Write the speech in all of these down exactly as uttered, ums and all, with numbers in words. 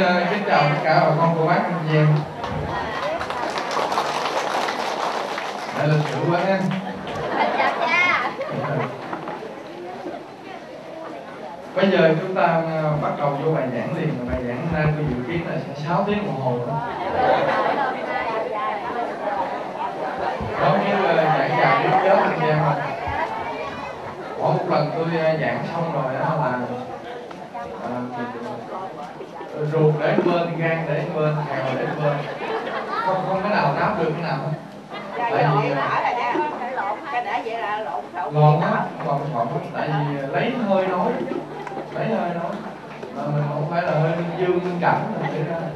uh, kính chào tất cả bà con cô bác anh chị em. Đây là sự quá em. Bây giờ chúng ta uh, bắt đầu vô bài giảng liền. Bài giảng hôm nay tôi dự kiến là sẽ sáu tiếng đồng hồ đó. Có như là giảng dài đến chết anh chị em không? Mỗi một lần tôi uh, giảng xong rồi đó là uh, ruột để bên, gan để bên, heo để bên, không không cái nào đáp được cái nào hết. Tại vì ngon á, ngon ngọt lắm. Tại vì lấy hơi nói, lấy hơi nói, mà mình không phải là hơi minh dương minh cảnh mình để ra.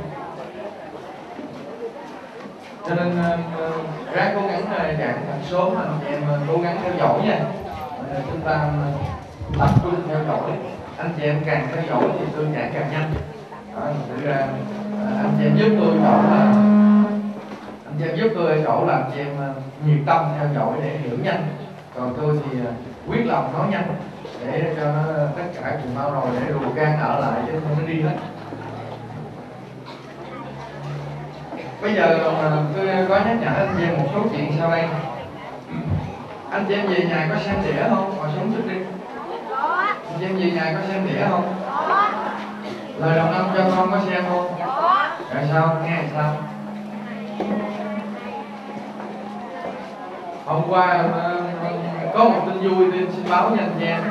Cho nên uh, ráng cố gắng uh, giảng thật sớm, anh chị em uh, cố gắng theo dõi nha. Uh, chúng ta uh, tập trung theo dõi. Anh chị em càng theo dõi thì tôi giảng càng nhanh. Đó, thực ra uh, anh chị em giúp tôi chỗ là anh chị em giúp tôi ở chỗ là anh chị em uh, nhiệt tâm theo dõi để hiểu nhanh. Còn tôi thì uh, quyết lòng nói nhanh để cho nó tất cả cùng mau rồi để ruột gan ở lại chứ không nó đi hết. Bây giờ tôi có nhắc nhở anh chị em một số chuyện sau đây. Anh chị em về nhà có xem đĩa không? Ngồi xuống trước đi. Anh chị em về nhà có xem đĩa không? Lời đầu năm cho con có xem không? Rồi sao? Nghe làm sao? Hôm qua có một tin vui tôi xin báo với anh chị em.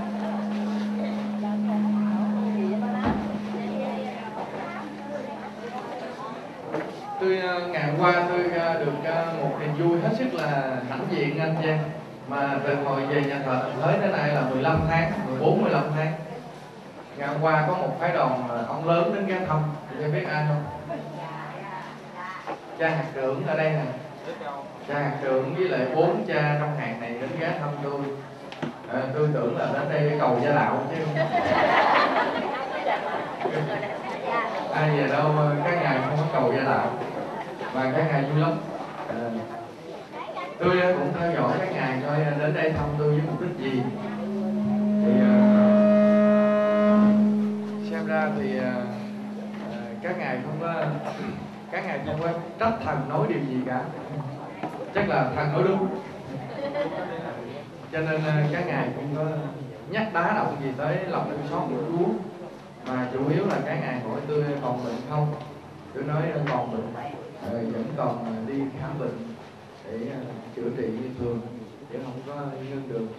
Tôi ngày hôm qua tôi được một niềm vui hết sức là hãnh diện anh chị em. Mà từ hồi về nhà thờ Thới tới nay là mười lăm tháng, mười bốn mười lăm tháng. Ngày hôm qua có một phái đoàn ông lớn đến ghé thăm, chị biết ai không? Cha hạt trưởng ở đây nè. Cha hạt trưởng với lại bốn cha trong hàng này đến ghé thăm tôi. À, tôi tưởng là đến đây để cầu gia đạo chứ không. Ai về đâu các ngài không có cầu gia đạo. Và các ngài vui lắm. À, tôi cũng theo dõi các ngài coi đến đây thăm tôi với mục đích gì. Thì uh, xem ra thì uh, các ngài không có các ngài không có trách thần nói điều gì cả. Chắc là thần nói đúng. Cho nên uh, các ngài cũng có nhắc đá động gì tới lòng thương xót của Chúa. Mà chủ yếu là các ngài hỏi tôi còn bệnh không. Tôi nói còn bệnh, uh, vẫn còn đi khám bệnh để uh, chữa trị như thường, chứ không có ngưng được.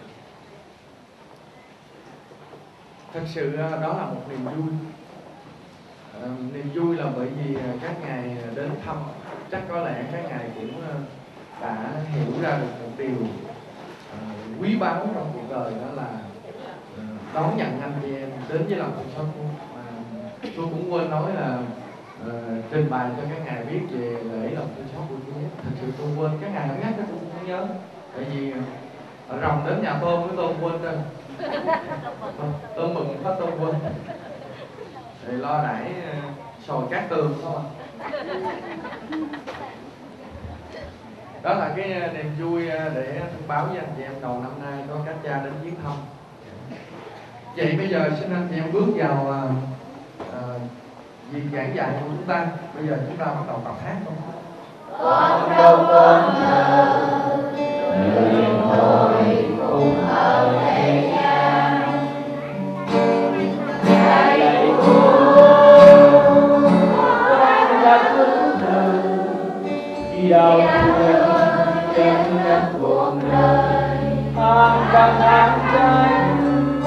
Thật sự uh, đó là một niềm vui. Uh, niềm vui là bởi vì uh, các ngài đến thăm, chắc có lẽ các ngài cũng uh, đã hiểu ra được một điều uh, quý báu trong cuộc đời, đó là uh, đón nhận anh chị em đến với lòng thương xót của. Uh, tôi cũng quên nói là uh, trình bày cho các ngài biết về lễ lòng thương xót của Chúa. Thật sự tôi quên, các ngài nhắc tôi cũng không nhớ. Tại vì ở rồng đến nhà tôm với tôm quên rồi. Tôm mừng phát tôm quên. Thì lo đẩy uh, sồi cát tường không ạ? Đó là cái niềm vui để thông báo với anh chị em đầu năm nay có các cha đến viếng thăm. Vậy bây giờ xin anh chị em bước vào uh, uh, việc giảng dạy của chúng ta. Bây giờ chúng ta bắt đầu tập hát không? Con đâu con chờ người thôi cùng ở thế gian. Hãy cùng anh đã cứ đời đi đâu trên đất cuộc đời an bằng an tranh.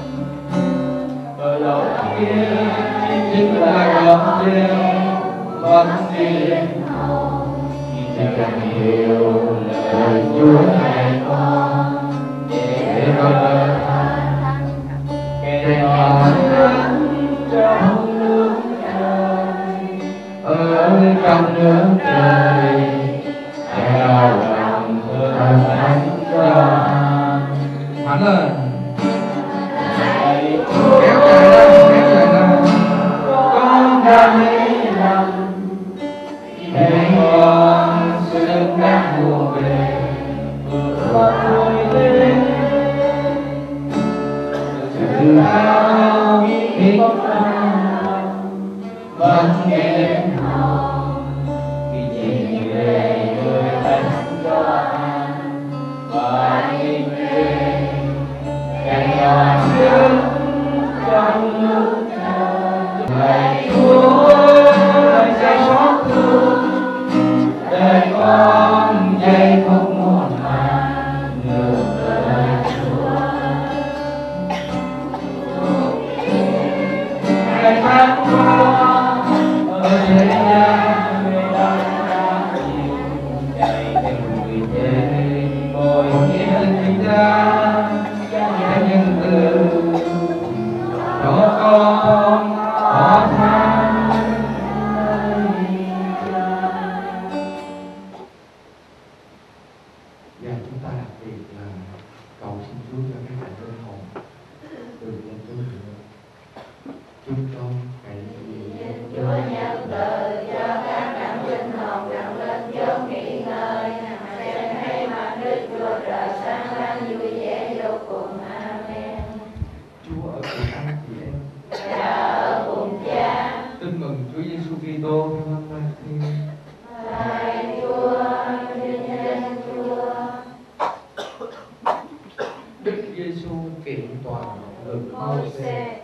Ở đầu kia chính là con đêm vẫn tiên hồng, chỉ cần hiểu lời Chúa dạy con để con thành kẻ hoàn thánh trong nước trời. Ở trong nước trời theo lòng thương thánh cho Mạnh ơi, kéo dài ra, kéo dài ra. Con đã mấy lần để con xứng đáng mùa về vừa trôi lên. Từ cao nghĩ bóng vẫn yên hồn khi nhìn về người thánh Gioan và nhìn về cánh hoa nước trong lúc trời. Lạy Chúa ơi say xót thương đời con giây phút muôn màng ngược lời Chúa. Ngày tháng qua ở thế gian người đang ra nhiều chạy từng người thế ngồi yên tình ra cha nhân từ cho con có than Và chúng ta đặc biệt là cầu xin Chúa cho các bạn linh hồn từ nhân Chúa nữa. Chúng con cậy vì Chúa nhân từ cho các đấng linh hồn đặng lên chốn nghỉ ngơi, xem hay mà Đức Chúa Trời sáng láng vui vẻ vô cùng. Amen. Chúa ở cùng anh chị em. Và ở cùng Cha. Tin mừng Chúa Giêsu Kitô theo Thánh Matthew. Lạy Chúa, vinh danh Chúa. Đức Giêsu kiện toàn luật Mô-sê.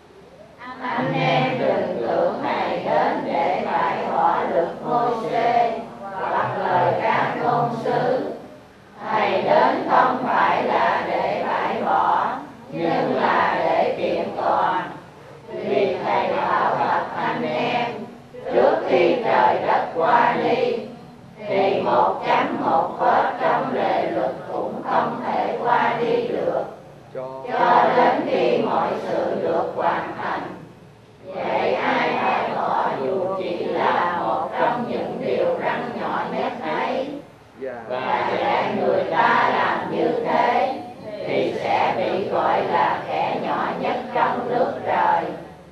Anh em đừng tưởng Thầy đến để bãi bỏ luật Mô-sê hoặc lời các ngôn sứ. Thầy đến không phải là để bãi bỏ, nhưng là để kiện toàn. Vì Thầy bảo thật anh em, trước khi trời đất qua đi, thì một chấm một vết trong lề luật cũng không thể qua đi được, cho đến khi mọi sự được hoàn thành. Vậy ai bãi bỏ dù chỉ là một trong những điều răn nhỏ nhất ấy, và để người ta làm như thế, thì sẽ bị gọi là kẻ nhỏ nhất trong nước trời.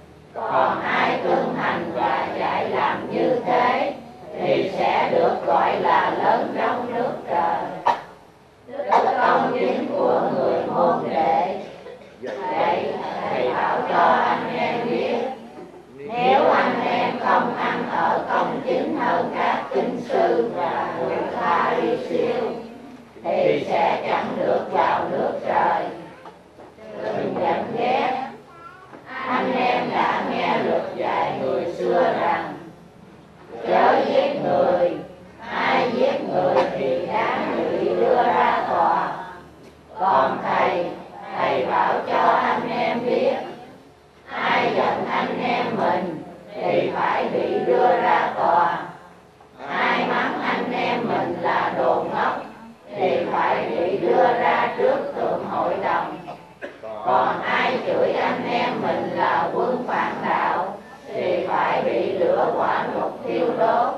Còn ai tuân hành và dạy làm như thế, thì sẽ được gọi là lớn trong nước trời. Đức công chính của người môn đệ. Vậy Thầy bảo cho anh em biết, nếu anh em không ăn ở công chính hơn các kinh sư và người Pha-ri-siêu, thì sẽ chẳng được vào nước trời. Đừng giận ghét. Anh em đã nghe luật dạy người xưa rằng chớ giết người, ai giết người thì đáng bị đưa ra tòa. Còn Thầy, Thầy bảo cho anh em biết, ai giận anh em mình thì phải bị đưa ra tòa. Ai mắng anh em mình là đồ ngốc thì phải bị đưa ra trước thượng hội đồng. Còn ai chửi anh em mình là quân phản đạo thì phải bị lửa hỏa ngục thiêu đốt.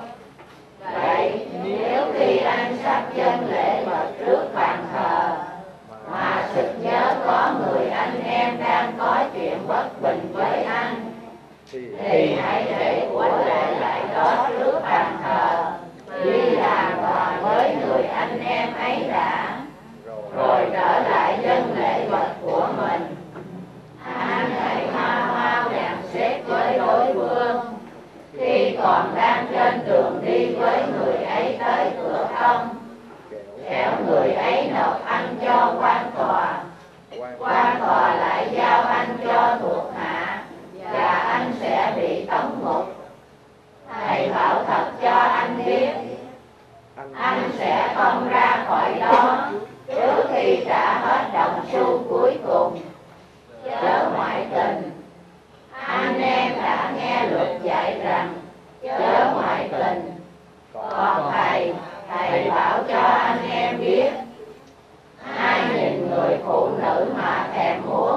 Vậy nếu khi anh sắp dâng lễ vật trước bàn thờ mà sực nhớ có người anh em đang có chuyện bất bình với anh, thì hãy để của lễ lại đó trước bàn thờ, đi làm hòa với người anh em ấy đã, rồi trở lại dâng lễ vật của mình. Anh hãy mau mau dàn xếp với đối phương. Khi còn đang trên đường đi với người ấy tới cửa công, kẻo người ấy nộp anh cho quan tòa, quan tòa lại giao anh cho thuộc hạ, và anh sẽ bị tống ngục. Thầy bảo thật cho anh biết, anh sẽ không ra khỏi đó trước khi trả hết đồng xu cuối cùng. Chớ ngoại tình. Anh em đã nghe luật dạy rằng chớ ngoại tình. Còn Thầy, Thầy bảo cho anh em biết, ai nhìn người phụ nữ mà thèm muốn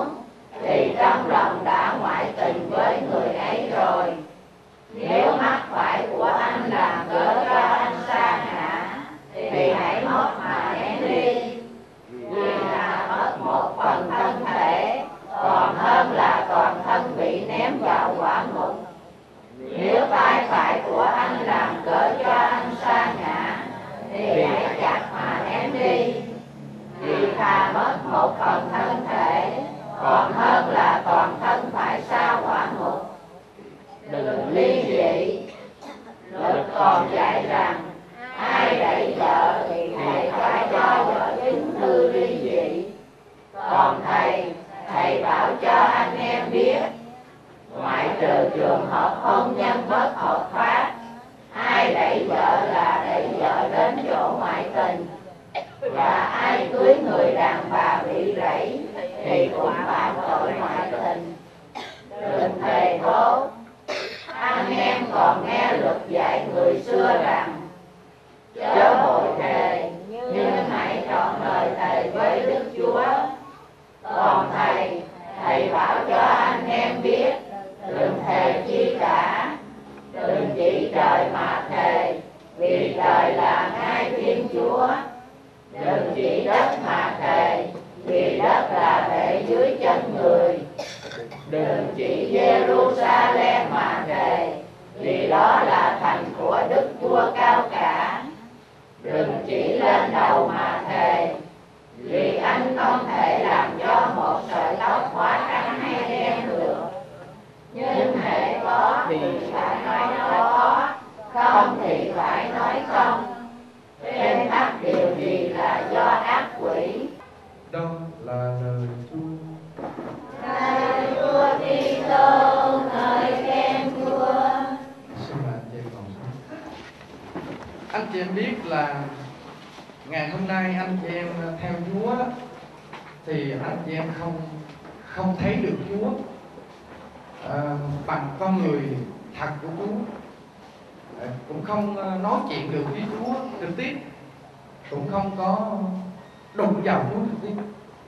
hợp pháp. Ai đẩy vợ là đẩy vợ đến chỗ ngoại tình, và ai cưới người đàn bà bị rẫy thì cũng phạm tội ngoại tình. Đừng thề thốt. Anh em còn nghe luật dạy người xưa rằng chớ bội thề, nhưng hãy trọn lời thề với Đức Chúa. Còn thầy, thầy bảo cho anh em biết, đừng thề chi cả. Đừng chỉ trời mà thề, vì trời là ngay Thiên Chúa. Đừng chỉ đất mà thề, vì đất là để dưới chân người. Đừng chỉ Jerusalem mà thề, vì đó là thành của Đức Chúa cao cả. Đừng chỉ lên đầu mà thề, vì anh không thể làm cho một sợi tóc hóa trắng hay đen được. Nhưng hễ có thì phải nói có, không thì phải nói không. Thêm thắt điều gì là do ác quỷ. Đó là lời Chúa. Lời Chúa Kitô, lời khen Chúa. Xin mời anh chị em ngồi xuống. Anh chị em biết là ngày hôm nay anh chị em theo Chúa thì anh chị em không không thấy được Chúa à, bằng con người thật của Chúa, à, cũng không nói chuyện được với Chúa trực tiếp, cũng không có đụng vào Chúa trực tiếp.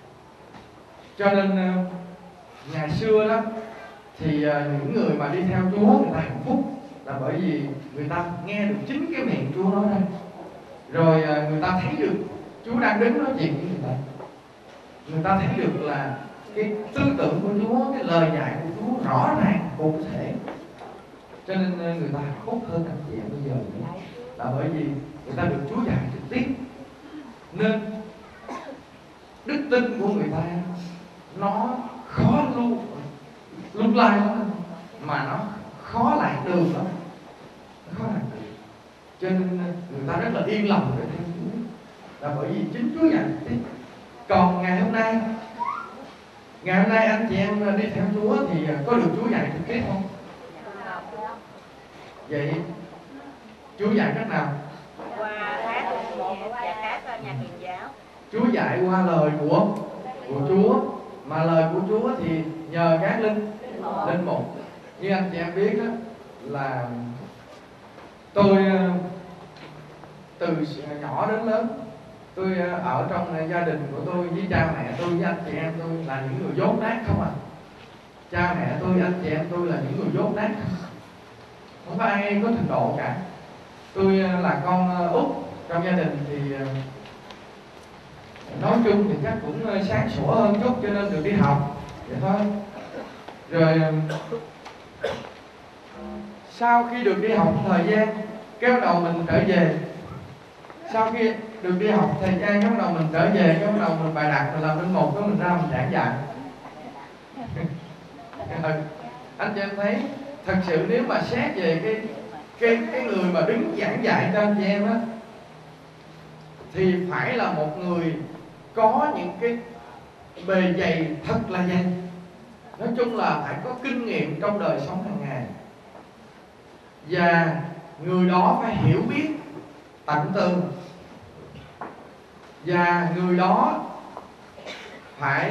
Cho nên ngày xưa đó thì những người mà đi theo Chúa người ta hạnh phúc là bởi vì người ta nghe được chính cái miệng Chúa nói ra, rồi người ta thấy được Chúa đang đứng nói chuyện với người ta, người ta thấy được là cái tư tưởng của Chúa, cái lời dạy của Chúa rõ ràng cụ thể. Cho nên người ta hạnh phúc hơn anh chị em bây giờ nữa, là bởi vì người ta được Chúa dạy trực tiếp. Nên đức tin của người ta nó khó lưu lúc lai lắm, mà nó khó lạc đường lắm, khó lạc đường. Cho nên người ta rất là yên lòng để theo Chúa, là bởi vì chính Chúa dạy trực tiếp. Còn ngày hôm nay, ngày hôm nay anh chị em đi theo Chúa thì có được Chúa dạy trực tiếp không? Vậy Chúa dạy cách nào? Qua hát và hát ở nhà truyền giáo. Chúa dạy qua lời của của Chúa, mà lời của Chúa thì nhờ các linh linh mục. Như anh chị em biết đó, là tôi từ nhỏ đến lớn, tôi ở trong gia đình của tôi với cha mẹ tôi với anh chị em tôi là những người dốt nát không à. Cha mẹ tôi, anh chị em tôi là những người dốt nát, không có ai có trình độ cả. Tôi là con út trong gia đình thì nói chung thì chắc cũng sáng sủa hơn chút, cho nên được đi học vậy thôi. Rồi sau khi được đi học thời gian, cái bắt đầu mình trở về. Sau khi được đi học thời gian, cái bắt đầu mình trở về, cái bắt đầu mình bài đặt, mình làm linh mục, cái mình ra mình giảng dạy. Anh chị em thấy, thật sự nếu mà xét về cái cái cái người mà đứng giảng dạy cho anh chị em á, thì phải là một người có những cái bề dày thật là dày. Nói chung là phải có kinh nghiệm trong đời sống hàng ngày, và người đó phải hiểu biết tận tường, và người đó phải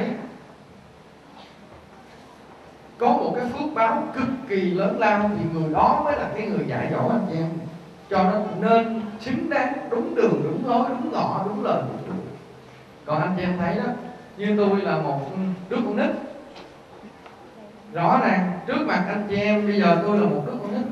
có một cái phước báo cực kỳ lớn lao, thì người đó mới là cái người dạy dỗ anh chị em cho nó nên xứng đáng, đúng đường, đúng lối, đúng ngõ, đúng lời của Chúa. Còn anh chị em thấy đó, như tôi là một đứa con nít, rõ ràng trước mặt anh chị em bây giờ tôi là một đứa con nít.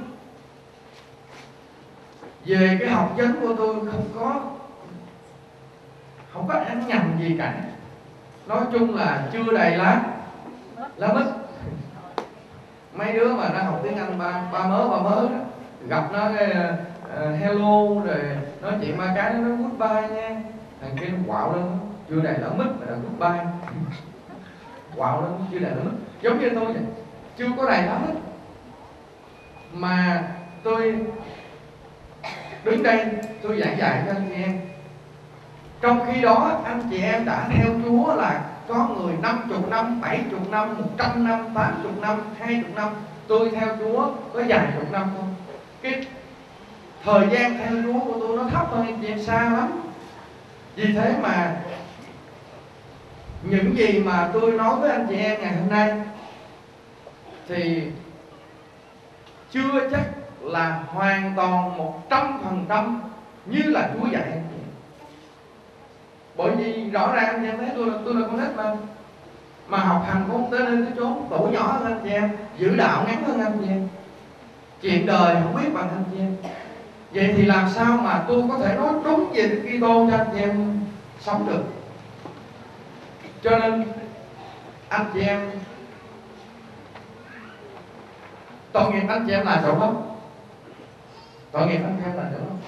Về cái học vấn của tôi không có không có ăn nhầm gì cả. Nói chung là chưa đầy lá lá mít. Mấy đứa mà nó học tiếng Anh ba ba mớ ba mớ đó, gặp nó cái uh, hello rồi nói chuyện ba cái, nó nói goodbye nha, thằng kia nó quạo lên, chưa đầy lá mít mà là goodbye. Quạo lên, chưa đầy lá mít. Giống như tôi vậy, chưa có đầy lá mít mà tôi đứng đây tôi giảng dạy cho anh chị em. Trong khi đó anh chị em đã theo Chúa là có người năm mươi năm, bảy mươi năm, một trăm năm, tám mươi năm, hai mươi năm. Tôi theo Chúa có vài chục năm thôi. cái thời gian theo Chúa của tôi nó thấp hơn anh chị em, xa lắm. Vì thế mà những gì mà tôi nói với anh chị em ngày hôm nay thì chưa chắc là hoàn toàn một trăm phần trăm như là Chúa dạy anh chị em. Bởi vì rõ ràng anh chị em thấy tôi là tôi là con nít mà mà học hành cũng không tới nơi tới chốn, tuổi nhỏ hơn anh chị em, giữ đạo ngắn hơn anh chị em, chuyện đời không biết bằng anh chị em. Vậy thì làm sao mà tôi có thể nói đúng về Đức Kitô cho anh chị em sống được? Cho nên anh chị em, tội nghiệp anh chị em là chỗ đó, tội nghiệp anh chị em là chỗ đó.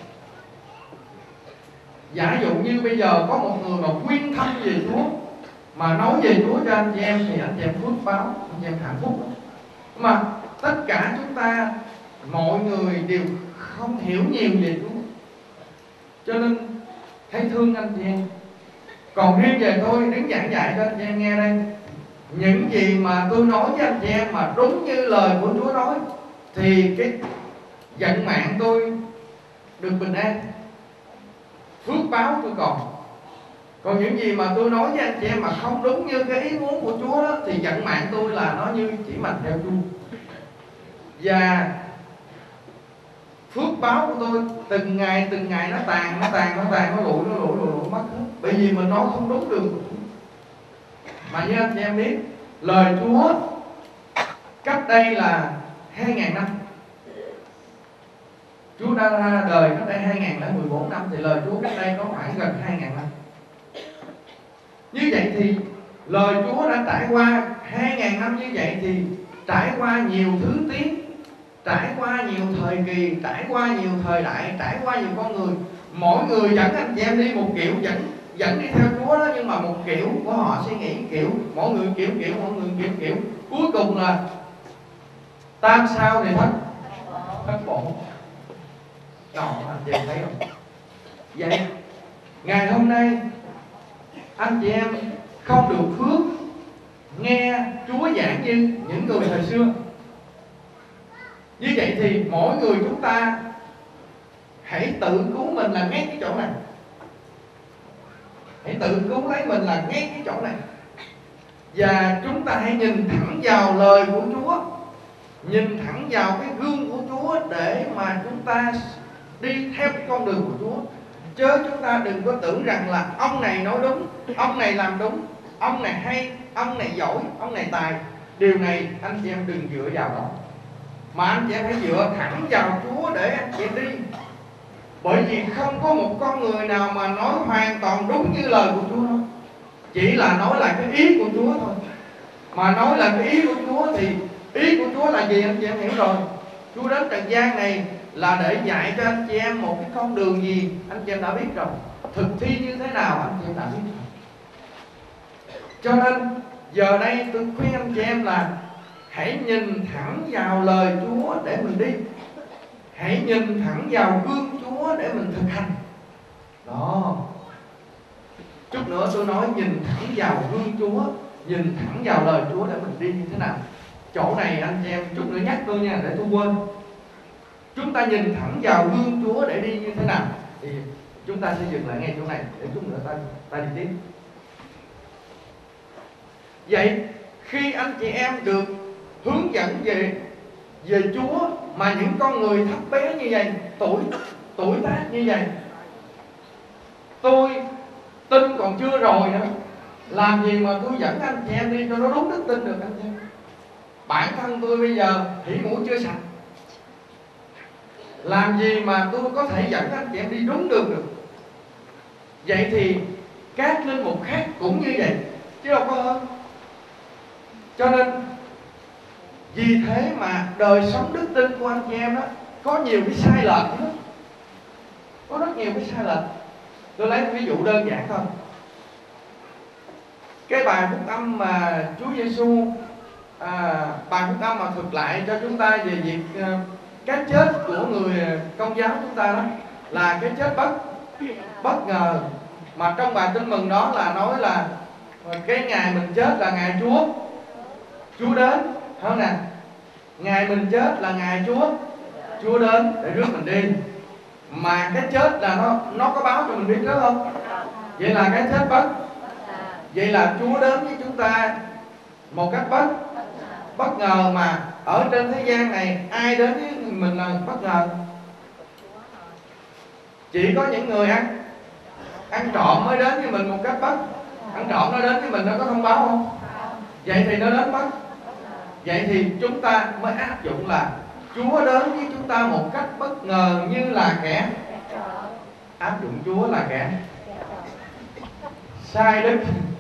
Giả dụ như bây giờ có một người mà quyên thâm về Chúa, mà nói về Chúa cho anh chị em thì anh chị em phước báo, anh chị em hạnh phúc. Mà tất cả chúng ta, mọi người đều không hiểu nhiều về Chúa, cho nên thấy thương anh chị em. Còn riêng về tôi đứng giảng dạy cho anh chị em nghe đây, những gì mà tôi nói với anh chị em mà đúng như lời của Chúa nói thì cái vận mạng tôi được bình an, phước báo tôi còn. Còn những gì mà tôi nói với anh chị em mà không đúng như cái ý muốn của Chúa đó, thì vận mạng tôi là nó như chỉ mạnh theo Chúa. Và phước báo của tôi từng ngày từng ngày nó tàn, nó tàn, nó tàn, nó lụi, nó lụi, lụi, lụi mất hết. Bởi vì mình nói không đúng đường của Chúa. Mà như anh chị em biết, lời Chúa cách đây là hai ngàn năm. Chúa đã ra đời cách đây hai ngàn mười bốn năm, thì lời Chúa cách đây có khoảng gần hai ngàn năm. Như vậy thì lời Chúa đã trải qua hai ngàn năm như vậy thì trải qua nhiều thứ tiếng, trải qua nhiều thời kỳ, trải qua nhiều thời đại, trải qua nhiều con người. Mỗi người dẫn anh chị em đi một kiểu, dẫn dẫn đi theo Chúa đó, nhưng mà một kiểu của họ suy nghĩ kiểu, mỗi người kiểu kiểu, mỗi người kiểu kiểu. Cuối cùng là tam sao thì thất thất bổ. Đó, anh chị em thấy không? Vậy ngày hôm nay anh chị em không được phước nghe Chúa giảng như những người thời xưa. Như vậy thì mỗi người chúng ta hãy tự cứu mình là ngay cái chỗ này. Hãy tự cứu lấy mình là ngay cái chỗ này. Và chúng ta hãy nhìn thẳng vào lời của Chúa, nhìn thẳng vào cái gương của Chúa để mà chúng ta đi theo cái con đường của Chúa. Chứ chúng ta đừng có tưởng rằng là ông này nói đúng, ông này làm đúng, ông này hay, ông này giỏi, ông này tài. Điều này anh chị em đừng dựa vào đó, mà anh chị em hãy dựa thẳng vào Chúa để anh chị em đi. Bởi vì không có một con người nào mà nói hoàn toàn đúng như lời của Chúa nói. Chỉ là nói lại cái ý của Chúa thôi. Mà nói là cái ý của Chúa thì ý của Chúa là gì anh chị em hiểu rồi. Chúa đến trần gian này là để dạy cho anh chị em một cái con đường gì, anh chị em đã biết rồi. Thực thi như thế nào anh chị em đã biết rồi. Cho nên giờ đây tôi khuyên anh chị em là hãy nhìn thẳng vào lời Chúa để mình đi. Hãy nhìn thẳng vào gương Chúa để mình thực hành. Đó. Chút nữa tôi nói nhìn thẳng vào gương Chúa, nhìn thẳng vào lời Chúa để mình đi như thế nào. Chỗ này anh chị em chút nữa nhắc tôi nha, để tôi quên. Chúng ta nhìn thẳng vào gương Chúa để đi như thế nào. Thì chúng ta sẽ dừng lại ngay chỗ này để chút nữa ta, ta đi tiếp. Vậy khi anh chị em được hướng dẫn về về Chúa mà những con người thấp bé như vậy, tuổi tuổi tác như vậy, tôi tin còn chưa rồi nữa, làm gì mà tôi dẫn anh chị em đi cho nó đúng đức tin được anh chị em. Bản thân tôi bây giờ hỉ mũi chưa sạch, làm gì mà tôi có thể dẫn anh chị em đi đúng đường được. Vậy thì các linh mục khác cũng như vậy, chứ đâu có hơn. Cho nên vì thế mà đời sống đức tin của anh chị em đó có nhiều cái sai lệch đó. Có rất nhiều cái sai lệch. Tôi lấy một ví dụ đơn giản thôi. Cái bài phúc âm mà Chúa Giêsu à, bài phúc âm mà thuật lại cho chúng ta về việc uh, cái chết của người Công giáo chúng ta đó là cái chết bất bất ngờ. Mà trong bài tin mừng đó là nói là cái ngày mình chết là ngày Chúa Chúa đến, không nè. Ngày mình chết là ngày Chúa Chúa đến để rước mình đi. Mà cái chết là nó nó có báo cho mình biết đó không? Vậy là cái chết bất Vậy là Chúa đến với chúng ta một cách bất bất ngờ, mà ở trên thế gian này ai đến với mình là bất ngờ? Chỉ có những người ăn ăn trộm mới đến với mình một cách bất. Ăn trộm nó đến với mình, nó có thông báo không? Vậy thì nó đến bất. Vậy thì chúng ta mới áp dụng là Chúa đến với chúng ta một cách bất ngờ như là kẻ áp dụng Chúa là kẻ sai đức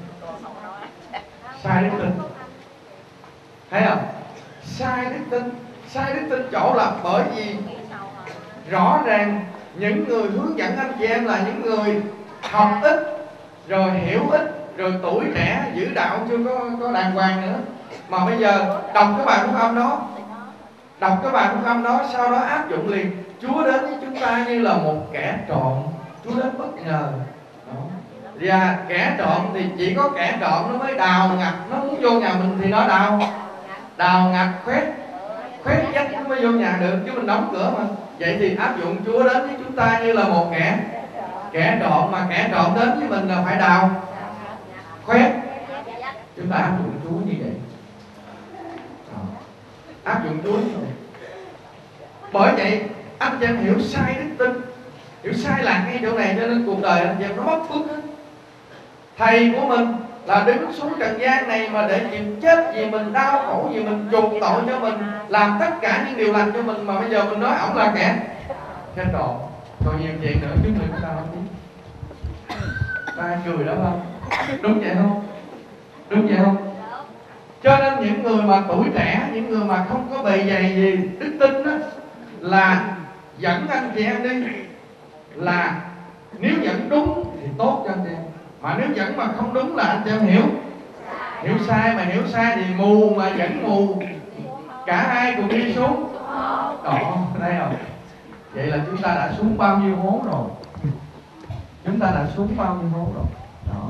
sai đức tin. Thấy không? Sai đức tin. Sai đức tin chỗ là bởi vì rõ ràng những người hướng dẫn anh chị em là những người học ít, rồi hiểu ít, rồi tuổi trẻ giữ đạo chưa có, có đàng hoàng nữa. Mà bây giờ đọc cái bài phúc âm đó, đọc cái bài phúc âm đó, sau đó áp dụng liền. Chúa đến với chúng ta như là một kẻ trộm. Chúa đến bất ngờ đó. Và kẻ trộm thì chỉ có kẻ trộm nó mới đào ngặt. Nó muốn vô nhà mình thì nó đào Đào ngặt khoét Khoét vách nó mới vô nhà được, chứ mình đóng cửa mà. Vậy thì áp dụng Chúa đến với chúng ta như là một kẻ Kẻ trộm. Mà kẻ trộm đến với mình là phải đào khoét. Chúng ta áp dụng Chúa như vậy. Đó. Áp dụng Chúa như vậy. Bởi vậy anh chị em hiểu sai đức tin, hiểu sai lạc ngay chỗ này, cho nên cuộc đời anh chị em nó mất phước hết. Thầy của mình là đứng xuống trần gian này mà để chịu chết vì mình, đau khổ vì mình, chuộc tội cho mình, làm tất cả những điều lành cho mình, mà bây giờ mình nói ổng là kẻ kẻ trộm. Còn nhiều chuyện nữa chúng mình sao không biết. Ta cười đó không? Đúng vậy không? Đúng vậy không? Cho nên những người mà tuổi trẻ, những người mà không có bề dày gì đức tin đó, là dẫn anh chị em đi, là nếu dẫn đúng thì tốt cho anh chị em, mà nếu dẫn mà không đúng là anh chị em hiểu hiểu sai. Mà hiểu sai thì mù mà dẫn mù, cả hai cùng đi xuống đó. Đây rồi. Vậy là chúng ta đã xuống bao nhiêu hố rồi? Chúng ta đã xuống bao nhiêu hố rồi đó.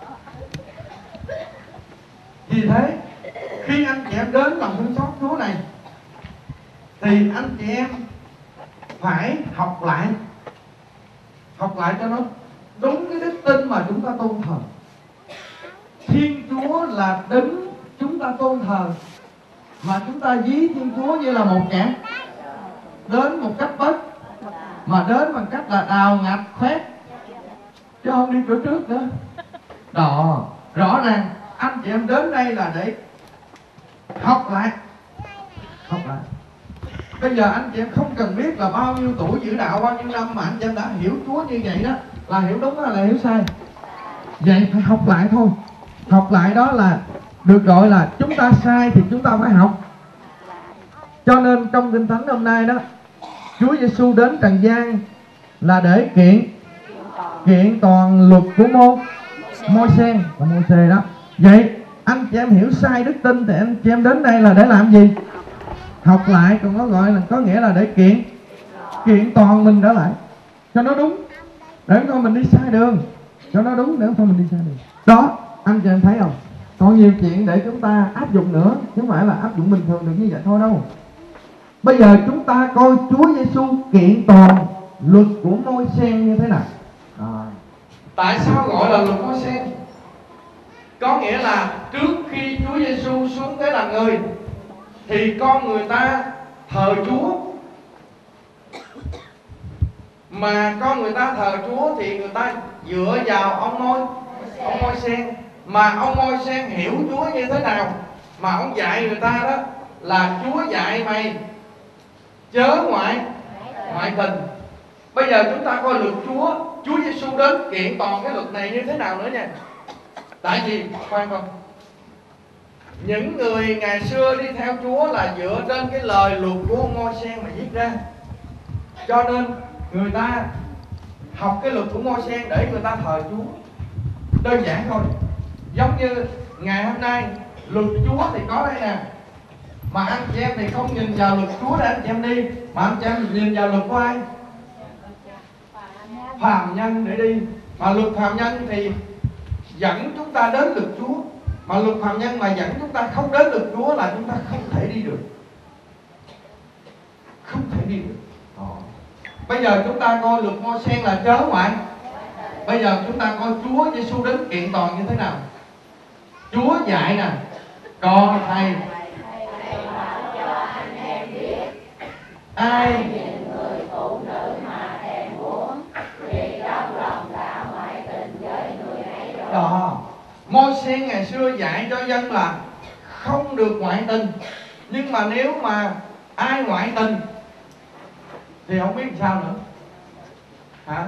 Vì thế khi anh chị em đến lòng thương xót Chúa này thì anh chị em phải học lại Học lại cho nó đúng cái đức tin mà chúng ta tôn thờ. Thiên Chúa là đứng chúng ta tôn thờ, mà chúng ta ví Thiên Chúa như là một kẻ đến một cách bất, mà đến bằng cách là đào ngạch khoét, chứ không đi cửa trước nữa. Đó, rõ ràng anh chị em đến đây là để học lại. Học lại. Bây giờ anh chị em không cần biết là bao nhiêu tuổi giữ đạo, bao nhiêu năm, mà anh chị em đã hiểu Chúa như vậy đó là hiểu đúng hay là hiểu sai? Vậy phải học lại thôi. Học lại đó là được gọi là chúng ta sai thì chúng ta phải học. Cho nên trong Kinh Thánh hôm nay đó, Chúa Giêsu đến trần gian là để kiện kiện toàn luật của mô Môi-se và Mô-se đó. Vậy anh chị em hiểu sai đức tin thì anh chị em đến đây là để làm gì? Học lại. Còn có gọi là có nghĩa là để kiện kiện toàn mình trở lại cho nó đúng, để không mình đi sai đường, cho nó đúng, để không mình đi sai đường. Đó, anh chị em thấy không? Còn nhiều chuyện để chúng ta áp dụng nữa, chứ không phải là áp dụng bình thường được như vậy thôi đâu. Bây giờ chúng ta coi Chúa Giêsu kiện toàn luật của Môi-se như thế nào. À. Tại sao gọi là luật Môi-se? Có nghĩa là trước khi Chúa Giêsu xuống thế làm người thì con người ta thờ Chúa. Mà con người ta thờ Chúa thì người ta dựa vào ông Môi Ông Môi-se. Mà ông Môi-se hiểu Chúa như thế nào? Mà ông dạy người ta đó là Chúa dạy mày chớ ngoại ngoại tình. Bây giờ chúng ta coi luật Chúa, Chúa Giêsu đến kiện toàn cái luật này như thế nào nữa nha. Tại vì khoan không, những người ngày xưa đi theo Chúa là dựa trên cái lời luật của ông Môi-se mà viết ra, cho nên người ta học cái luật của Môi-se để người ta thờ Chúa. Đơn giản thôi. Giống như ngày hôm nay luật Chúa thì có đây nè, mà anh chị em thì không nhìn vào luật Chúa để anh chị em đi, mà anh chị em nhìn vào luật của ai? Phàm nhân để đi. Mà luật phàm nhân thì dẫn chúng ta đến luật Chúa. Mà luật phàm nhân mà dẫn chúng ta không đến luật Chúa là chúng ta không thể đi được. Không thể hiểu. Đó. Bây giờ chúng ta coi luật Mô-se là chớ ngoại. Bây giờ chúng ta coi Chúa Giêsu đến kiện toàn như thế nào. Chúa dạy nè, còn thầy ai nhìn người phụ nữ mà thèm muốn, vì trong lòng đã ngoại tình với người ấy rồi. đó. Mô-se ngày xưa dạy cho dân là không được ngoại tình, nhưng mà nếu mà ai ngoại tình thì không biết làm sao nữa. Hả?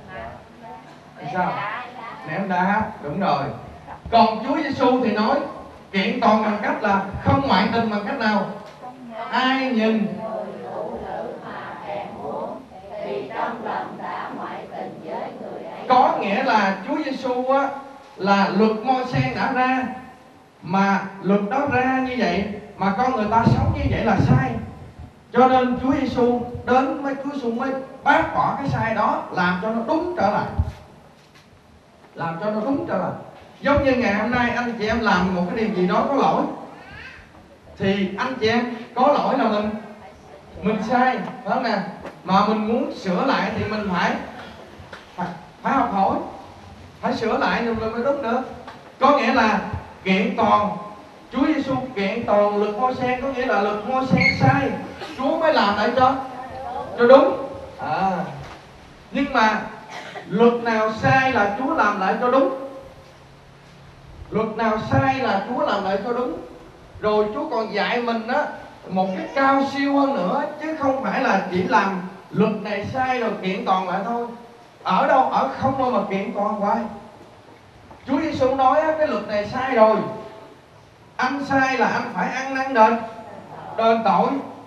Sao? Ném đá, đúng rồi. Còn Chúa Giêsu thì nói kiện toàn bằng cách là không ngoại tình bằng cách nào? Ai nhìn Người phụ nữ mà thèm muốn, vì trong lòng đã ngoại tình với người ấy. có nghĩa là Chúa Giêsu á là luật Mô-se đã ra, mà luật đó ra như vậy mà con người ta sống như vậy là sai. Cho nên Chúa Giêsu đến với Chúa Giêsu mới bác bỏ cái sai đó, làm cho nó đúng trở lại. Làm cho nó đúng trở lại. Giống như ngày hôm nay anh chị em làm một cái điều gì đó có lỗi, thì anh chị em có lỗi là mình mình sai, phải không nè? Mà mình muốn sửa lại thì mình phải phải, phải học hỏi, phải sửa lại rồi mới đúng được. Có nghĩa là kiện toàn, Chúa Giêsu kiện toàn luật Mô-se, có nghĩa là luật Mô-se sai, Chúa mới làm lại cho cho đúng. À, nhưng mà luật nào sai là Chúa làm lại cho đúng. Luật nào sai là Chúa làm lại cho đúng. Rồi Chúa còn dạy mình á một cái cao siêu hơn nữa, chứ không phải là chỉ làm luật này sai rồi kiện toàn lại thôi. Ở đâu? Ở không đâu mà kiện toàn hoài. Chúa Giêsu nói á, cái luật này sai rồi, anh sai là anh phải ăn năn đền đền tội.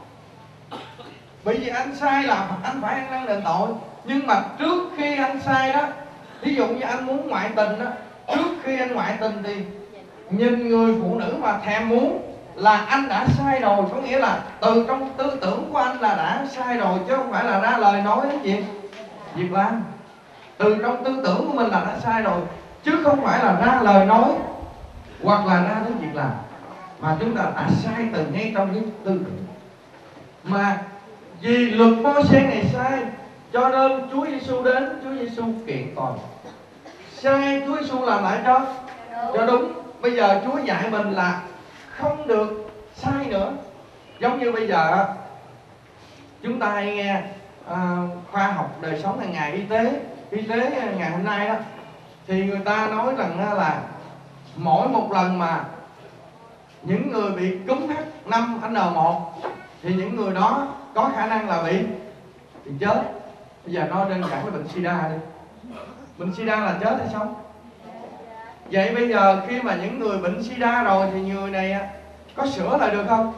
Bởi vì anh sai là anh phải ăn năn đền tội. Nhưng mà trước khi anh sai đó, ví dụ như anh muốn ngoại tình đó, trước khi anh ngoại tình thì nhìn người phụ nữ mà thèm muốn là anh đã sai rồi. Có nghĩa là từ trong tư tưởng của anh là đã sai rồi, chứ không phải là ra lời nói đến việc việc làm. Từ trong tư tưởng của mình là đã sai rồi, chứ không phải là ra lời nói hoặc là ra đến việc làm. Mà chúng ta đã sai từ ngay trong cái tư tưởng. Mà vì luật Mô-se này sai, cho nên Chúa Giêsu đến, Chúa Giêsu kiện toàn. Sai Chúa Giêsu làm lại cho cho đúng. Bây giờ Chúa dạy mình là không được sai nữa. Giống như bây giờ chúng ta hay nghe à, khoa học đời sống hàng ngày, y tế y tế ngày hôm nay đó, thì người ta nói rằng là mỗi một lần mà những người bị cúm H năm N một thì những người đó có khả năng là bị bị chết. Bây giờ nói đơn giản là bệnh sida đi. Bệnh sida là chết hay sống? Vậy bây giờ khi mà những người bệnh sida rồi thì người này có sửa lại được không?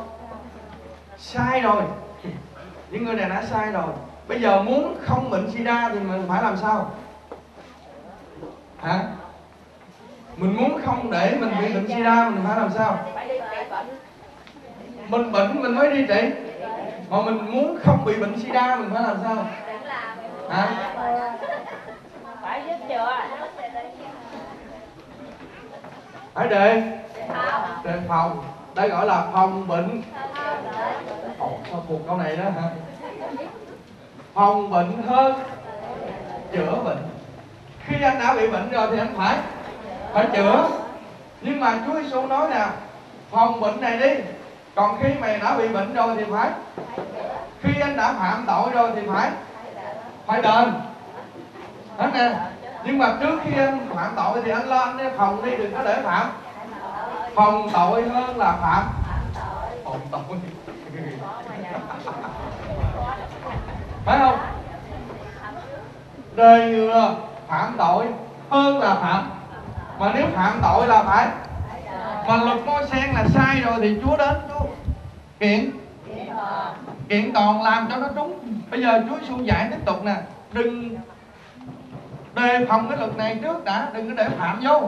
Sai rồi. Những người này đã sai rồi. Bây giờ muốn không bệnh sida thì mình phải làm sao? Hả? Mình muốn không để mình bị bệnh sida mình phải làm sao? Mình bệnh mình mới đi trị. Mà mình muốn không bị bệnh sida mình phải làm sao? Hả? Phải giúp chưa? Phải đề đề phòng. Đây gọi là phòng bệnh. Ồ, sao thuộc câu này đó hả? Phòng bệnh hơn chữa bệnh. Khi anh đã bị bệnh rồi thì anh phải phải chữa. Nhưng mà Chúa Giêsu nói nè, phòng bệnh này đi. Còn khi mày đã bị bệnh rồi thì phải, khi anh đã phạm tội rồi thì phải phải đền. Đó nè. Nhưng mà trước khi anh phạm tội thì anh lo anh phòng đi, đừng có để phạm. Phòng tội hơn là phạm phòng tội. Phải không? Đề ngừa phạm tội hơn là phạm. Mà nếu phạm tội là phải. Mà luật Mô-se là sai rồi thì Chúa đến Chúa kiện kiện toàn làm cho nó đúng. Bây giờ Chúa Giêsu dạy tiếp tục nè, đừng đề phòng cái luật này trước đã, đừng có để phạm vô.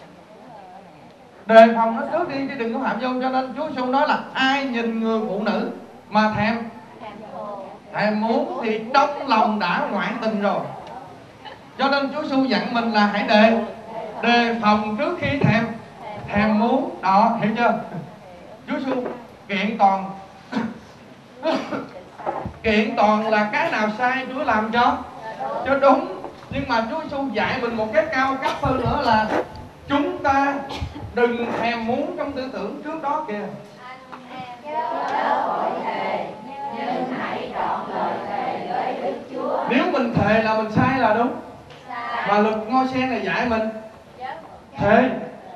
Đề phòng nó trước đi chứ đừng có phạm vô. Cho nên Chúa Giêsu nói là ai nhìn người phụ nữ mà thèm thèm muốn thì trong lòng đã ngoại tình rồi. Cho nên Chúa Giêsu dặn mình là hãy đề đề phòng trước khi thèm thèm muốn. Đó, hiểu chưa? Chúa Giêsu kiện toàn kiện toàn là cái nào sai Chúa làm cho cho đúng. Nhưng mà Chúa Giêsu dạy mình một cái cao cấp hơn nữa là chúng ta đừng thèm muốn trong tư tưởng trước đó kìa. Nhưng hãy trọn lời thề với Đức Chúa. Nếu mình thề là mình sai là đúng. Mà luật Mô-se này dạy mình thề.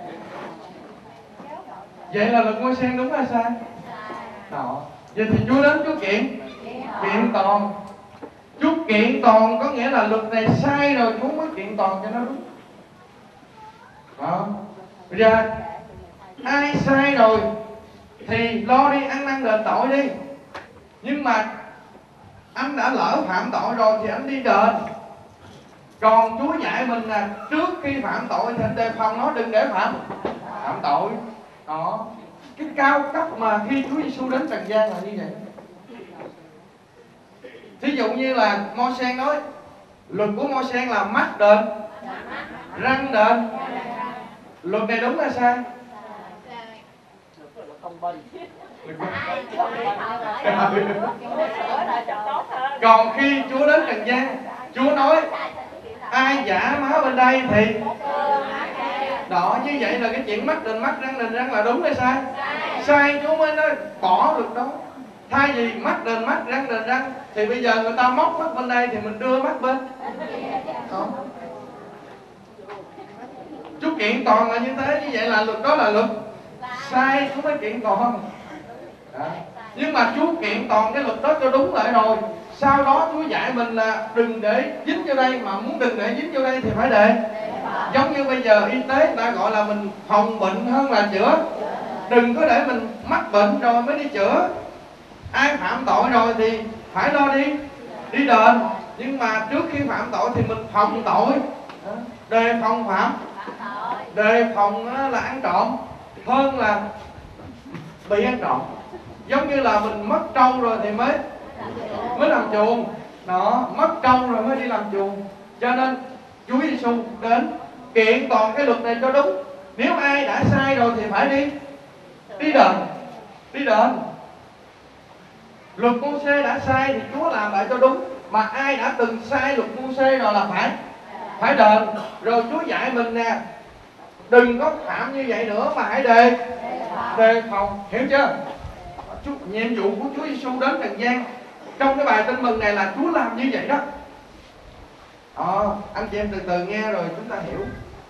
Vậy là luật Mô-se đúng hay sai? Đó. Vậy thì Chúa đến Chúa kiện kiện toàn. Chúa kiện toàn có nghĩa là luật này sai rồi Chúa mới kiện toàn cho nó đúng. Đó. Bây giờ ai sai rồi thì lo đi ăn năn đền tội đi. Nhưng mà anh đã lỡ phạm tội rồi thì anh đi đền. Còn Chúa dạy mình là trước khi phạm tội thì anh đề phòng nó, đừng để phạm phạm tội. Đó. Cái cao cấp mà khi Chúa Giêsu đến trần gian là như vậy. Thí dụ như là Mô-se nói luật của Mô-se là mắt đền, răng đền. Luật này đúng hay sai? Còn khi Chúa đến trần gian, Chúa nói ai giả máu bên đây thì đó, như vậy là cái chuyện mắt đền mắt, răng đền răng là đúng hay sai? Sai. Chúa mới nói bỏ luật đó. Thay vì mắt đền mắt, răng đền răng thì bây giờ người ta móc mắt bên đây thì mình đưa mắt bên đó. Chúa kiện toàn là như thế. Như vậy là luật đó là luật sai, Chúa mới kiện toàn. Đó. Nhưng mà Chúa kiện toàn cái luật đó cho đúng lại rồi, sau đó Chúa dạy mình là đừng để dính vô đây, mà muốn đừng để dính vô đây thì phải để. Giống như bây giờ y tế ta gọi là mình phòng bệnh hơn là chữa. Đừng có để mình mắc bệnh rồi mới đi chữa. Ai phạm tội rồi thì phải lo đi đi đền. Nhưng mà trước khi phạm tội thì mình phòng tội, đề phòng phạm. Đề phòng là ăn trộm hơn là bị ăn trộm. Giống như là mình mất trâu rồi thì mới mới làm chuồng. Đó, mất trâu rồi mới đi làm chuồng. Cho nên Chúa Giêsu đến kiện toàn cái luật này cho đúng. Nếu ai đã sai rồi thì phải đi đi đền. Đi đền. Luật Mô-se đã sai thì Chúa làm lại cho đúng. Mà ai đã từng sai luật Mô-se rồi là phải phải đền. Rồi Chúa dạy mình nè, đừng có phạm như vậy nữa mà hãy đề đề phòng. Hiểu chưa? Chúa, nhiệm vụ của Chúa Giêsu đến trần gian trong cái bài tin mừng này là Chúa làm như vậy đó. Ờ, anh chị em từ từ nghe rồi chúng ta hiểu.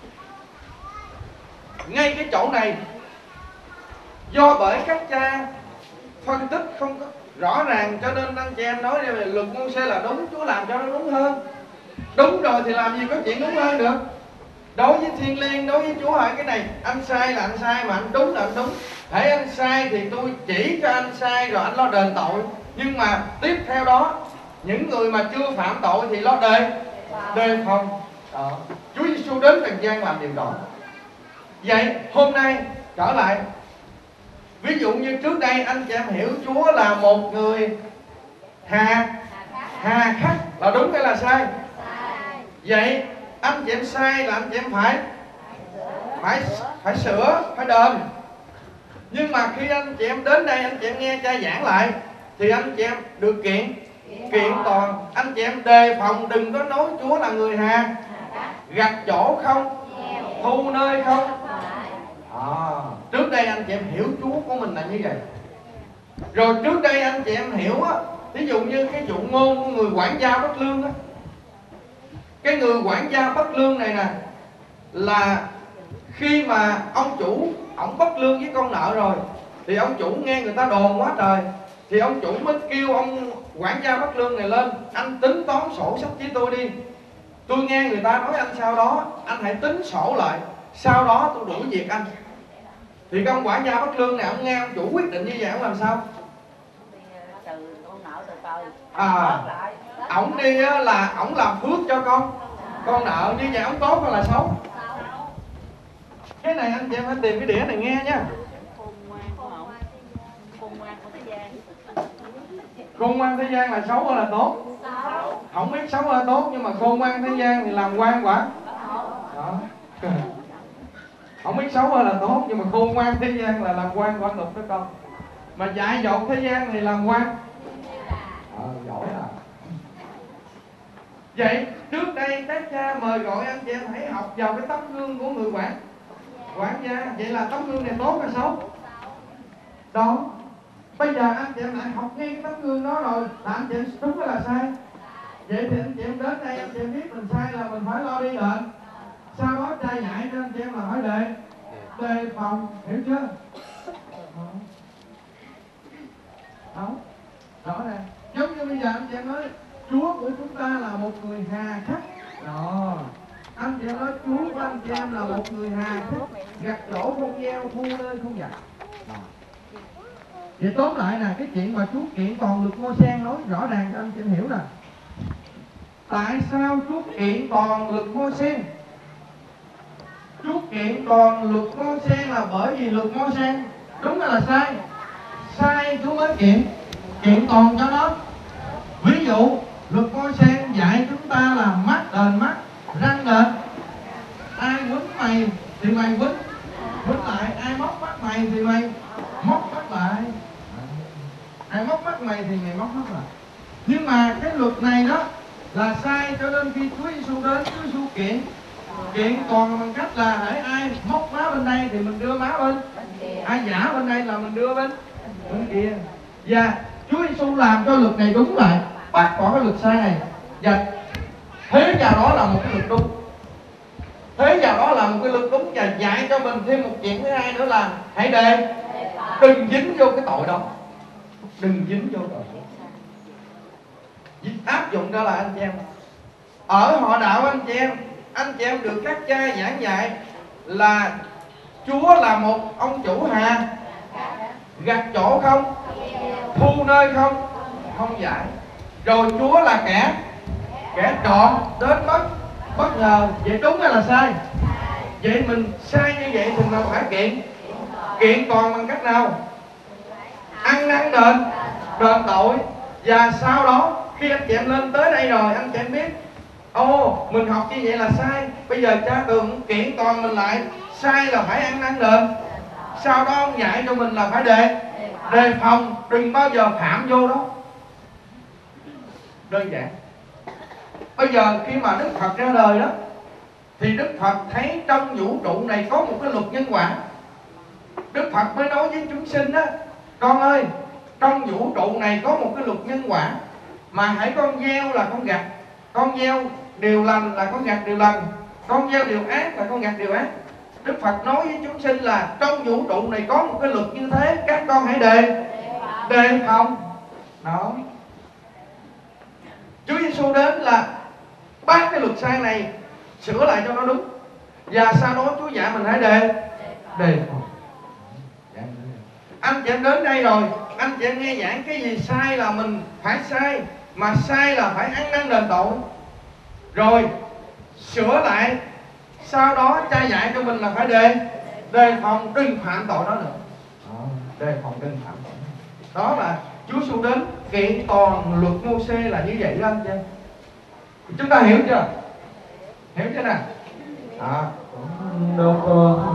Ngay cái chỗ này, do bởi các cha phân tích không có rõ ràng cho nên anh chị em nói về luật Mô-se là đúng, Chúa làm cho nó đúng hơn. Đúng rồi thì làm gì có chuyện đúng hơn được. Đối với thiên liêng, đối với Chúa hỏi cái này, anh sai là anh sai, mà anh đúng là anh đúng. Hãy anh sai thì tôi chỉ cho anh sai rồi anh lo đền tội. Nhưng mà tiếp theo đó, những người mà chưa phạm tội thì lo đề đề phòng. Đó. Chúa Giêsu đến trần gian làm điều đó. Vậy hôm nay trở lại, ví dụ như trước đây anh chị em hiểu Chúa là một người hà hà khắc là đúng hay là sai? Vậy anh chị em sai là anh chị em phải phải phải sửa, phải đền. Nhưng mà khi anh chị em đến đây, anh chị em nghe cha giảng lại thì anh chị em được kiện kiện toàn. Anh chị em đề phòng đừng có nói Chúa là người hà, gặt chỗ không, thu nơi không. À, trước đây anh chị em hiểu Chúa của mình là như vậy. Rồi trước đây anh chị em hiểu á, ví dụ như cái dụ ngôn của người quản gia bất lương á. Cái người quản gia bất lương này nè, là khi mà ông chủ ổng bất lương với con nợ rồi thì ông chủ nghe người ta đồn quá trời, thì ông chủ mới kêu ông quản gia bất lương này lên, anh tính toán sổ sách với tôi đi. Tôi nghe người ta nói anh sao đó, anh hãy tính sổ lại, sau đó tôi đuổi việc anh. Thì cái ông quản gia bất lương này, ông nghe ông chủ quyết định như vậy, ông làm sao? À, ổng đi là ổng làm phước cho con con nợ, như vậy ổng tốt hay là xấu? Cái này anh chị em phải tìm cái đĩa này nghe nha. Khôn ngoan thế gian là xấu hay là tốt? Không biết xấu hay là tốt, nhưng mà khôn ngoan thế gian thì làm quan quả đó. Không biết xấu hay là tốt, nhưng mà khôn ngoan thế gian là làm quan quả ngục đó con. Mà dại dột thế gian thì làm quan. À, giỏi Vậy trước đây các cha mời gọi anh chị em hãy học vào cái tấm gương của người quản quản gia. Vậy là tấm gương này tốt hay xấu? Đó. Bây giờ anh chị em lại học ngay cái tấm gương đó rồi là anh chị em đúng hay là sai? Vậy thì anh chị em đến đây anh chị em biết mình sai là mình phải lo đi lệnh. Sau đó cha dạy cho anh chị em là phải đề đề phòng, hiểu chưa? Đó. Rõ ràng. Giống như bây giờ anh chị em nói Chúa của chúng ta là một người hà khắc. Đó. Anh chị em nói Chúa của anh chị em là một người hà khắc, gặt chỗ không gieo, thu nơi không gặt. Vậy tóm lại là cái chuyện mà Chúa kiện toàn luật Mô-se nói rõ ràng cho anh chị em hiểu nè. Tại sao Chúa kiện toàn luật Mô-se? Chúa kiện toàn luật Mô-se là bởi vì luật Mô-se đúng hay là sai? Sai Chúa mới kiện kiện toàn cho nó. Ví dụ luật Mô-se dạy chúng ta là mắt đền mắt, răng đền. Ai quýnh mày thì mày quýnh quýnh lại, ai móc mắt mày thì mày móc mắt lại, ai móc mắt mày thì mày móc mắt lại. Nhưng mà cái luật này đó là sai, cho nên khi Chúa Giêsu đến, Chúa Giêsu kiện kiện toàn bằng cách là hễ ai móc má bên đây thì mình đưa má bên, ai giả bên đây là mình đưa bên bên kia. Và Chúa Giêsu làm cho luật này đúng lại, bác bỏ cái luật sai này, và thế vào đó là một cái luật đúng. Thế vào đó là một cái luật đúng, và dạy cho mình thêm một chuyện thứ hai nữa là hãy đề đừng dính vô cái tội đó, đừng dính vô tội. Áp dụng đó là anh chị em ở họ đạo, anh chị em anh chị em được các cha giảng dạy là Chúa là một ông chủ hà, gặt chỗ không, thu nơi không không giải. Rồi Chúa là kẻ kẻ trọn đến bất bất ngờ. Vậy đúng hay là sai? Vậy mình sai như vậy thì mình phải kiện kiện toàn bằng cách nào? Ăn năn đền đền tội. Và sau đó khi anh chị em lên tới đây rồi, anh chị em biết ồ mình học như vậy là sai, bây giờ cha Tường kiện toàn mình lại, sai là phải ăn năn đền. Sau đó ông dạy cho mình là phải đề đề phòng, đừng bao giờ phạm vô đó. Đơn giản. Bây giờ khi mà Đức Phật ra đời đó, thì Đức Phật thấy trong vũ trụ này có một cái luật nhân quả. Đức Phật mới nói với chúng sinh đó: con ơi, trong vũ trụ này có một cái luật nhân quả, mà hãy con gieo là con gặt, con gieo điều lành là con gặt điều lành, con gieo điều ác là con gặt điều ác. Đức Phật nói với chúng sinh là trong vũ trụ này có một cái luật như thế, các con hãy đề đề phòng. Đó. Chúa Giêsu đến là bắt cái luật sai này, sửa lại cho nó đúng. Và sau đó Chúa dạy mình hãy đề đề phòng. Anh chị em đến đây rồi, anh chị em nghe giảng cái gì sai là mình phải sai, mà sai là phải ăn năn đền tội, rồi sửa lại. Sau đó cha dạy cho mình là phải đề đề phòng, đừng phạm tội đó nữa. Đề phòng đừng phạm tội. Đó là Chúa Giêsu đến kiện toàn luật Mô-se là như vậy đó anh chị. Chúng ta hiểu chưa? Hiểu chưa nè? À. Đâu có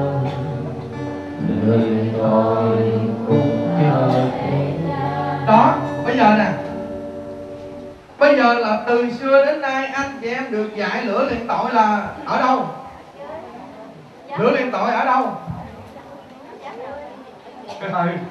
người tội cũng đó, bây giờ nè, bây giờ là từ xưa đến nay anh chị em được dạy lửa liền tội là ở đâu? Lửa liền tội ở đâu? Ừ.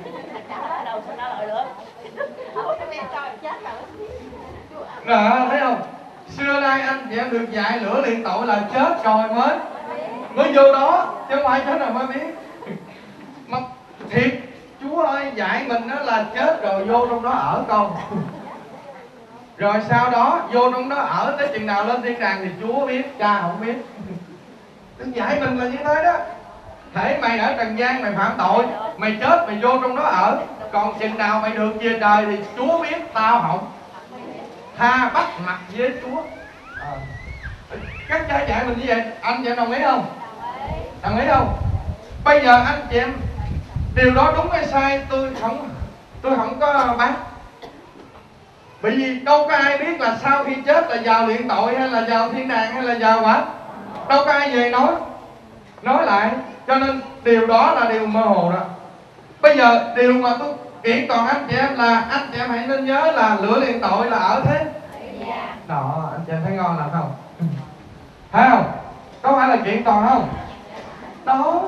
Nè, thấy không? Xưa nay anh chị em được dạy lửa liền tội là chết rồi mới mới vô đó, chứ không ai chết rồi mới biết. Mà thiệt, Chúa ơi, dạy mình đó là chết rồi vô trong đó ở con. Rồi sau đó vô trong đó ở tới chừng nào lên thiên đàng thì Chúa biết, cha không biết. Đừng dạy mình là như thế đó. Thể mày ở trần gian mày phạm tội, mày chết mày vô trong đó ở, còn chừng nào mày được về trời thì Chúa biết, tao không. Tha bắt mặt với Chúa. À. Các cha dạy mình như vậy, anh chị em đồng ý không? Đồng ý không? Bây giờ anh chị em, điều đó đúng hay sai tôi không tôi không có bác. Bởi vì đâu có ai biết là sau khi chết là vào luyện tội hay là vào thiên đàng hay là vào quả. Đâu có ai về nói nói lại. Cho nên điều đó là điều mơ hồ đó. Bây giờ điều mà tôi kiện toàn anh chị em là anh chị em hãy nên nhớ là lửa luyện tội là ở thế Đó, anh chị em thấy ngon lắm không? Thấy không? Có phải là kiện toàn không? Đó.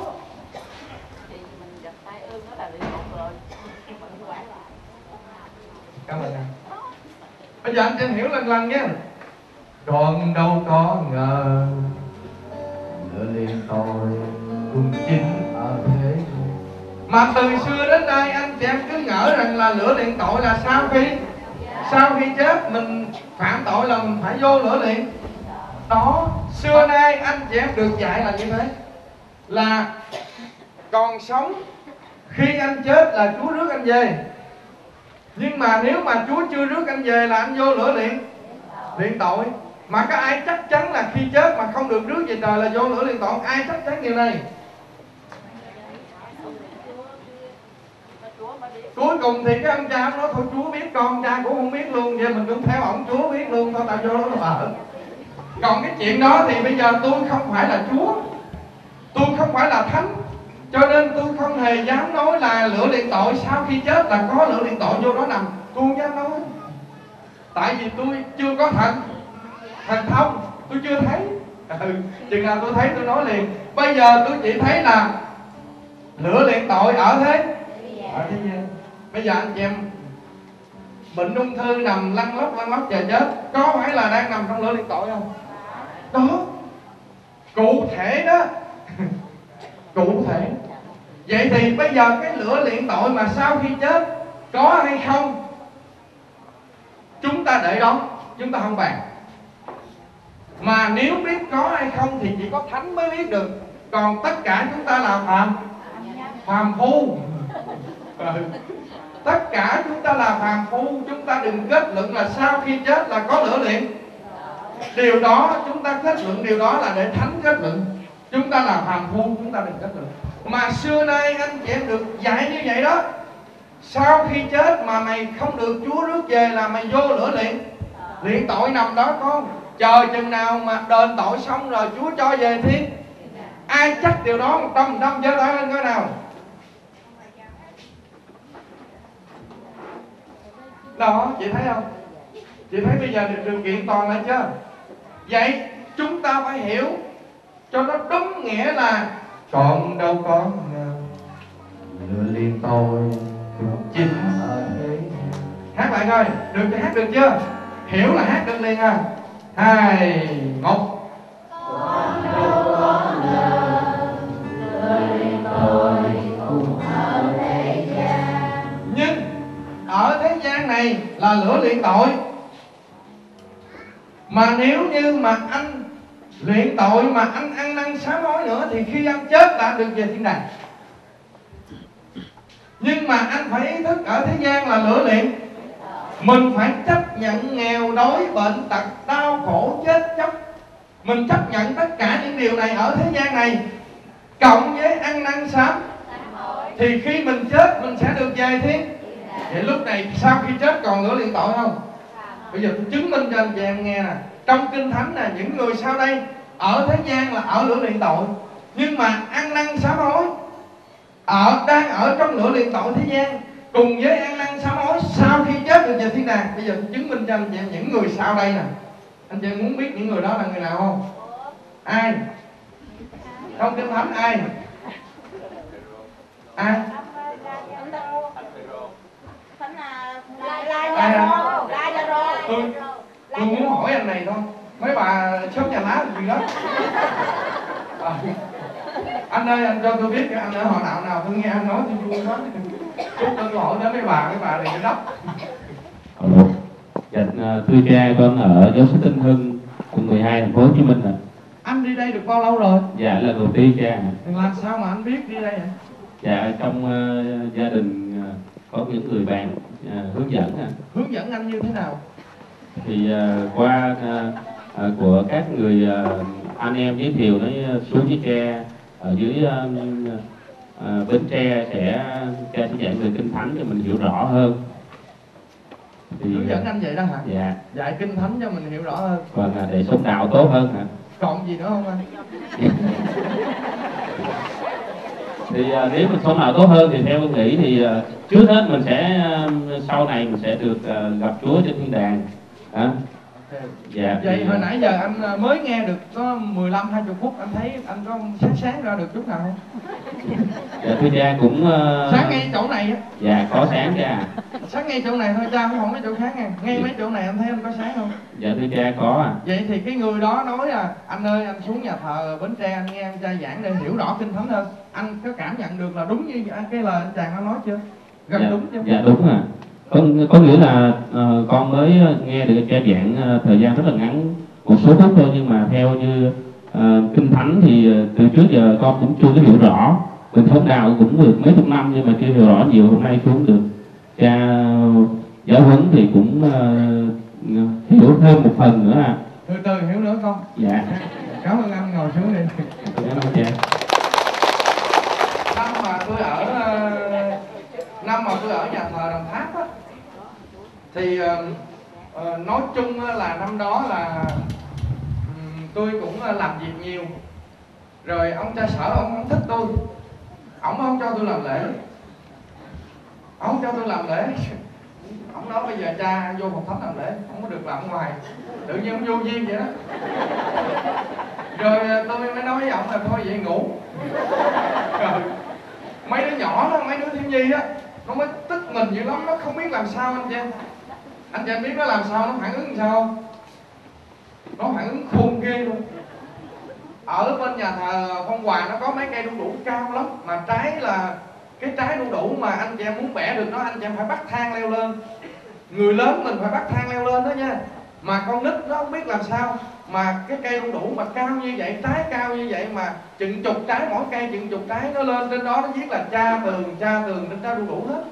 Cảm ơn anh. Bây giờ anh chị em hiểu lần lần nha. Con đâu có ngờ lửa liền tôi cũng chính ở thế. Mà từ xưa đến nay anh chị em cứ ngỡ rằng là lửa liền tội là sau khi sau khi chết mình phạm tội là mình phải vô lửa liền. Đó, xưa nay anh chị em được dạy là như thế. Là còn sống khi anh chết là Chúa rước anh về. Nhưng mà nếu mà Chúa chưa rước anh về là anh vô lửa liền liền tội. Mà có ai chắc chắn là khi chết mà không được rước về trời là vô lửa liền tội? Ai chắc chắn điều này? Cuối cùng thì cái ông cha ông nói thôi Chúa biết, con cha cũng không biết luôn, vậy mình cũng theo ổng, Chúa biết luôn, thôi tao vô đó tao ở. Còn cái chuyện đó thì bây giờ tôi không phải là Chúa, tôi không phải là thánh, cho nên tôi không hề dám nói là lửa liền tội sau khi chết là có lửa liền tội vô đó nằm. Tôi không dám nói, tại vì tôi chưa có thần thần thông, tôi chưa thấy. Ừ, chừng nào tôi thấy tôi nói liền. Bây giờ tôi chỉ thấy là lửa liền tội ở thế ở thế gian. Bây giờ anh chị em bệnh ung thư nằm lăn lóc lăn lóc chờ chết, có phải là đang nằm trong lửa liền tội không? Đó, cụ thể đó. Cụ thể. Vậy thì bây giờ cái lửa liền tội mà sau khi chết có hay không, chúng ta để đó, chúng ta không bàn. Mà nếu biết có hay không thì chỉ có thánh mới biết được. Còn tất cả chúng ta là phàm phàm phu. Tất cả chúng ta là phàm phu. Chúng ta đừng kết luận là sau khi chết là có lửa liền. Điều đó chúng ta kết luận, điều đó là để thánh kết luận. Chúng ta là phàm phu, chúng ta đừng kết luận. Mà xưa nay anh chị em được dạy như vậy đó. Sau khi chết mà mày không được Chúa rước về là mày vô lửa liền liền tội nằm đó con. Chờ chừng nào mà đền tội xong rồi Chúa cho về thiên. Ai chắc điều đó một trăm phần trăm giơ tay lên coi nào. Đó, chị thấy không? Chị thấy bây giờ được điều kiện toàn lại chưa? Vậy chúng ta phải hiểu cho nó đúng nghĩa là còn đâu có lửa liền tội cũng chính ở thế. Hát lại coi, được chưa? Hát được chưa? Hiểu là hát được liền à. Hai, một. Con đâu có ngờ lửa liền tội cũng ở thế gian. Nhưng ở thế gian này là lửa liền tội. Mà nếu như mà anh luyện tội mà anh ăn năn sám hối nữa thì khi anh chết là anh được về thiên đàng. Nhưng mà anh phải ý thức ở thế gian là lửa liền. Mình phải chấp nhận nghèo đói, bệnh tật, đau khổ, chết chóc. Mình chấp nhận tất cả những điều này ở thế gian này, cộng với ăn năn sám, thì khi mình chết mình sẽ được về thiên. Vậy lúc này sau khi chết còn lửa liền tội không? Bây giờ tôi chứng minh cho anh chị em nghe nè. Trong Kinh Thánh nè, những người sau đây ở thế gian là ở lửa liền tội, nhưng mà ăn năn sám hối ở đang ở trong lửa liền tội thế gian, cùng với ăn năn sám hối sau khi chết được về thiên đàng. Bây giờ tôi chứng minh cho anh chị em những người sau đây nè. Anh chị em muốn biết những người đó là người nào không? Ai? Trong Kinh Thánh ai? Ai? Tôi, tôi muốn hỏi anh này thôi. Mấy bà sớm nhà lá gì đó à, anh ơi, anh cho tôi biết anh ở họ đạo nào, tôi nghe anh nói tôi vui quá. Chút tôi hỏi đến mấy bà, mấy bà này cái đất. Dạ, thưa cha, con ở giáo xứ Tân Hưng, quận mười hai, thành phố Hồ Chí Minh ạ. Anh đi đây được bao lâu rồi? Dạ, lần đầu tiên cha. Làm sao mà anh biết đi đây hả? Dạ, trong uh, gia đình uh, có những người bạn uh, hướng dẫn. À. Hướng dẫn anh như thế nào? Thì uh, qua uh, uh, của các người uh, anh em giới thiệu nói xuống với cha ở dưới uh, uh, Bến Tre sẽ cha sẽ dạy về Kinh Thánh cho mình hiểu rõ hơn. Thì, hướng dẫn anh vậy đó hả? Dạ. Dạy Kinh Thánh cho mình hiểu rõ hơn. Vâng, để sống đạo tốt hơn hả? Còn gì nữa không anh? Thì uh, nếu mình sống đạo tốt hơn thì theo tôi nghĩ thì uh, trước hết mình sẽ uh, sau này mình sẽ được uh, gặp Chúa trên thiên đàng. À, Dạ. Vậy thì, hồi nãy giờ anh mới nghe được có mười lăm hai mươi phút, anh thấy anh có sáng sáng ra được chút nào không? Dạ thưa cha cũng uh... sáng ngay chỗ này á. Dạ có sáng cha. Sáng ngay chỗ này thôi cha, không mấy chỗ khác nha. Ngay mấy chỗ này anh thấy anh có sáng không? Dạ thưa cha có à. Vậy thì cái người đó nói là anh ơi anh xuống nhà thờ Bến Tre anh nghe anh cha giảng để hiểu rõ kinh thánh hơn. Anh có cảm nhận được là đúng như cái lời anh chàng nó nói chưa? Gần Dạ, đúng chưa? dạ đúng à. Có, có nghĩa là uh, con mới nghe được cha giảng uh, thời gian rất là ngắn, một số phút thôi, nhưng mà theo như uh, kinh thánh thì uh, từ trước giờ con cũng chưa có hiểu rõ. Mình thông đạo cũng được mấy chục năm nhưng mà chưa hiểu rõ nhiều. Hôm nay xuống được cha uh, giáo huấn thì cũng uh, hiểu thêm một phần nữa à. Từ từ hiểu nữa con. Dạ. Cảm ơn anh, ngồi xuống đi. Cảm ơn cha. Năm mà tôi ở năm mà tôi ở nhà thờ Đồng Tháp á, thì uh, nói chung là năm đó là um, tôi cũng làm việc nhiều, rồi ông cha sở ông không thích tôi, ông không cho tôi làm lễ, ông không cho tôi làm lễ. Ông nói bây giờ cha vô phòng thánh làm lễ, không có được làm ngoài, tự nhiên ông vô duyên vậy đó. Rồi tôi mới nói với ông là thôi vậy ngủ. Rồi mấy đứa nhỏ đó, mấy đứa thiếu nhi á, nó mới tức mình dữ lắm, nó không biết làm sao anh chị em. Anh chị em biết nó làm sao, nó phản ứng làm sao không? Nó phản ứng khôn ghê luôn. Ở bên nhà thờ Phong Hòa nó có mấy cây đu đủ cao lắm, mà trái là cái trái đu đủ mà anh chị em muốn bẻ được nó, anh chị em phải bắt thang leo lên. Người lớn mình phải bắt thang leo lên đó nha. Mà con nít nó không biết làm sao, mà cái cây đu đủ mà cao như vậy, trái cao như vậy mà chừng chục trái, mỗi cây chừng chục trái, nó lên trên đó nó viết là cha tường, cha tường trên trái đu đủ hết.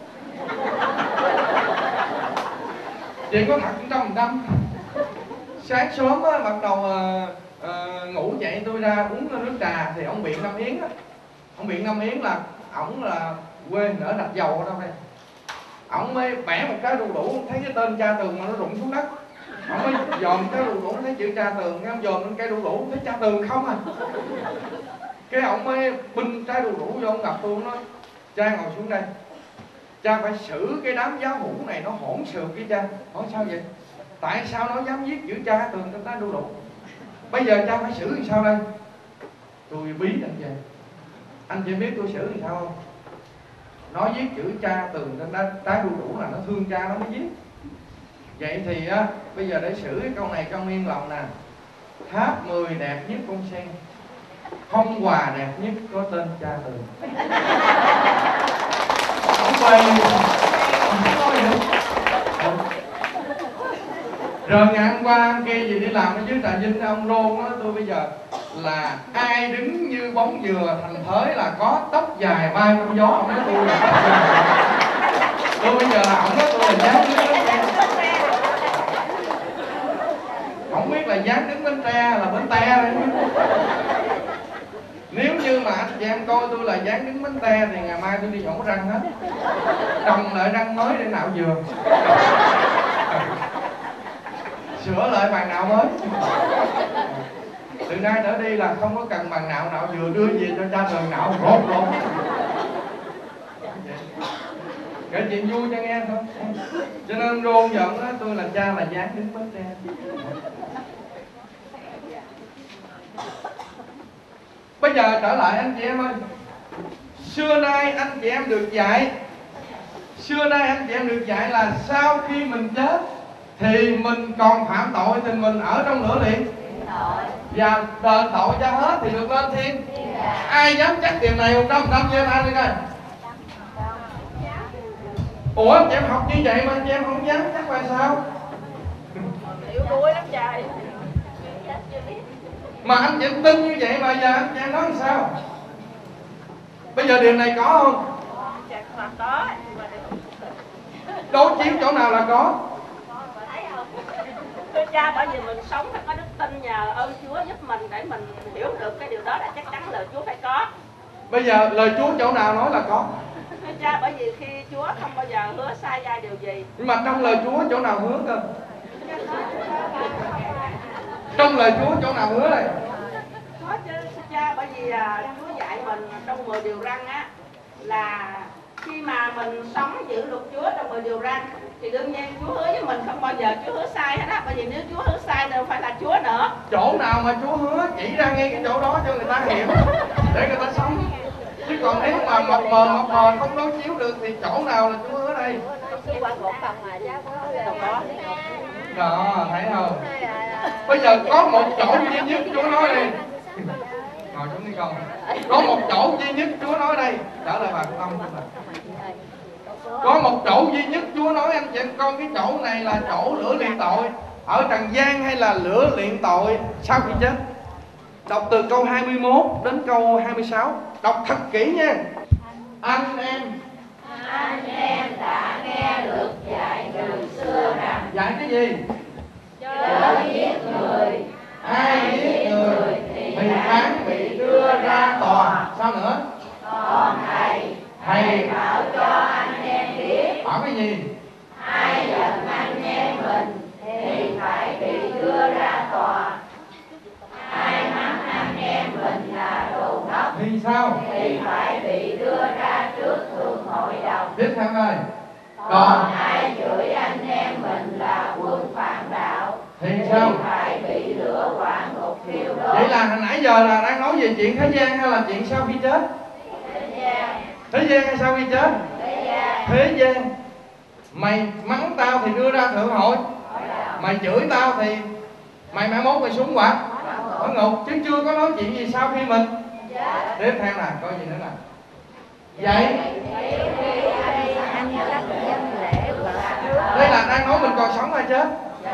Chuyện có thật một trăm phần trăm. Sáng sớm á, bắt đầu uh, uh, ngủ dậy tôi ra uống nước trà thì ông Biện Nam Yến á, ông Biện Nam Yến là ổng là quê ở Rạch Dầu ở đâu đây, ổng mới bẻ một cái đu đủ thấy cái tên cha tường mà nó rụng xuống đất, ổng mới dòm cái đu đủ thấy chữ cha tường, cái ông dòm lên cái đu đủ thấy cha tường không à, cái ổng mới binh trái đu đủ vô, ông gặp tôi nói cha ngồi xuống đây, cha phải xử cái đám giáo hữu này nó hỗn xược với cha. Hỏi sao vậy? Tại sao nó dám viết chữ cha tường trên trái đu đủ? Bây giờ cha phải xử làm sao đây? Tôi bí anh chị. Anh chị biết tôi xử làm sao không? Nó viết chữ cha tường trên trái đu đủ là nó thương cha nó mới viết. Vậy thì á, bây giờ để xử cái câu này trong yên lòng nè. Tháp mười đẹp nhất con sen, Phong Hòa đẹp nhất có tên cha tường. Không quay không nói nữa. Rồi ngày hôm qua anh kia gì đi làm ở dưới Trà Vinh, ông Rôn á, tôi bây giờ là ai đứng như bóng dừa thành thới là có tóc dài bay trong gió, ông nói tôi là tóc dài. Tôi bây giờ là ổng nói tôi là dáng đứng Bến Tre. Không biết là dáng đứng Bến Tre là Bến Tre đấy. Nếu như mà anh chị em coi tôi là dáng đứng Bến Tre thì ngày mai tôi đi nhổ răng hết, trồng lại răng mới để nạo dừa, sửa lại bàn nạo mới. Từ nay trở đi là không có cần bàn nạo nạo dừa, đưa về cho cha tường nạo rốt rốt. Kể chuyện vui cho nghe thôi. Cho nên Rôn giận đó, tôi là cha là dáng đứng Bến Tre. Bây giờ trở lại anh chị em ơi, xưa nay anh chị em được dạy, xưa nay anh chị em được dạy là sau khi mình chết thì mình còn phạm tội thì mình ở trong lửa điện và đền tội cho hết thì được lên thiên. Ai dám chắc điều này một trăm phần trăm cho em ai đi coi. Ủa anh chị em học như vậy mà anh chị em không dám chắc là sao? Yếu đuối lắm trời. Mà anh chị em tin như vậy mà giờ anh chị em nói làm sao? Bây giờ điều này có không? Chắc là có. Đối chiếu chỗ nào là có? Thưa cha, bởi vì mình sống phải có đức tin, nhờ ơn Chúa giúp mình để mình hiểu được cái điều đó là chắc chắn lời Chúa phải có. Bây giờ lời Chúa chỗ nào nói là có? Thưa cha, bởi vì khi Chúa không bao giờ hứa sai dai điều gì. Nhưng mà trong lời Chúa chỗ nào hứa cơ? Trong lời Chúa chỗ nào hứa này? Có chứ thưa cha, bởi vì à, Chúa dạy mình trong mười điều răn á, là khi mà mình sống giữ luật Chúa trong mười điều răn Thì đương nhiên Chúa hứa với mình không bao giờ Chúa hứa sai hết á. Bởi vì nếu Chúa hứa sai thì đâu phải là Chúa nữa. Chỗ nào mà Chúa hứa chỉ ra ngay cái chỗ đó cho người ta hiểu, để người ta sống. Chứ còn nếu mà mập mờ mập mờ không đối chiếu được thì chỗ nào là Chúa hứa đây? Đó, thấy không? Bây giờ có một chỗ duy nhất Chúa nói đây. Ngồi xuống đi con. Có một chỗ duy nhất Chúa nói đây. Trở lại bà của ông chúng ta. Có một chỗ duy nhất Chúa nói anh chị em con, cái chỗ này là chỗ lửa luyện tội ở trần gian hay là lửa luyện tội sau khi chết. Đọc từ câu hai mươi mốt đến câu hai mươi sáu. Đọc thật kỹ nha. Anh em Anh em đã nghe luật dạy từ xưa rằng dạy cái gì? chớ giết người, Ai giết người thì phán bị đưa ra tòa. Sao nữa? còn thầy Thầy bảo cho anh em biết bảo cái gì? ai giận anh em mình thì phải bị đưa ra tòa, ai mắng anh em mình là đồ ngốc Thì sao? thì phải bị đưa ra trước thượng hội đồng. Tiếp theo đây. Còn Còn ai chửi anh em mình là quân phản đạo thì sao? phải bị lửa hỏa ngục thiêu đốt. Vậy là hồi nãy giờ là đang nói về chuyện thế gian hay là chuyện sau khi chết? Thế gian, Thế gian hay sau khi chết? thế gian, Thế gian. Mày mắng tao thì đưa ra thượng hội, mày chửi tao thì mày mai mốt mày xuống quả ở ngục, chứ chưa có nói chuyện gì sau khi mình tiếp theo nè, coi gì nữa nè. Vậy đây là đang nói mình còn sống hay chết?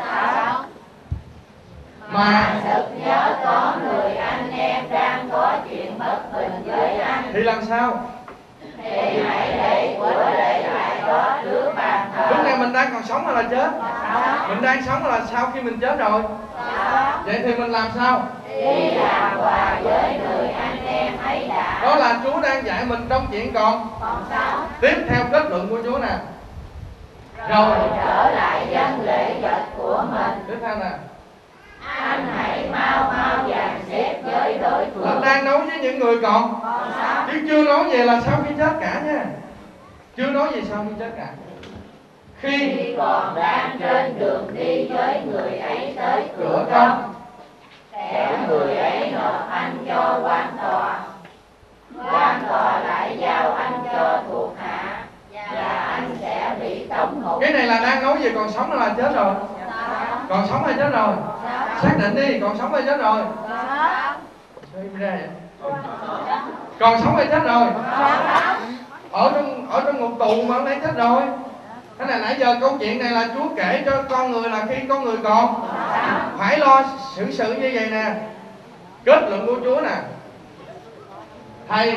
Mà sực nhớ có người anh em đang có chuyện bất bình với anh thì làm sao? thì hãy lấy của để lại đó trước bàn thờ. Lúc này mình đang còn sống hay là chết? Mình đang sống là sau khi mình chết rồi. Vậy thì mình làm sao? Đi làm quà với người anh em ấy đã Đó là Chúa đang dạy mình trong chuyện còn còn sống, tiếp theo kết luận của Chúa nè. Rồi rồi trở lại dân lễ vật của mình. tiếp theo nè. Anh hãy mau mau dàn xếp với đối Là phương đang nói với những người còn còn sống. chứ chưa nói về là sau khi chết cả nha. Chưa nói gì sau khi chết cả. Khi Khi còn đang trên đường đi với người ấy tới cửa cửa trong, trong kẻo người ấy nộp anh cho quan tòa, quan tòa lại giao anh cho thuộc hạ và anh sẽ bị tống ngục. cái này là đang nói về còn sống hay là chết rồi? Còn sống hay chết rồi? Xác định đi, còn sống hay chết rồi? Sao im ra vậy? Còn sống hay chết rồi? Ở trong ở trong ngục tù mà ông ấy chết rồi. Thế này nãy giờ câu chuyện này là Chúa kể cho con người là khi con người còn phải lo xử sự như vậy nè. Kết luận của Chúa nè. Thầy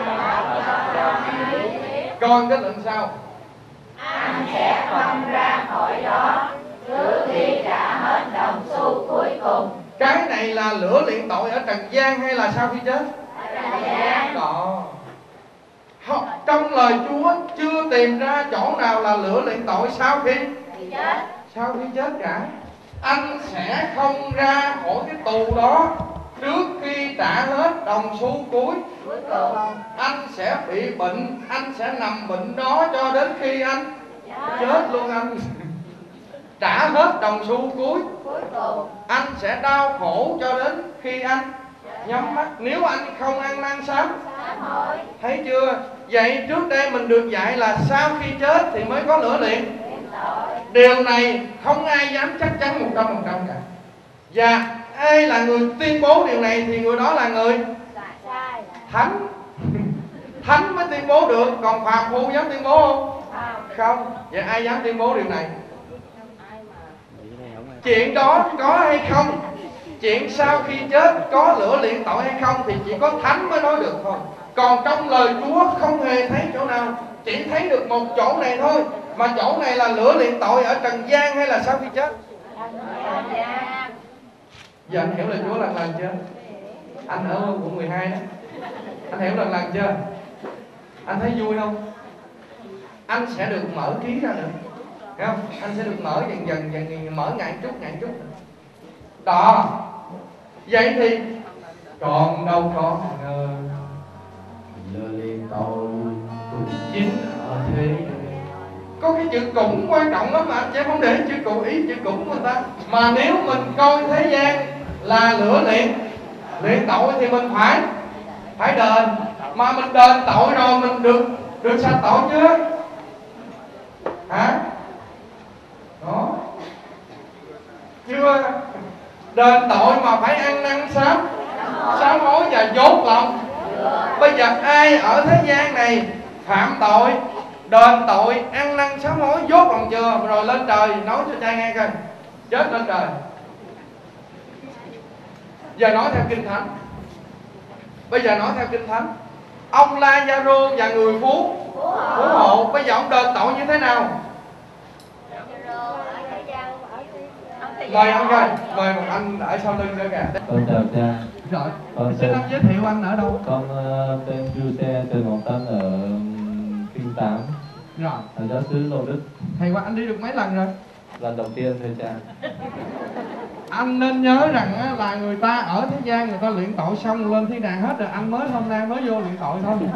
con kết luận sao? Anh sẽ không ra khỏi đó trước khi trả hết đồng xu cuối cùng. Cái này là lửa luyện tội ở trần gian hay là sau khi chết? Đó. Không, trong lời Chúa chưa tìm ra chỗ nào là lửa luyện tội sau khi sau khi chết cả. Anh sẽ không ra khỏi cái tù đó trước khi trả hết đồng xu cuối. Cuối cùng Anh sẽ bị bệnh, anh sẽ nằm bệnh đó cho đến khi anh chết luôn anh. Trả hết đồng xu cuối. cuối cùng Anh sẽ đau khổ cho đến khi anh nhắm mắt. Nếu anh không ăn năn sám, sám hối thấy chưa? Vậy trước đây mình được dạy là sau khi chết thì mới có lửa luyện biến tội. Điều này không ai dám chắc chắn một trăm phần trăm cả. Và ai là người tuyên bố điều này thì người đó là người Sai thánh. Thánh mới tuyên bố được, còn phàm phu dám tuyên bố không? Không. Vậy ai dám tuyên bố điều này? Chuyện đó có hay không, chuyện sau khi chết có lửa luyện tội hay không thì chỉ có thánh mới nói được thôi. Còn trong lời Chúa không hề thấy chỗ nào, chỉ thấy được một chỗ này thôi. Mà chỗ này là lửa luyện tội ở trần gian hay là sau khi chết? Giờ anh hiểu lời Chúa lần lần chưa? Anh ở quận mười hai đó, anh hiểu lần lần chưa? Anh thấy vui không? Anh sẽ được mở trí ra nữa, thấy không? Anh sẽ được mở dần dần dần dần, mở ngàn chút ngàn chút. Đó. Vậy thì còn đâu có ngờ lừa liền tội chính ở thế. có cái chữ cũng quan trọng lắm mà anh chị em không để chữ cụ, ý chữ cũng của người ta. Mà nếu mình coi thế gian là lửa luyện luyện tội thì mình phải phải đền. Mà mình đền tội rồi mình được được sạch tội chưa? Hả? Đó. Chưa. Đền tội mà phải ăn năn sám sám hối và dốt lòng. Bây giờ ai ở thế gian này phạm tội, đền tội, ăn năn sám hối, dốt lòng chưa? Rồi lên trời nói cho cha nghe coi, chết lên trời. Giờ nói theo Kinh Thánh. Bây giờ nói theo Kinh Thánh, ông Lazaro và người phú phú hộ, bây giờ ông đền tội như thế nào? Mời ông coi, mời một anh ở sau lưng nữa kìa. Con chào cha. Rồi, Con xin tên, ông giới thiệu anh ở đâu? con uh, tên Giuse từ Ngọc Tân ở um, Kinh Tám, Rồi, ở giáo xứ Lô Đức. thầy qua anh đi được mấy lần rồi? Lần đầu tiên thôi cha. Anh nên nhớ rằng á, là người ta ở thế gian người ta luyện tội xong lên thiên đàng hết rồi, anh mới hôm nay mới vô luyện tội thôi.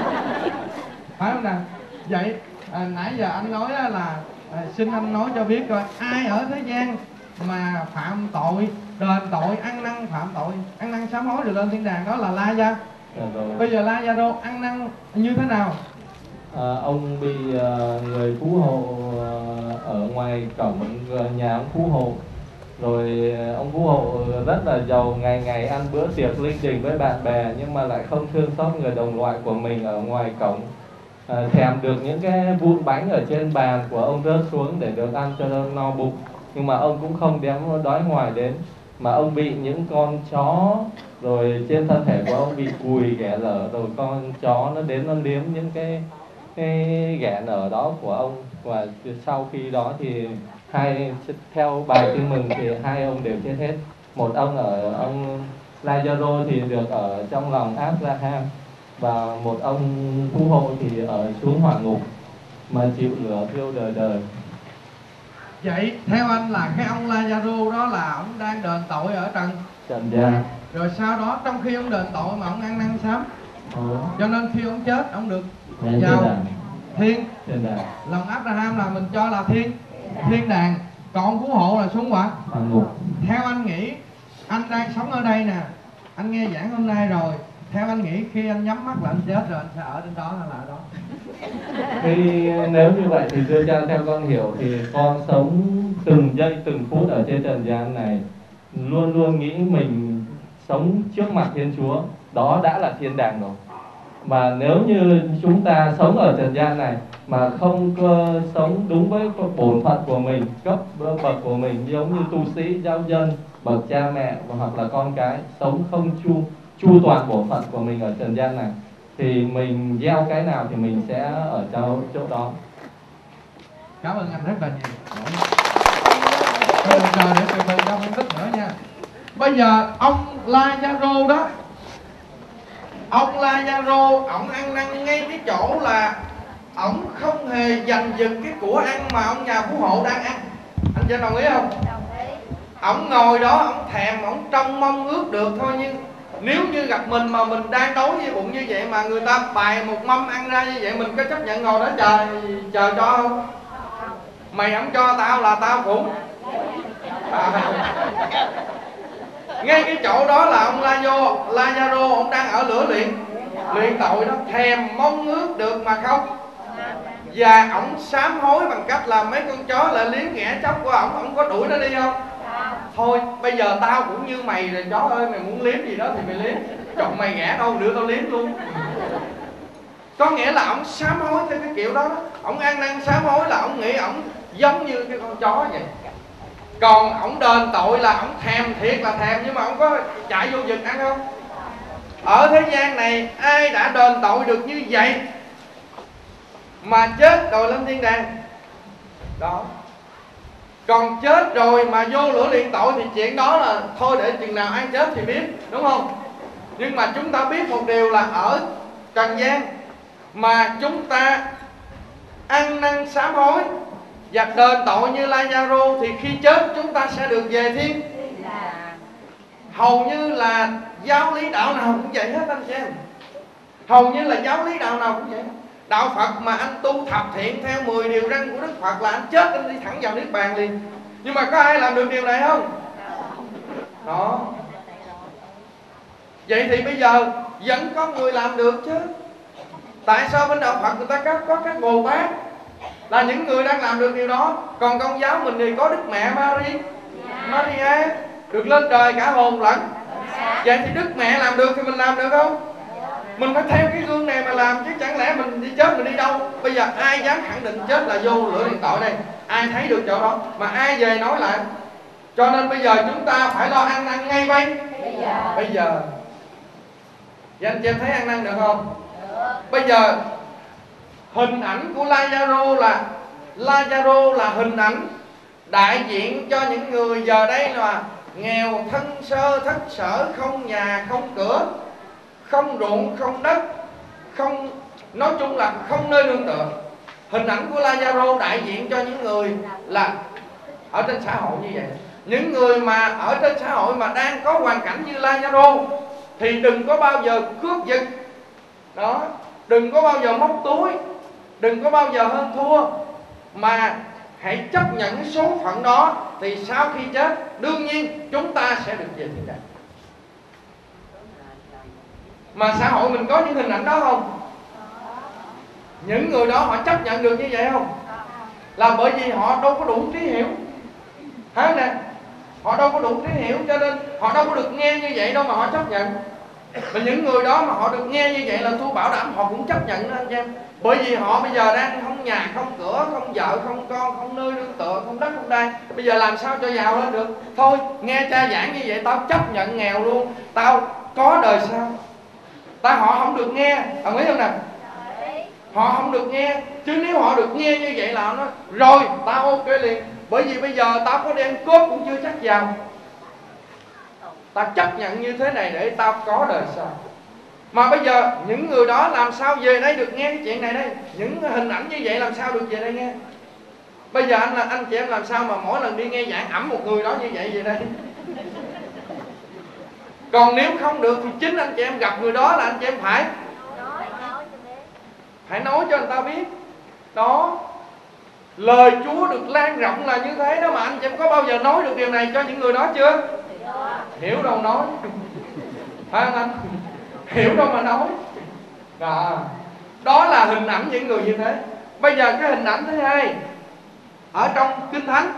Phải không nào? Vậy à, nãy giờ anh nói á, là à, xin anh nói cho biết coi, ai ở thế gian mà phạm tội, đền tội, ăn năn phạm tội, ăn năn sám hối rồi lên thiên đàng, đó là La Gia. Dạ rồi. Bây giờ La Gia Đô ăn năn như thế nào? À, ông bị uh, người phú hộ uh, ở ngoài cổng uh, nhà ông phú hộ. Rồi uh, ông phú hộ rất là giàu, ngày ngày ăn bữa tiệc linh đình với bạn bè, nhưng mà lại không thương xót người đồng loại của mình ở ngoài cổng. À, thèm được những cái vụn bánh ở trên bàn của ông rớt xuống để được ăn cho no bụng, nhưng mà ông cũng không đem đói ngoài đến, mà ông bị những con chó, rồi trên thân thể của ông bị cùi ghẻ lở, rồi con chó nó đến nó liếm những cái, cái ghẻ nở đó của ông. Và sau khi đó thì hai, theo bài tin mừng thì hai ông đều chết hết. Một ông ở ông Lazaro thì được ở trong lòng Abraham, và một ông phú hộ thì ở xuống hỏa ngục mà chịu lửa thiêu đời đời. Vậy theo anh là cái ông Lazaro đó là ông đang đền tội ở trần Trần gian. Rồi sau đó trong khi ông đền tội mà ông ăn năn sám, cho nên khi ông chết ông được Lên vào trên đàn. thiên Trên đàn. lòng Abraham là mình cho là thiên thiên đàng, còn ông phú hộ là xuống hỏa Hỏa ngục. Theo anh nghĩ, anh đang sống ở đây nè, anh nghe giảng hôm nay rồi, theo anh nghĩ khi anh nhắm mắt là anh chết rồi, anh sẽ ở trên đó hay là ở đó? Khi nếu như vậy thì thưa cha, theo con hiểu thì con sống từng giây từng phút ở trên trần gian này, luôn luôn nghĩ mình sống trước mặt Thiên Chúa, đó đã là thiên đàng rồi. Mà nếu như chúng ta sống ở trần gian này mà không cơ sống đúng với bổn phận của mình, cấp bậc của mình, giống như tu sĩ, giáo dân, bậc cha mẹ hoặc là con cái, sống không chu chu toàn bổn phận của mình ở trần gian này, thì mình gieo cái nào thì mình sẽ ở chỗ, chỗ đó. Cảm ơn anh rất là nhiều. Bây giờ để từ từ cho phân tích nữa nha. Bây giờ ông Lazaro đó, ông Lazaro ổng ăn năn ngay cái chỗ là ổng không hề giành giật cái của ăn mà ông nhà phú hộ đang ăn. Anh chị đồng ý không? Ổng ngồi đó, ổng thèm, ổng trông mong ước được thôi. Nhưng nếu như gặp mình mà mình đang đói với bụng như vậy mà người ta bày một mâm ăn ra như vậy, mình có chấp nhận ngồi đó chờ chờ cho không? Mày không cho tao là tao cũng à. Ngay cái chỗ đó là ông Lazaro, Lazaro ông đang ở lửa luyện luyện tội đó, thèm mong ước được mà không. Và ổng sám hối bằng cách là mấy con chó lại liếm ghẻ chóc của ổng, ổng có đuổi nó đi không? Thôi bây giờ tao cũng như mày rồi, chó ơi, mày muốn liếm gì đó thì mày liếm, chọn mày ghẻ đâu đưa tao liếm luôn. Có nghĩa là ổng sám hối theo cái kiểu đó đó. Ổng ăn năn sám hối là ổng nghĩ ổng giống như cái con chó vậy. Còn ổng đền tội là ổng thèm thiệt là thèm, nhưng mà ổng có chạy vô vực ăn không? Ở thế gian này ai đã đền tội được như vậy mà chết rồi lên thiên đàng đó. Còn chết rồi mà vô lửa luyện tội thì chuyện đó là thôi, để chừng nào ăn chết thì biết, đúng không? Nhưng mà chúng ta biết một điều là ở trần gian mà chúng ta ăn năn sám hối và đền tội như Lazaro thì khi chết chúng ta sẽ được về thiên. Hầu như là giáo lý đạo nào cũng vậy hết anh chị em. Hầu như là giáo lý đạo nào cũng vậy. đạo Phật mà anh tu thập thiện theo mười điều răn của Đức Phật là anh chết anh đi thẳng vào niết bàn liền. Nhưng mà có ai làm được điều này không? Đó. Vậy thì bây giờ vẫn có người làm được chứ. Tại sao bên đạo Phật người ta có, có các Bồ Tát là những người đang làm được điều đó? Còn Công giáo mình thì có Đức Mẹ Maria, Maria được lên trời cả hồn lẫn. Vậy thì Đức Mẹ làm được thì mình làm được không? Mình phải theo cái gương này mà làm, chứ chẳng lẽ mình đi chết mình đi đâu? Bây giờ ai dám khẳng định chết là vô lửa điện tội đây? Ai thấy được chỗ đó? Mà ai về nói lại? Cho nên bây giờ chúng ta phải lo ăn năn ngay vậy. Bây giờ Vậy anh chị em thấy ăn năn được không? Bây giờ hình ảnh của Lazaro là Lazaro là hình ảnh đại diện cho những người giờ đây là nghèo, thân sơ, thất sở, không nhà, không cửa, không ruộng, không đất, không, nói chung là không nơi nương tựa. Hình ảnh của Lazaro đại diện cho những người là ở trên xã hội như vậy. Những người mà ở trên xã hội mà đang có hoàn cảnh như Lazaro thì đừng có bao giờ cướp giật. Đó, đừng có bao giờ móc túi, đừng có bao giờ hơn thua, mà hãy chấp nhận cái số phận đó. Thì sau khi chết đương nhiên chúng ta sẽ được về thiên đàng. Mà xã hội mình có những hình ảnh đó không? Những người đó họ chấp nhận được như vậy không? Là bởi vì họ đâu có đủ trí hiểu. Thấy không nè? Họ đâu có đủ trí hiểu, cho nên họ đâu có được nghe như vậy đâu mà họ chấp nhận. Mà những người đó mà họ được nghe như vậy là tôi bảo đảm họ cũng chấp nhận đó anh em. Bởi vì họ bây giờ đang không nhà, không cửa, không vợ, không con, không nơi nương tựa, không đất, không đai. Bây giờ làm sao cho giàu lên được? Thôi, nghe cha giảng như vậy tao chấp nhận nghèo luôn. Tao có đời sau. Ta họ không được nghe, đồng ý không nè? Họ không được nghe. Chứ nếu họ được nghe như vậy là họ nói rồi, tao ok liền. Bởi vì bây giờ tao có đem cốt cũng chưa chắc giàu. Ta chấp nhận như thế này để tao có đời sau. Mà bây giờ những người đó làm sao về đây được nghe cái chuyện này đây? Những hình ảnh như vậy làm sao được về đây nghe? Bây giờ anh là anh chị em làm sao mà mỗi lần đi nghe giảng ẵm một người đó như vậy về đây? Còn nếu không được thì chính anh chị em gặp người đó là anh chị em phải Phải nói cho người ta biết. Đó, lời Chúa được lan rộng là như thế đó. Mà anh chị em có bao giờ nói được điều này cho những người đó chưa? Hiểu đâu nói. Phải không anh? Hiểu đâu mà nói. Đó, đó là hình ảnh những người như thế. Bây giờ cái hình ảnh thứ hai ở trong Kinh Thánh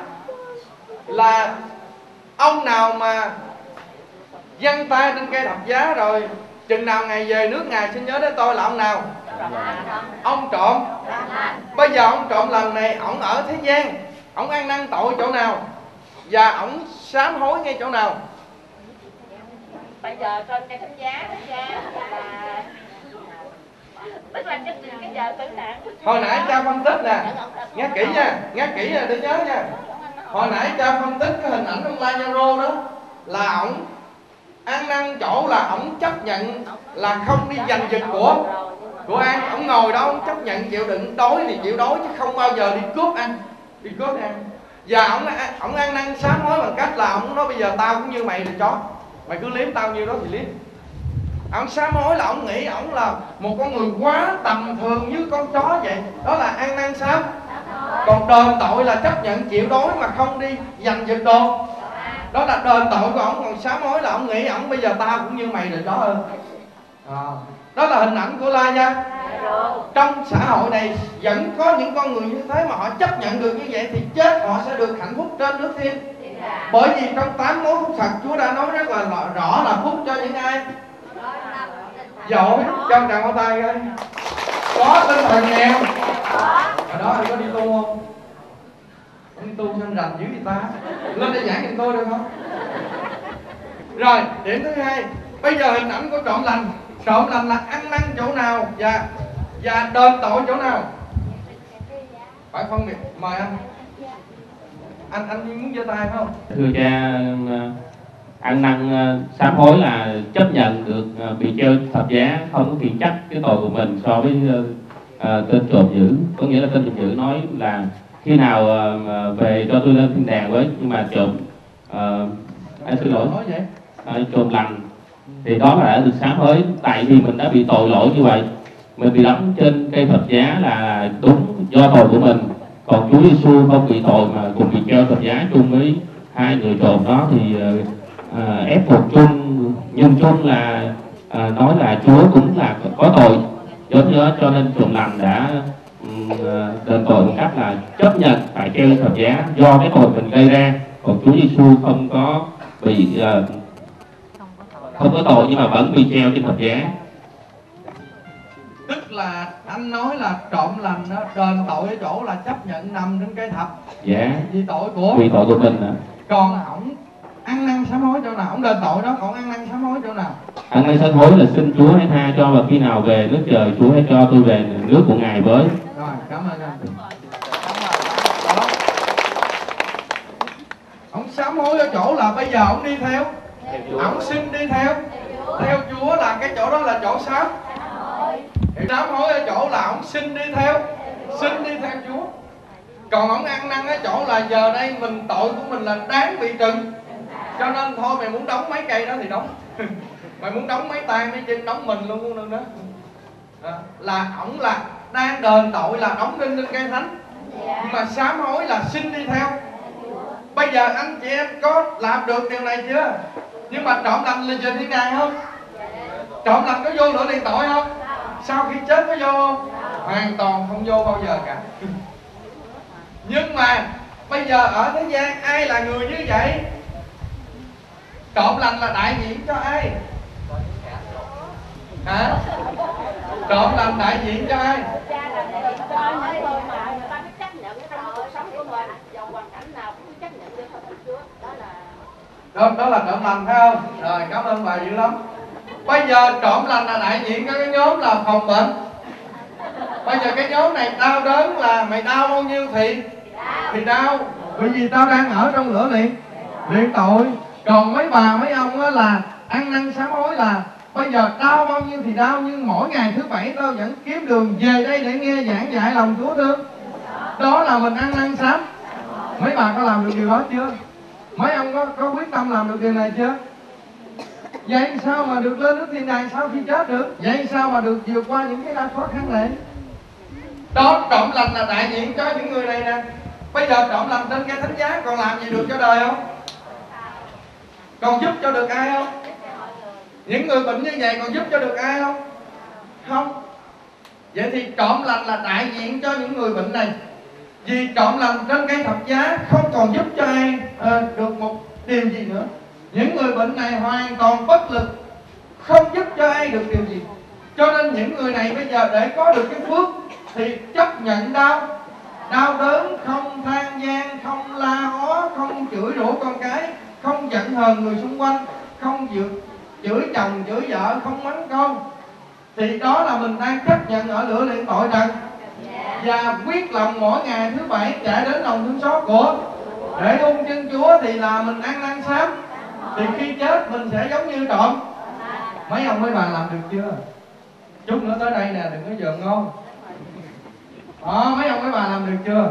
là ông nào mà giăng tay trên cây thập giá rồi chừng nào Ngài về nước Ngài xin nhớ đến tôi là ông nào? Ông trộm. Bây giờ ông trộm lần này ổng ở thế gian, ổng ăn năn tội chỗ nào và ổng sám hối ngay chỗ nào? Bây giờ trên cây thánh giá đó cha là tức là cái cái giờ tử nạn. Hồi nãy cha phân tích nè, nghe kỹ nha, nghe kỹ nè để nhớ nha. Hồi nãy cha phân tích cái hình ảnh ông Lazaro đó là ổng ăn năn chỗ là ổng chấp nhận là không đi giành giật của của ăn. Ổng ngồi đó ổng chấp nhận chịu đựng, đói thì chịu đói chứ không bao giờ đi cướp ăn, đi cướp ăn. Và ổng ổng ăn năn sám hối bằng cách là ổng nói bây giờ tao cũng như mày rồi chó, mày cứ liếm tao nhiêu đó thì liếm. Ông sám hối là ông nghĩ ổng là một con người quá tầm thường như con chó vậy. Đó là ăn năn sám. Còn đền tội là chấp nhận chịu đói mà không đi giành giật đồ. Đó là đền tội của ổng. Còn sám hối là ổng nghĩ ổng bây giờ tao cũng như mày rồi chó hơn. À, đó là hình ảnh của Lazaro. Trong xã hội này vẫn có những con người như thế mà họ chấp nhận được như vậy thì chết họ sẽ được hạnh phúc trên nước thiên. Bởi vì trong tám mối phúc Phật Chúa đã nói rất là rõ là phúc cho những ai giỏi. Trong tràng hoa tay coi có tinh thần nghèo. Ở đó anh có đi tu không? Đi tu sao rành dữ người ta. Lên đây giảng cho tôi được không? Rồi điểm thứ hai, bây giờ hình ảnh của trộm lành. Trộm lành là ăn năn chỗ nào và và đền tội chỗ nào? Phải phân biệt. Mời anh. Anh anh muốn giơ tay phải không? Thưa cha, ăn năn sám hối là chấp nhận được bị treo thập giá, không có khiển trách cái tội của mình so với uh, tên trộm dữ. Có nghĩa là tên trộm dữ nói là khi nào uh, về cho tôi lên thiên đàng với, nhưng mà trộm uh, anh xin lỗi uh, trộm lành thì đó là đã được sám hối, tại vì mình đã bị tội lỗi như vậy mình bị đóng trên cây thập giá là đúng do tội của mình, còn Chúa Giêsu không bị tội mà cùng bị treo thập giá chung với hai người trộm đó thì à, ép buộc chung, nhưng chung là à, nói là Chúa cũng là có tội, cho, cho nên trộm lành đã um, đền tội một cách là chấp nhận phải treo thập giá do cái tội mình gây ra, còn Chúa Giêsu không có bị uh, không có tội nhưng mà vẫn bị treo trên thập giá. Tức là anh nói là trộm lành đó, đền tội ở chỗ là chấp nhận nằm trên cây thập. Dạ. Vì tội của vì tội của mình à. Còn ổng ăn năn sám hối chỗ nào? Ổng đền tội đó, còn ăn năn sám hối chỗ nào? Ăn năn sám hối là xin Chúa hãy tha cho, và khi nào về nước trời Chúa hãy cho tôi về nước của Ngài với. Rồi, cảm ơn anh. Đó. Ông sám hối ở chỗ là bây giờ ông đi theo, ông xin đi theo, theo Chúa là cái chỗ đó là chỗ sám. Sám hối ở chỗ là ông xin đi theo, xin đi theo Chúa. Còn ông ăn năn ở chỗ là giờ đây mình tội của mình là đáng bị trừng, cho nên thôi mày muốn đóng mấy cây đó thì đóng. Mày muốn đóng mấy tay mấy chân đóng mình luôn luôn đó. À, là ổng là đang đền tội là đóng đinh trên cây thánh, nhưng mà sám hối là xin đi theo. Bây giờ anh chị em có làm được điều này chưa? Nhưng mà trộm lành là về thiên đàng không? Trộm lành có vô lửa điện tội không? Sau khi chết có vô không? Hoàn toàn không vô bao giờ cả. Nhưng mà bây giờ ở thế gian ai là người như vậy? Trộm lành là đại diện cho ai? Hả? Trộm lành đại diện cho ai? Đó, đó là trộm lành phải không? Rồi, cảm ơn bà dữ lắm. Bây giờ trộm lành là đại diện cho cái nhóm là phòng bệnh. Bây giờ cái nhóm này đau đớn là mày đau bao nhiêu thì thì đau, bởi vì tao đang ở trong lửa liền liền tội. Còn mấy bà mấy ông á là ăn năn sám hối là bây giờ đau bao nhiêu thì đau, nhưng mỗi ngày thứ bảy tao vẫn kiếm đường về đây để nghe giảng dạy lòng Chúa thương. Đó là mình ăn năn sám. Mấy bà có làm được điều đó chưa? Mấy ông có, có quyết tâm làm được điều này chưa? Vậy sao mà được lên nước thiên đàng sau khi chết được? Vậy sao mà được vượt qua những cái khó khăn này? Đó, trộm lành là đại diện cho những người này nè. Bây giờ trộm lành trên cái thánh giá còn làm gì được cho đời không? Còn giúp cho được ai không? Những người bệnh như vậy còn giúp cho được ai không? Không. Vậy thì trộm lành là đại diện cho những người bệnh này. Vì trộm lành trên cây thập giá không còn giúp cho ai à, được một điều gì nữa. Những người bệnh này hoàn toàn bất lực, không giúp cho ai được điều gì. Cho nên những người này bây giờ để có được cái phước thì chấp nhận đau, đau đớn, không than gian, không la ó, không chửi rủa con cái, không giận hờn người xung quanh, không chửi chồng, chửi vợ, không mắng con. Thì đó là mình đang chấp nhận ở lửa điện tội trần. Và quyết lòng mỗi ngày thứ bảy chạy đến lòng thương xót của để ung chân Chúa thì là mình ăn năn sám. Thì khi chết mình sẽ giống như trộm. Mấy ông mấy bà làm được chưa? Chút nữa tới đây nè, đừng có giận ngon. Đó, mấy ông mấy bà làm được chưa?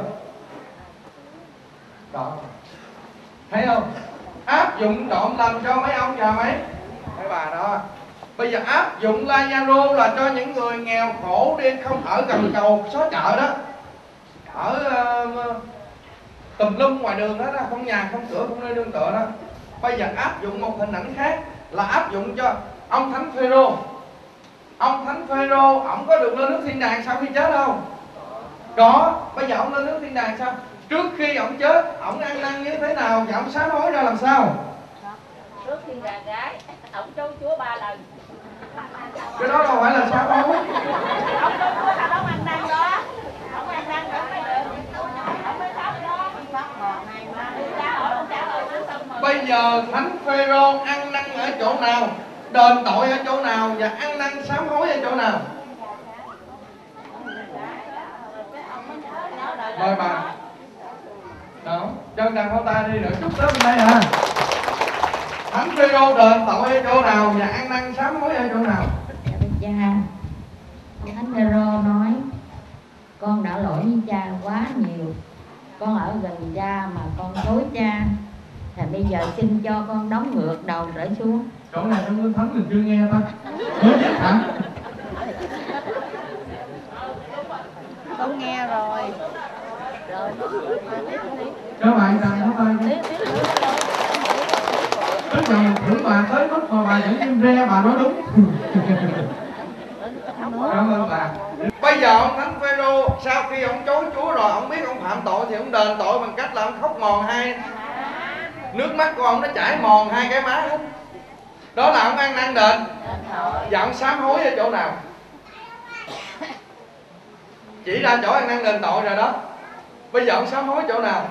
Đó. Thấy không? Áp dụng trộm lành cho mấy ông và mấy mấy bà đó. Bây giờ áp dụng Lazaro là cho những người nghèo khổ đi, không ở gần cầu xó chợ đó, ở uh, tùm lum ngoài đường đó, đó, không nhà không cửa không nơi nương tựa đó. Bây giờ áp dụng một hình ảnh khác là áp dụng cho ông Thánh Phêrô. Ông Thánh Phêrô, ổng có được lên nước thiên đàng sau khi chết không? Có. Bây giờ ổng lên nước thiên đàng sao? Trước khi ổng chết, ổng ăn năn như thế nào và ổng sám hối ra làm sao? Trước thiên đàng gái, ổng trốn Chúa ba lần. Cái đó đâu phải là sám hối. Ổng trốn Chúa là ổng ăn năn đó. Ổng ăn năn ổng mới được. Ổng mới khóc đó. Bây giờ Thánh Phêrô ăn năn ở chỗ nào, đền tội ở chỗ nào và ăn năn sám hối ở chỗ nào? Mời bà. Đó, chân đằng hông tay đi nữa chút tới bên đây à. Thánh Phêrô đền tội ở chỗ nào và ăn năn sám hối ở chỗ nào? Dạ bạch cha, ông Thánh Phêrô nói con đã lỗi với cha quá nhiều, con ở gần cha mà con thối cha, thì bây giờ xin cho con đóng ngược đầu trở xuống. Chỗ này trong Kinh Thánh mình chưa nghe ta. Mới biết hả? con nghe rồi. Rồi Các bạn rằng các bạn tức là mình thử bà tới lúc mà bà vẫn im re, bà nói đúng. Cảm ơn bà. Bây giờ ông Thánh Phêrô sau khi ông chối Chúa rồi, ông biết ông phạm tội thì ông đền tội bằng cách là ông khóc mòn hai nước mắt của ông nó chảy mòn hai cái má hết. Đó là ông ăn năn đền. Và ông sám hối ở chỗ nào? Chỉ ra chỗ ăn năn đền tội rồi đó. Bây giờ ông sám hối chỗ nào?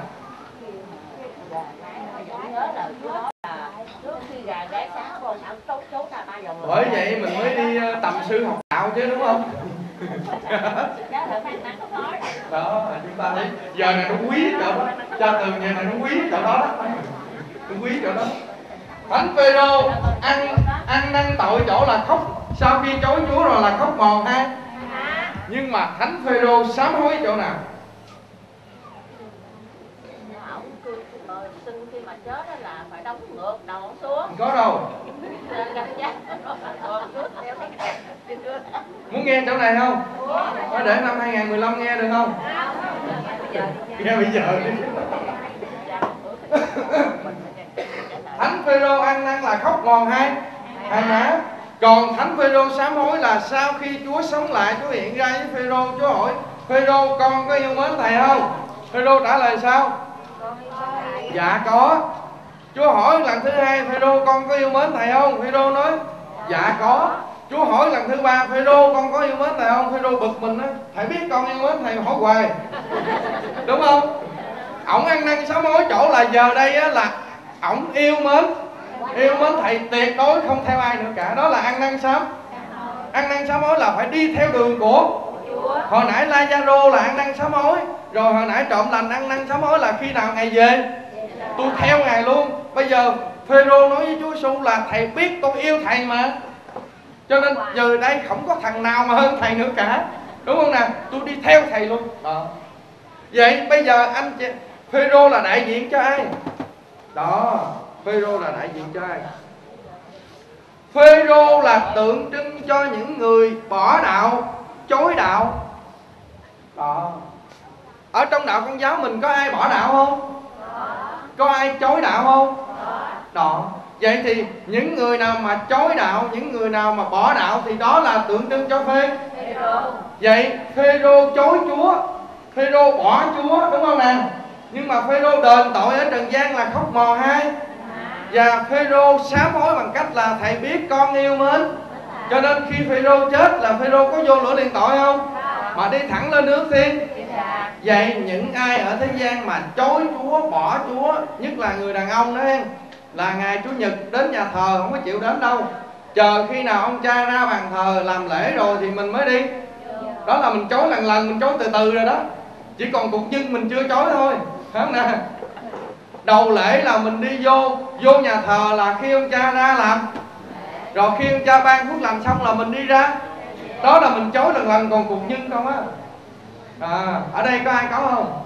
Bởi vậy mình mới đi tầm sư học đạo chứ, đúng không? Đó, chúng ta thấy giờ này nó quý chỗ đó, cha Tường giờ này nó quý chỗ đó đó, nó quý chỗ đó. Thánh Phêrô ăn ăn năn tội chỗ là khóc, sau khi chối Chúa rồi là khóc mòn ha. Nhưng mà Thánh Phêrô sám hối chỗ nào? Xin khi mà chết đó là phải đóng ngược đầu xuống. Không có đâu. Muốn nghe chỗ này không? Có để năm hai nghìn mười lăm nghe được không? Nghe bây giờ đi. Thánh Phêrô ăn năn là khóc mòn hai hai má. Còn Thánh Phêrô sám hối là sau khi Chúa sống lại, Chúa hiện ra với Phêrô, Chúa hỏi Phêrô con có yêu mến thầy không? Phêrô trả lời sao? Dạ có. Chúa hỏi lần thứ hai Phêrô con có yêu mến thầy không? Phêrô nói dạ có. Chúa hỏi lần thứ ba Phêrô con có yêu mến thầy không? Phêrô bực mình á, thầy biết con yêu mến thầy mà hỏi hoài, đúng không? Ổng ăn năn sám hối chỗ là giờ đây á là ổng yêu mến yêu mến thầy tuyệt đối không theo ai nữa cả. Đó là ăn năn sám. Ăn năn sám hối là phải đi theo đường của hồi nãy Lazaro là ăn năn sám hối, rồi hồi nãy trộm lành ăn năn sám hối là khi nào Ngài về tôi theo Ngài luôn. Bây giờ Phêrô nói với Chúa Giêsu là thầy biết tôi yêu thầy mà, cho nên giờ đây không có thằng nào mà hơn thầy nữa cả, đúng không nào? Tôi đi theo thầy luôn đó. Vậy bây giờ anh Phêrô là đại diện cho ai? Đó, Phêrô là đại diện cho ai? Phêrô là tượng trưng cho những người bỏ đạo, chối đạo. Đó. Ở trong đạo Công giáo mình có ai bỏ đạo không? Có ai chối đạo không? Đó. Vậy thì những người nào mà chối đạo, những người nào mà bỏ đạo thì đó là tượng trưng cho Phê. Vậy Phêrô chối Chúa, Phêrô bỏ Chúa, đúng không nào? Nhưng mà Phêrô đền tội ở trần gian là khóc mò hai. Và Phêrô sám hối bằng cách là thầy biết con yêu mến. Cho nên khi Phêrô chết là Phêrô có vô lửa liền tội không? Mà đi thẳng lên nước thiên. Vậy những ai ở thế gian mà chối Chúa, bỏ Chúa, nhất là người đàn ông đó em, là ngày Chủ nhật đến nhà thờ không có chịu đến đâu, chờ khi nào ông cha ra bàn thờ làm lễ rồi thì mình mới đi. Đó là mình chối lần lần, mình chối từ từ rồi đó. Chỉ còn cục dưng mình chưa chối thôi, phải không nè? Đầu lễ là mình đi vô vô nhà thờ là khi ông cha ra làm, rồi khi ông cha ban phước lành xong là mình đi ra. Đó là mình chối lần lần, còn cục dưng không á. À, ở đây có ai có không?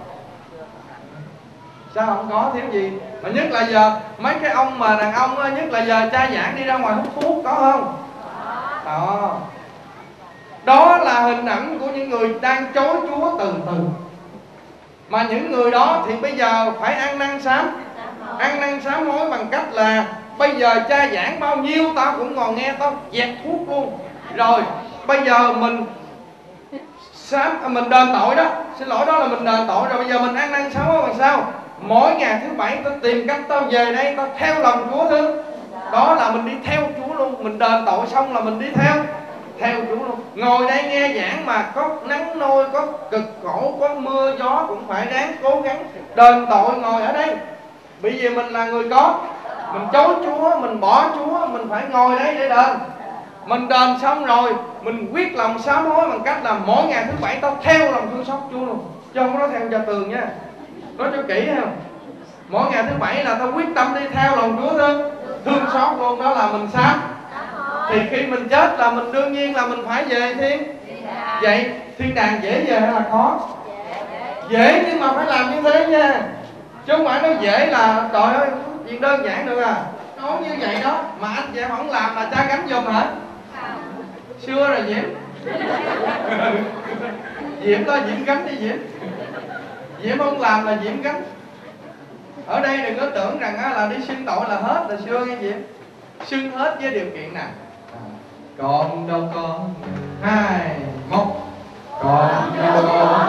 Sao không có, thiếu gì? Mà nhất là giờ mấy cái ông mà đàn ông á, nhất là giờ cha giảng đi ra ngoài hút thuốc, có không? Đó. Đó là hình ảnh của những người đang chối Chúa từ từ. Mà những người đó thì bây giờ phải ăn năn sám. Ăn năn sám hối bằng cách là bây giờ cha giảng bao nhiêu tao cũng ngồi nghe, tao dẹp thuốc luôn. Rồi bây giờ mình sám, mình đền tội đó, xin lỗi, đó là mình đền tội rồi. Bây giờ mình ăn năn sám hối bằng sao? Mỗi ngày thứ bảy tao tìm cách tao về đây, tao theo lòng Chúa thương. Đó là mình đi theo Chúa luôn. Mình đền tội xong là mình đi theo theo Chúa luôn. Ngồi đây nghe giảng mà có nắng nôi, có cực khổ, có mưa gió cũng phải ráng cố gắng đền tội ngồi ở đây. Bởi vì mình là người có, mình chối Chúa, mình bỏ Chúa, mình phải ngồi đấy để đền. Mình đền xong rồi mình quyết lòng sám hối bằng cách là mỗi ngày thứ bảy tao theo lòng thương xót Chúa luôn, chứ không có nói theo cho Tường nha. Nói cho kỹ không? Mỗi ngày thứ bảy là tao quyết tâm đi theo lòng Chúa thương thương xót luôn. Đó là mình sám. Thì khi mình chết là mình đương nhiên là mình phải về thiên. Vậy thiên đàng dễ về hay là khó? Dễ, nhưng mà phải làm như thế nha, chứ không phải nói dễ là trời ơi chuyện đơn giản được à. Nói như vậy đó mà anh chị em không làm là cha gánh giùm hả? Xưa rồi Diễm. Diễm lo Diễm gánh đi Diễm. Diễm không làm là Diễm gánh. Ở đây đừng có tưởng rằng á, là đi xưng tội là hết là xưa nghe Diễm. Xưng hết với điều kiện nào? Con đâu có hai một. Con đâu có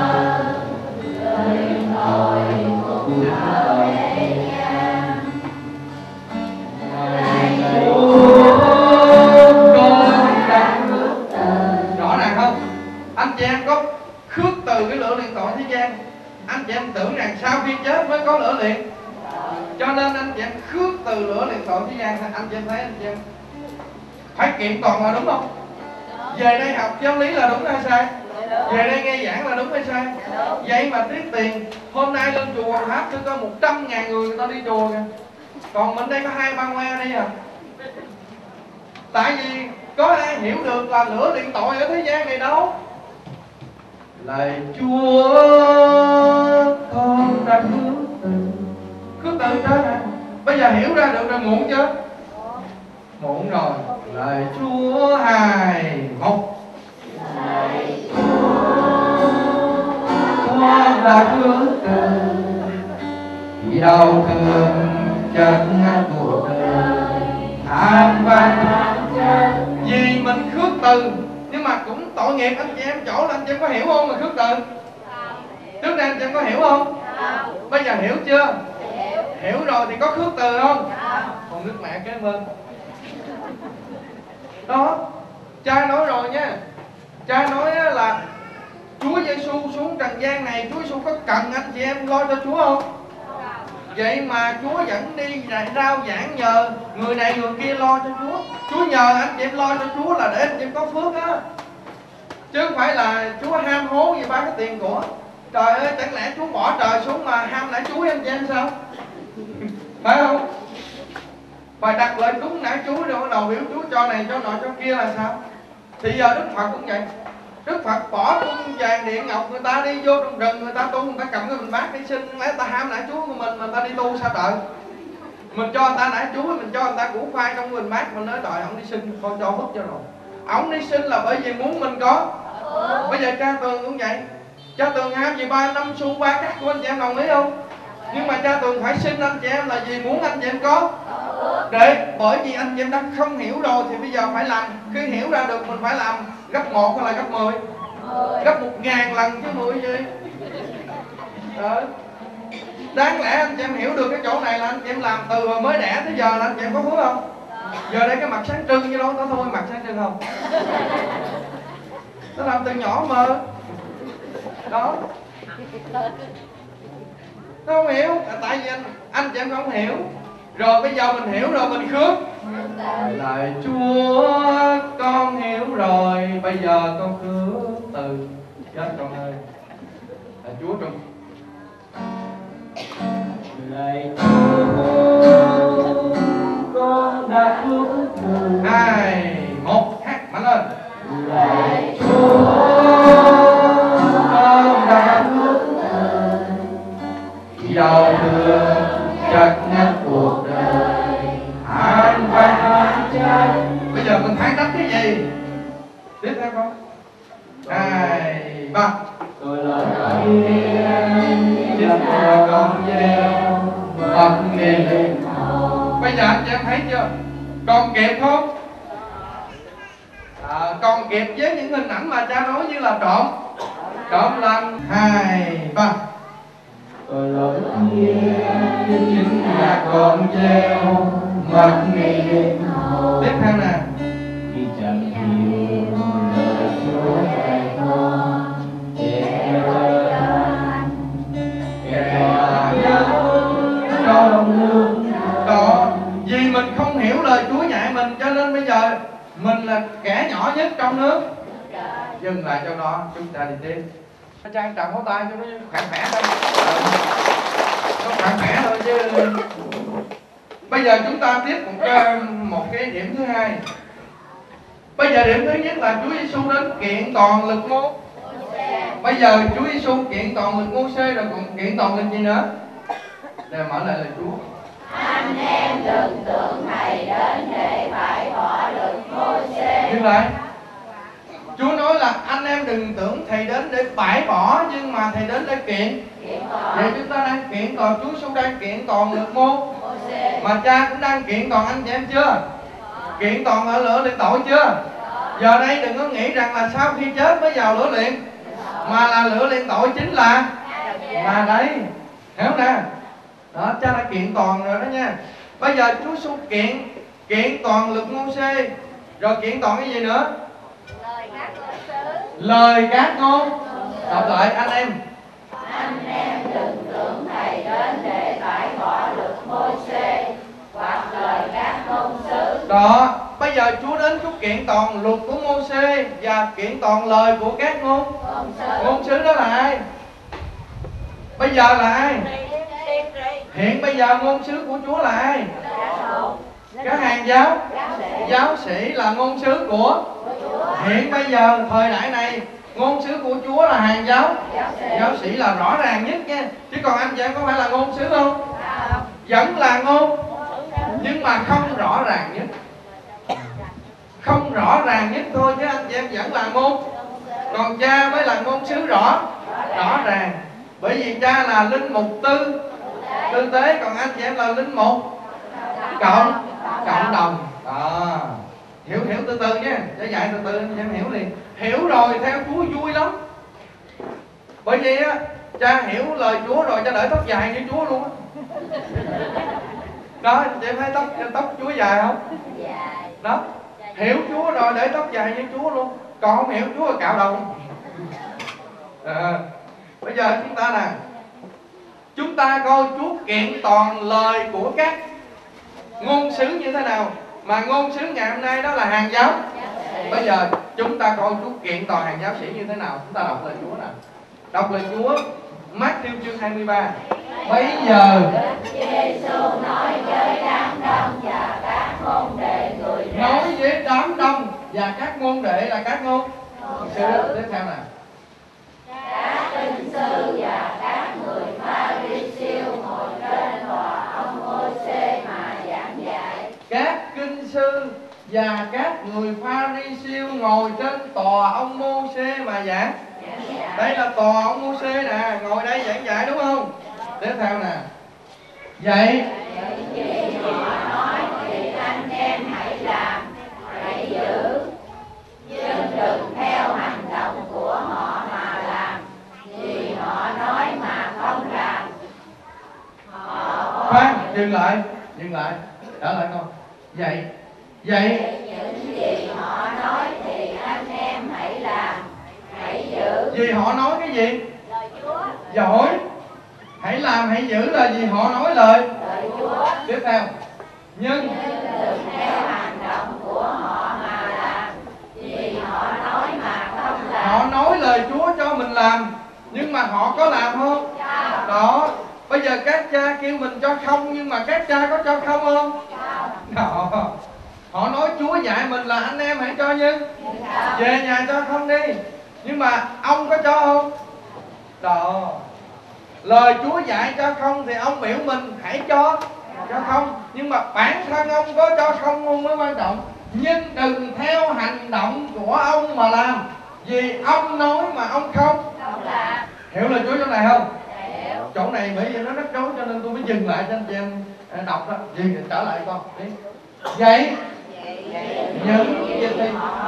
lời nói của rõ ràng không? Anh chị em có khước từ cái lửa luyện tội thế gian. Anh chị em tưởng rằng sau khi chết mới có lửa luyện, cho nên anh chị em khước từ lửa luyện tội thế gian. Anh chị em thấy anh chị em phải kiện toàn là đúng không? Về đây học giáo lý là đúng hay sai? Về đây nghe giảng là đúng hay sai? Vậy mà tiếc tiền. Hôm nay lên chùa Hoàng Tháp tôi có một trăm ngàn người người ta đi chùa kìa. Còn mình đây có hai ba ngoe đây à. Tại vì có ai hiểu được là lửa luyện tội ở thế gian này đâu. Lạy Chúa con đã khước từ. Khước từ đó nè. Bây giờ hiểu ra được rồi, muộn chưa? Muộn rồi. Lạy Chúa hai một. Lạy Chúa con đã khước từ. Vì đau thương chất ngăn cuộc đời tham văn. Vì mình khước từ. Nhưng mà cũng tội nghiệp anh chị em chỗ là anh chị em có hiểu không mà khước từ? Trước đây anh chị em có hiểu không? Bây giờ hiểu chưa? Hiểu rồi thì có khước từ không? Còn nước mẹ kế bên. Đó, cha nói rồi nha. Cha nói là Chúa Giêsu xuống trần gian này, Chúa Giêsu có cần anh chị em lo cho Chúa không? Vậy mà Chúa vẫn đi rao giảng nhờ người này người kia lo cho Chúa. Chúa nhờ anh chị em lo cho Chúa là để anh chị em có phước á. Chứ không phải là Chúa ham hố gì ba cái tiền của. Trời ơi, chẳng lẽ Chúa bỏ trời xuống mà ham nãy Chúa anh chị em sao? Phải không? Phải đặt lời cúng nãy Chúa rồi bắt đầu biểu Chúa cho này cho nọ cho kia là sao? Thì giờ Đức Phật cũng vậy. Đức Phật bỏ cung vàng điện ngọc, người ta đi vô trong rừng, người ta tu, người ta cầm cái bình bát đi xin, lẽ ta ham nãy Chúa của mình mà người ta đi tu sao đợi? Mình cho người ta nãy Chúa, mình cho người ta củ khoai trong bình bát, mình nói đợi ông đi xin, thôi cho mất cho rồi. Ông đi xin là bởi vì muốn mình có. Bây giờ cha Tường cũng vậy. Cha Tường ham gì ba năm xu ba cắt của anh chị em đồng ý không? Nhưng mà cha Tường phải xin anh chị em là vì muốn anh chị em có. Để bởi vì anh chị em đã không hiểu rồi thì bây giờ phải làm. Khi hiểu ra được mình phải làm gấp một hay là gấp mười? Gấp một ngàn lần chứ mười gì. Đó. Đáng lẽ anh chị em hiểu được cái chỗ này là anh chị em làm từ hồi mới đẻ tới giờ là anh chị em có phước không? Giờ đây cái mặt sáng trưng như đó, có thôi mặt sáng trưng không? Nó làm từ nhỏ mà. Đó. Nó không hiểu, tại vì anh, anh chị em không hiểu. Rồi bây giờ mình hiểu rồi mình khước. Lạy Chúa con hiểu rồi, bây giờ con khước từ. Chết con ơi. Lạy Chúa trong. Lạy Chúa con đã khước từ. Hai một hát mạnh lên. Lạy Chúa con đã khước từ. Vì đau thương chất ngắt cuộc đời an phán trách. Bây giờ mình phán trách cái gì? Tiếp theo con. Hai ba. Tôi là con chính là con gieo mất niềm. Bây giờ anh chị em thấy chưa? Còn kịp không? À, còn kịp với những hình ảnh mà cha nói như là trộm. Trộm lần. Hai ba. Tôi lỗi thiên chính là con gieo mất niềm. Tiếp theo nè. Khi chẳng hiểu lời Chúa dạy con, kẻ lời anh, kẻ nhớ trong nước. Đó, vì mình không hiểu lời Chúa dạy mình cho nên bây giờ mình là kẻ nhỏ nhất trong nước. Dừng lại cho đó, chúng ta đi tiếp. Trang trọng pháo tay cho nó khỏe khỏe thôi. Nó khỏe khỏe thôi chứ. Bây giờ chúng ta tiếp một cái, một cái điểm thứ hai. Bây giờ điểm thứ nhất là Chúa Giêsu đến kiện toàn lực môn. Bây giờ Chúa Giêsu kiện toàn lực Mô-sê rồi còn kiện toàn lực gì nữa? Để mở lại lời Chúa. Anh em đừng tưởng thầy đến để phải bỏ lực Mô-sê. Dừng lại. Chúa nói là anh em đừng tưởng thầy đến để để bãi bỏ, nhưng mà thầy đến để kiện. Vậy chúng ta đang kiện toàn, Chúa Giêsu đang kiện toàn lực môn, mà cha cũng đang kiện toàn anh chị em chưa? Kiện toàn ở lửa luyện tội chưa? Giờ đây đừng có nghĩ rằng là sau khi chết mới vào lửa luyện, mà là lửa luyện tội chính là là đấy, hiểu nè. Đó, cha đã kiện toàn rồi đó nha. Bây giờ Chúa Giêsu kiện kiện toàn luật Mô-sê, rồi kiện toàn cái gì nữa? Lời các ngôn sứ. Lời các ngôn. Đọc lại anh em. Anh em đừng tưởng thầy đến để bãi bỏ luật Mô-sê hoặc lời các ngôn sứ. Đó, bây giờ Chúa đến Chúa kiện toàn luật của Mô-sê và kiện toàn lời của các ngôn ngôn sứ. Đó là ai? Bây giờ là ai? Hiện bây giờ ngôn sứ của Chúa là ai? Các hàng giáo giáo sĩ là ngôn sứ của. Hiện bây giờ thời đại này ngôn sứ của Chúa là hàng giáo giáo sĩ là rõ ràng nhất nha. Chứ còn anh chị em có phải là ngôn sứ không? Vẫn là ngôn, nhưng mà không rõ ràng nhất. Không rõ ràng nhất thôi, chứ anh chị em vẫn là ngôn. Còn cha mới là ngôn sứ rõ rõ ràng. Bởi vì cha là linh mục tư tư tế, còn anh chị em là linh mục cộng cộng đồng. Đó, hiểu hiểu từ từ nha, để dạy từ từ anh chị em hiểu liền. Hiểu rồi theo Chúa vui lắm. Bởi vì á, cha hiểu lời Chúa rồi cha để tóc dài như Chúa luôn á. Đó, anh chị em thấy tóc tóc Chúa dài không? Đó, hiểu Chúa rồi để tóc dài như Chúa luôn. Còn không hiểu Chúa là cạo đầu. À, bây giờ chúng ta nè, chúng ta coi Chúa kiện toàn lời của các ngôn sứ như thế nào. Mà ngôn sứ ngày hôm nay đó là hàng giáo. Bây giờ chúng ta coi Chúa kiện toàn hàng giáo sĩ như thế nào. Chúng ta đọc lời Chúa nè. Đọc lời Chúa Mát-thiêu chương hai mươi ba. Bây giờ Giê-xu nói với đám đông và các môn đệ người ra. Nói với đám đông và các môn đệ là các ngôn sứ. Tiếp theo nè. Các kinh sư và các người Pha-ri-siêu ngồi trên tòa ông Mô-sê mà giảng dạy. Các kinh sư và các người Pha-ri-siêu ngồi trên tòa ông Mô-sê mà giảng. Đây là tòa ông Mô-sê nè, ngồi đây giảng dạy đúng không? Tiếp theo nè. Vậy Vì họ nói thì anh em hãy làm, hãy giữ, nhưng đừng theo hành động của họ mà làm, vì họ nói mà không làm. Họ khoan, dừng lại, dừng lại, trở lại con. Vậy, vậy những gì họ nói thì anh em hãy làm, hãy giữ. vì họ nói cái gì? Lời Chúa. Giỏi. Hãy làm, hãy giữ là vì họ nói lời Lời Chúa. Tiếp theo. Nhưng Nhưng đừng theo hành động của họ mà làm, vì họ nói mà không làm. họ nói lời Chúa cho mình làm, nhưng mà họ có làm không? Đó. Bây giờ các cha kêu mình cho không, nhưng mà các cha có cho không không? Đó. Họ nói Chúa dạy mình là anh em hãy cho nhân, về nhà cho không đi. Nhưng mà ông có cho không? Đó. Lời Chúa dạy cho không thì ông biểu mình hãy cho cho không. Nhưng mà bản thân ông có cho không không mới quan trọng. Nhưng đừng theo hành động của ông mà làm, vì ông nói mà ông không làm. Hiểu lời Chúa chỗ này không? Chỗ này bởi vì nó rất rối cho nên tôi mới dừng lại cho anh chị em đọc đó. Dừng trở lại con đi. Vậy những gì thì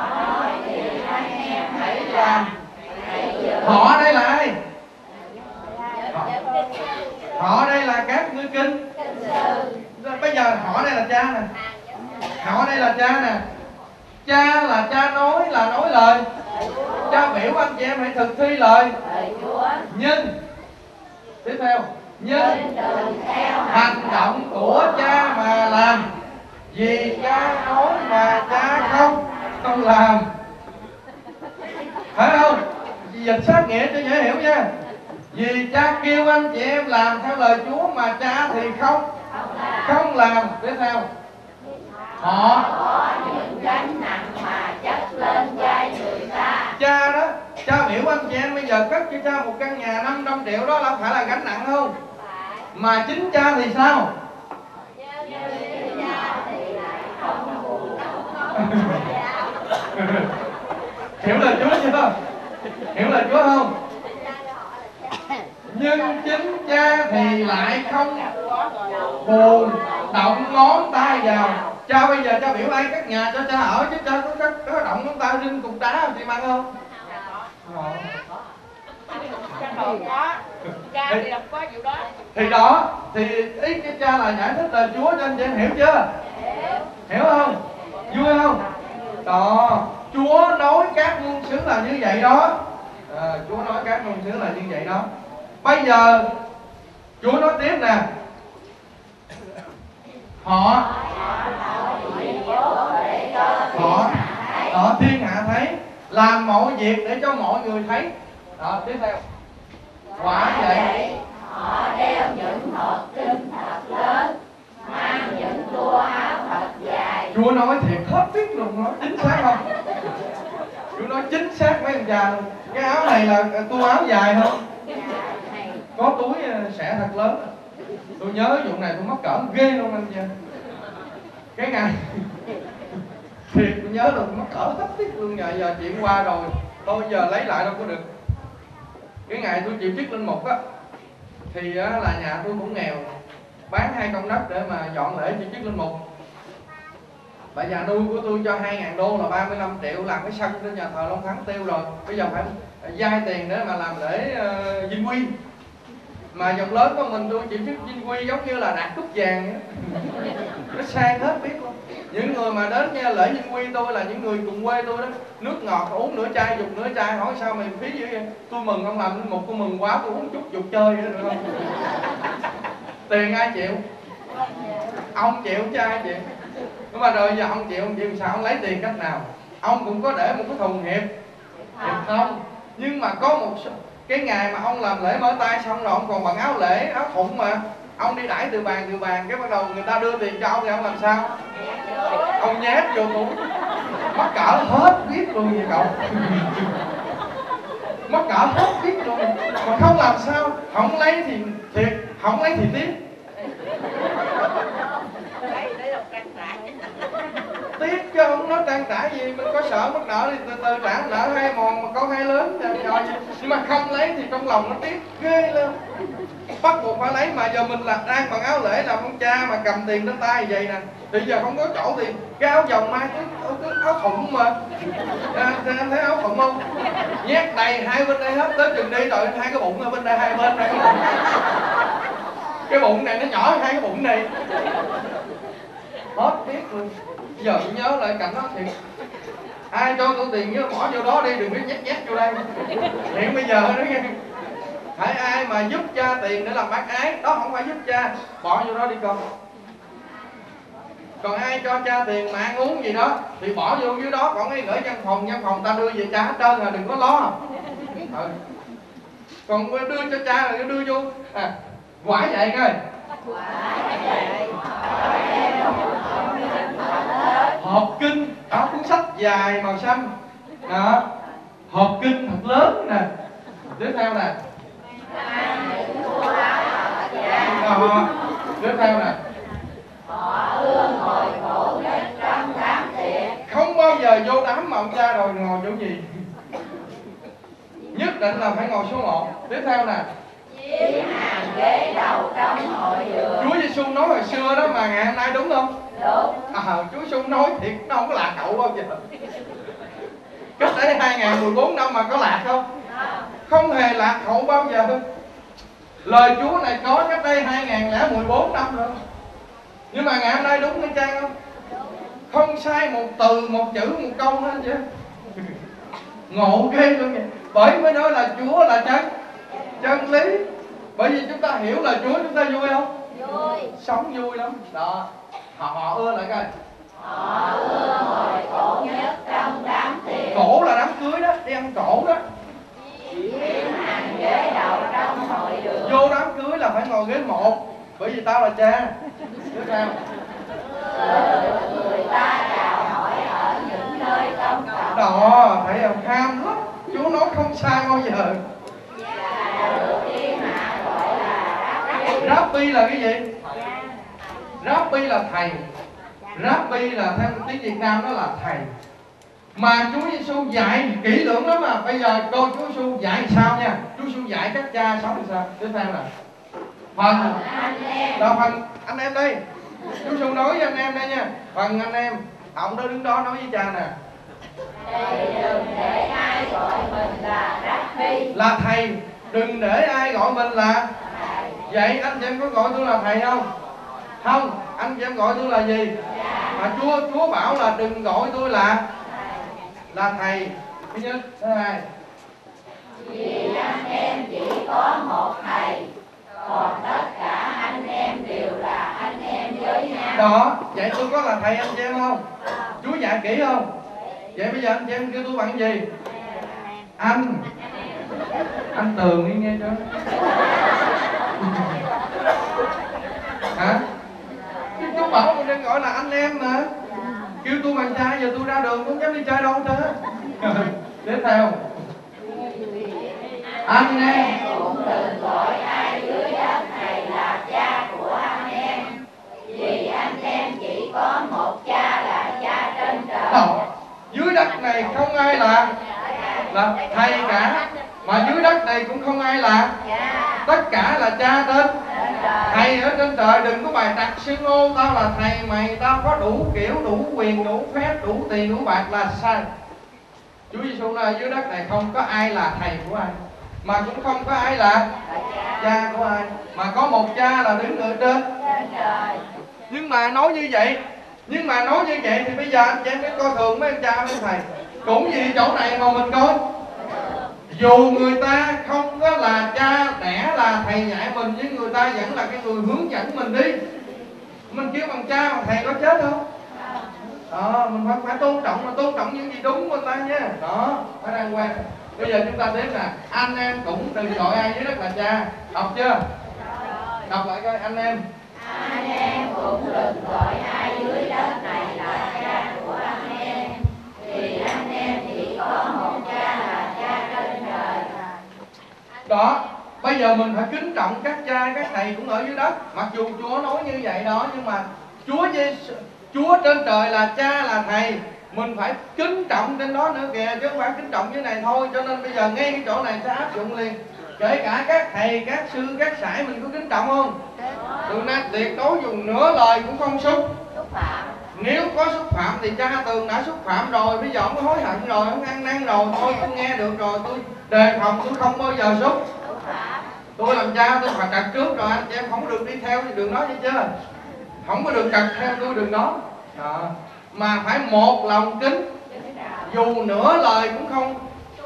làm. Họ đây là ai? Họ, họ đây là các ngươi kinh. Bây giờ họ đây là cha nè. Họ đây là cha nè. Cha là cha nói là nói lời. Cha biểu anh chị em hãy thực thi lời. Nhưng tiếp theo, nhưng hành động của cha mà làm, vì cha nói mà cha không không làm. Phải không? Dịch sát nghĩa cho dễ hiểu nha. Vì cha kêu anh chị em làm theo lời Chúa mà cha thì không không làm. Tiếp theo, họ có những gánh nặng mà chất lên vai người ta. Cha đó, cha biểu anh chị em bây giờ cất cho cha một căn nhà năm trăm triệu đó là phải là gánh nặng không? Mà chính cha thì sao? Hiểu lời Chúa chưa? Hiểu lời Chúa không? Nhưng chính cha thì lại không buồn động ngón tay vào. Cha bây giờ cha biểu ai cắt nhà cho cha ở, chứ cha có, có, có động ngón tay rinh cục đá thì mang không? Cha không có, cha thì không có vụ đó. Thì đó, thì ý cái cha là giải thích là Chúa cho anh chị em hiểu chưa? Hiểu không? Vui không? Đó, Chúa nói các ngôn sứ là như vậy đó. À, Chúa nói các ngôn sứ là như vậy đó. Bây giờ Chúa nói tiếp nè. Họ Họ Họ thiên hạ thấy, làm mọi việc để cho mọi người thấy. Đó, tiếp theo. Quả vậy họ đeo những hộp kinh thật lớn, mang những tua áo thật dài. Chúa nói thiệt hết biết luôn, nói chính xác không? Chúa nói chính xác mấy ông già luôn. Cái áo này là tua áo dài không? Có túi xẻ thật lớn. Tôi nhớ vụ này tôi mắc cỡ ghê luôn anh chị. Cái ngày thiệt tôi nhớ được mắc cỡ thấp tiếc luôn. Giờ giờ chuyện qua rồi, tôi giờ lấy lại đâu có được. Cái ngày tôi chịu chức linh mục á, thì á, là nhà tôi cũng nghèo, bán hai công đất để mà dọn lễ chịu chức linh mục. Bà già nuôi của tôi cho hai ngàn đô là ba mươi lăm triệu làm cái sân trên nhà thờ Long Thắng tiêu rồi. Bây giờ phải vay tiền để mà làm lễ uh, Vinh Quy. Mà dòng lớn của mình tôi chịu chức Vinh Quy giống như là đạt cúp vàng ấy. Nó sang hết biết luôn. Những người mà đến nha lễ Vinh Quy tôi là những người cùng quê tôi đó. Nước ngọt uống nửa chai, dục nửa chai, hỏi sao mày phí dữ vậy? Tôi mừng ông làm linh mục, tôi mừng quá, tôi uống chút dục chơi nữa được không? Tiền ai chịu? Ông chịu chứ ai chịu? Nhưng mà rồi giờ ông chịu, ông chịu sao? Ông lấy tiền cách nào? Ông cũng có để một cái thùng hiệp hiệp không? Nhưng mà có một số, cái ngày mà ông làm lễ mở tay xong rồi ông còn bằng áo lễ, áo thụng mà ông đi đãi từ bàn từ bàn, cái bắt đầu người ta đưa tiền cho ông thì ông làm sao? Ông nhét vô túi. Mắc cỡ hết biết luôn vậy cậu. Mắc cỡ hết biết luôn. Mà không làm sao? Không lấy thì thiệt, không lấy thì tiếc. Tiếc chứ không nói trang trải gì, mình có sợ mắc nợ thì từ từ trả nợ hai mòn mà có hai lớn rồi. Nhưng mà không lấy thì trong lòng nó tiếc ghê lên. Bắt buộc phải lấy, mà giờ mình là đang bằng áo lễ làm ông cha mà cầm tiền đến tay vậy nè. Thì giờ không có chỗ thì cái áo vòng mai cái áo thụng mà. À, anh thấy áo thụng không? Nhét đầy hai bên đây hết, tới chừng đi rồi hai cái bụng ở bên đây hai bên đây. Cái bụng này nó nhỏ hai cái bụng này. Hết biết luôn. Giờ tôi nhớ lại cảnh đó thì ai cho tôi tiền nhớ bỏ vô đó đi, đừng biết nhét nhét vô đây. Hiện bây giờ đó nghe. Hãy ai mà giúp cha tiền để làm bác ái, đó không phải giúp cha, bỏ vô đó đi con. Còn ai cho cha tiền mà ăn uống gì đó thì bỏ vô dưới đó, còn cái gửi văn phòng, văn phòng ta đưa về cha hết trơn là đừng có lo. Ừ. Còn đưa cho cha là đưa vô à, quả vậy coi. Hộp kinh, đó cuốn sách dài màu xanh. Đó. Hộp kinh thật lớn nè. Tiếp theo nè. Đó. Tiếp theo nè. Họ ưa ngồi khổ nhất trong đám tiệc. Không bao giờ vô đám mà ông cha rồi ngồi chỗ gì. Nhất định là phải ngồi số một. Tiếp theo nè. Chiếm hàng ghế đầu trong hội đường. Chúa Giêsu nói hồi xưa đó mà ngày hôm nay đúng không? Đúng. À, Chúa Giêsu nói thiệt, nó không có lạc hậu bao giờ. Cách đấy hai nghìn mười bốn năm mà có lạc không? Không hề lạc hậu bao giờ. Lời Chúa này có cách đây hai nghìn mười bốn năm rồi. Nhưng mà ngày hôm nay đúng hay chăng không? Không sai một từ, một chữ, một câu hết chứ. Ngộ ghê luôn vậy. Bởi mới nói là Chúa là chân chân lý. Bởi vì chúng ta hiểu là Chúa, chúng ta vui không? Vui. Sống vui lắm. Đó. Họ, họ ưa lại coi. Họ ưa ngồi khổ nhất trong đám tiệc. Cổ là đám cưới đó, đi ăn cổ đó. Chiếm hàng ghế đầu trong hội đường. Vô đám cưới là phải ngồi ghế một, bởi vì tao là cha. Tiếp theo. Người ta chào hỏi ở những nơi công cộng. Đó, thấy không? Ham lắm. Chúa nói không sai bao giờ. Và được thiên hạ gọi là Rabbi là cái gì? Rabbi là thầy. Rabbi là theo tiếng Việt Nam đó là thầy. Mà Chúa Giêsu dạy kỹ lưỡng lắm mà. Bây giờ cô Chúa Giêsu dạy sao nha. Chúa Giêsu dạy các cha sống làm sao. Tiếp theo là phần là phần anh em đây. Chúa Giêsu nói với anh em đây nha. Phần anh em, ông đó đứng đó nói với cha nè. Thầy đừng để ai gọi mình là Rabbi. Là thầy, đừng để ai gọi mình là thầy. Vậy anh chị em có gọi tôi là thầy không? Không, anh chị em gọi tôi là gì? Mà Chúa Chúa bảo là đừng gọi tôi là là thầy. Thứ nhất, thứ hai. Vì anh em chỉ có một thầy, còn tất cả anh em đều là anh em với nhau. Đó, vậy tôi có là thầy anh chị em không? Chúa dạy kỹ không? Vậy bây giờ anh chị em kêu tôi bằng gì? Anh. Anh Tường đi nghe cho. Hả? Chú bảo mình đang gọi là anh em mà. Kêu tôi bằng trai, giờ tôi ra đường không dám đi chơi đâu thế. Tiếp theo. Anh em cũng đừng gọi ai dưới đất này là cha của anh em, vì anh em chỉ có một cha là cha trên trời. Đó. Dưới đất này không ai là là thầy cả, mà dưới đất này cũng không ai là tất cả là cha trên thầy ở trên trời. Đừng có bài đặt xưng hô tao là thầy mày, tao có đủ kiểu, đủ quyền, đủ phép, đủ tiền, đủ bạc là sai. Chúa Giêsu nói ở dưới đất này không có ai là thầy của ai, mà cũng không có ai là cha của ai, mà có một cha là đứng ở trên. Nhưng mà nói như vậy, nhưng mà nói như vậy thì bây giờ anh chị em mới coi thường mấy anh cha mấy thầy. Cũng vì chỗ này mà mình coi, dù người ta không có là cha đẻ là thầy dạy mình, nhưng người ta vẫn là cái người hướng dẫn mình đi. Mình kêu bằng cha bằng thầy có chết không? Đó, mình phải, phải tôn trọng, mà tôn trọng những gì đúng của người ta nha. Đó, phải đàng hoàng. Bây giờ chúng ta tiếp nè, anh em cũng đừng gọi ai dưới đất là cha. Đọc chưa? Đọc lại coi anh em. Anh em cũng đừng gọi ai dưới đất này là cha của anh em, vì anh em chỉ có một cha là cha trên trời. Đó, bây giờ mình phải kính trọng các cha, các thầy cũng ở dưới đất. Mặc dù Chúa nói như vậy đó, nhưng mà Chúa Giêsu, Chúa trên trời là cha là thầy, mình phải kính trọng trên đó nữa kìa, chứ không phải kính trọng dưới này thôi. Cho nên bây giờ ngay cái chỗ này sẽ áp dụng liền. Kể cả các thầy, các sư, các sãi mình có kính trọng không? Từ nay tuyệt đối dùng nửa lời cũng không xúc phạm. Nếu có xúc phạm thì cha Tường đã xúc phạm rồi, bây giờ ông có hối hận rồi, ông ăn năn rồi, thôi tôi nghe được rồi, tôi đề phòng tôi không bao giờ xúc. Tôi làm cha tôi phải cặt trước rồi, anh chị em không được đi theo đường đó chứ chưa? Không có được cặt theo tôi đường đó. Đó. Mà phải một lòng kính, dù nửa lời cũng không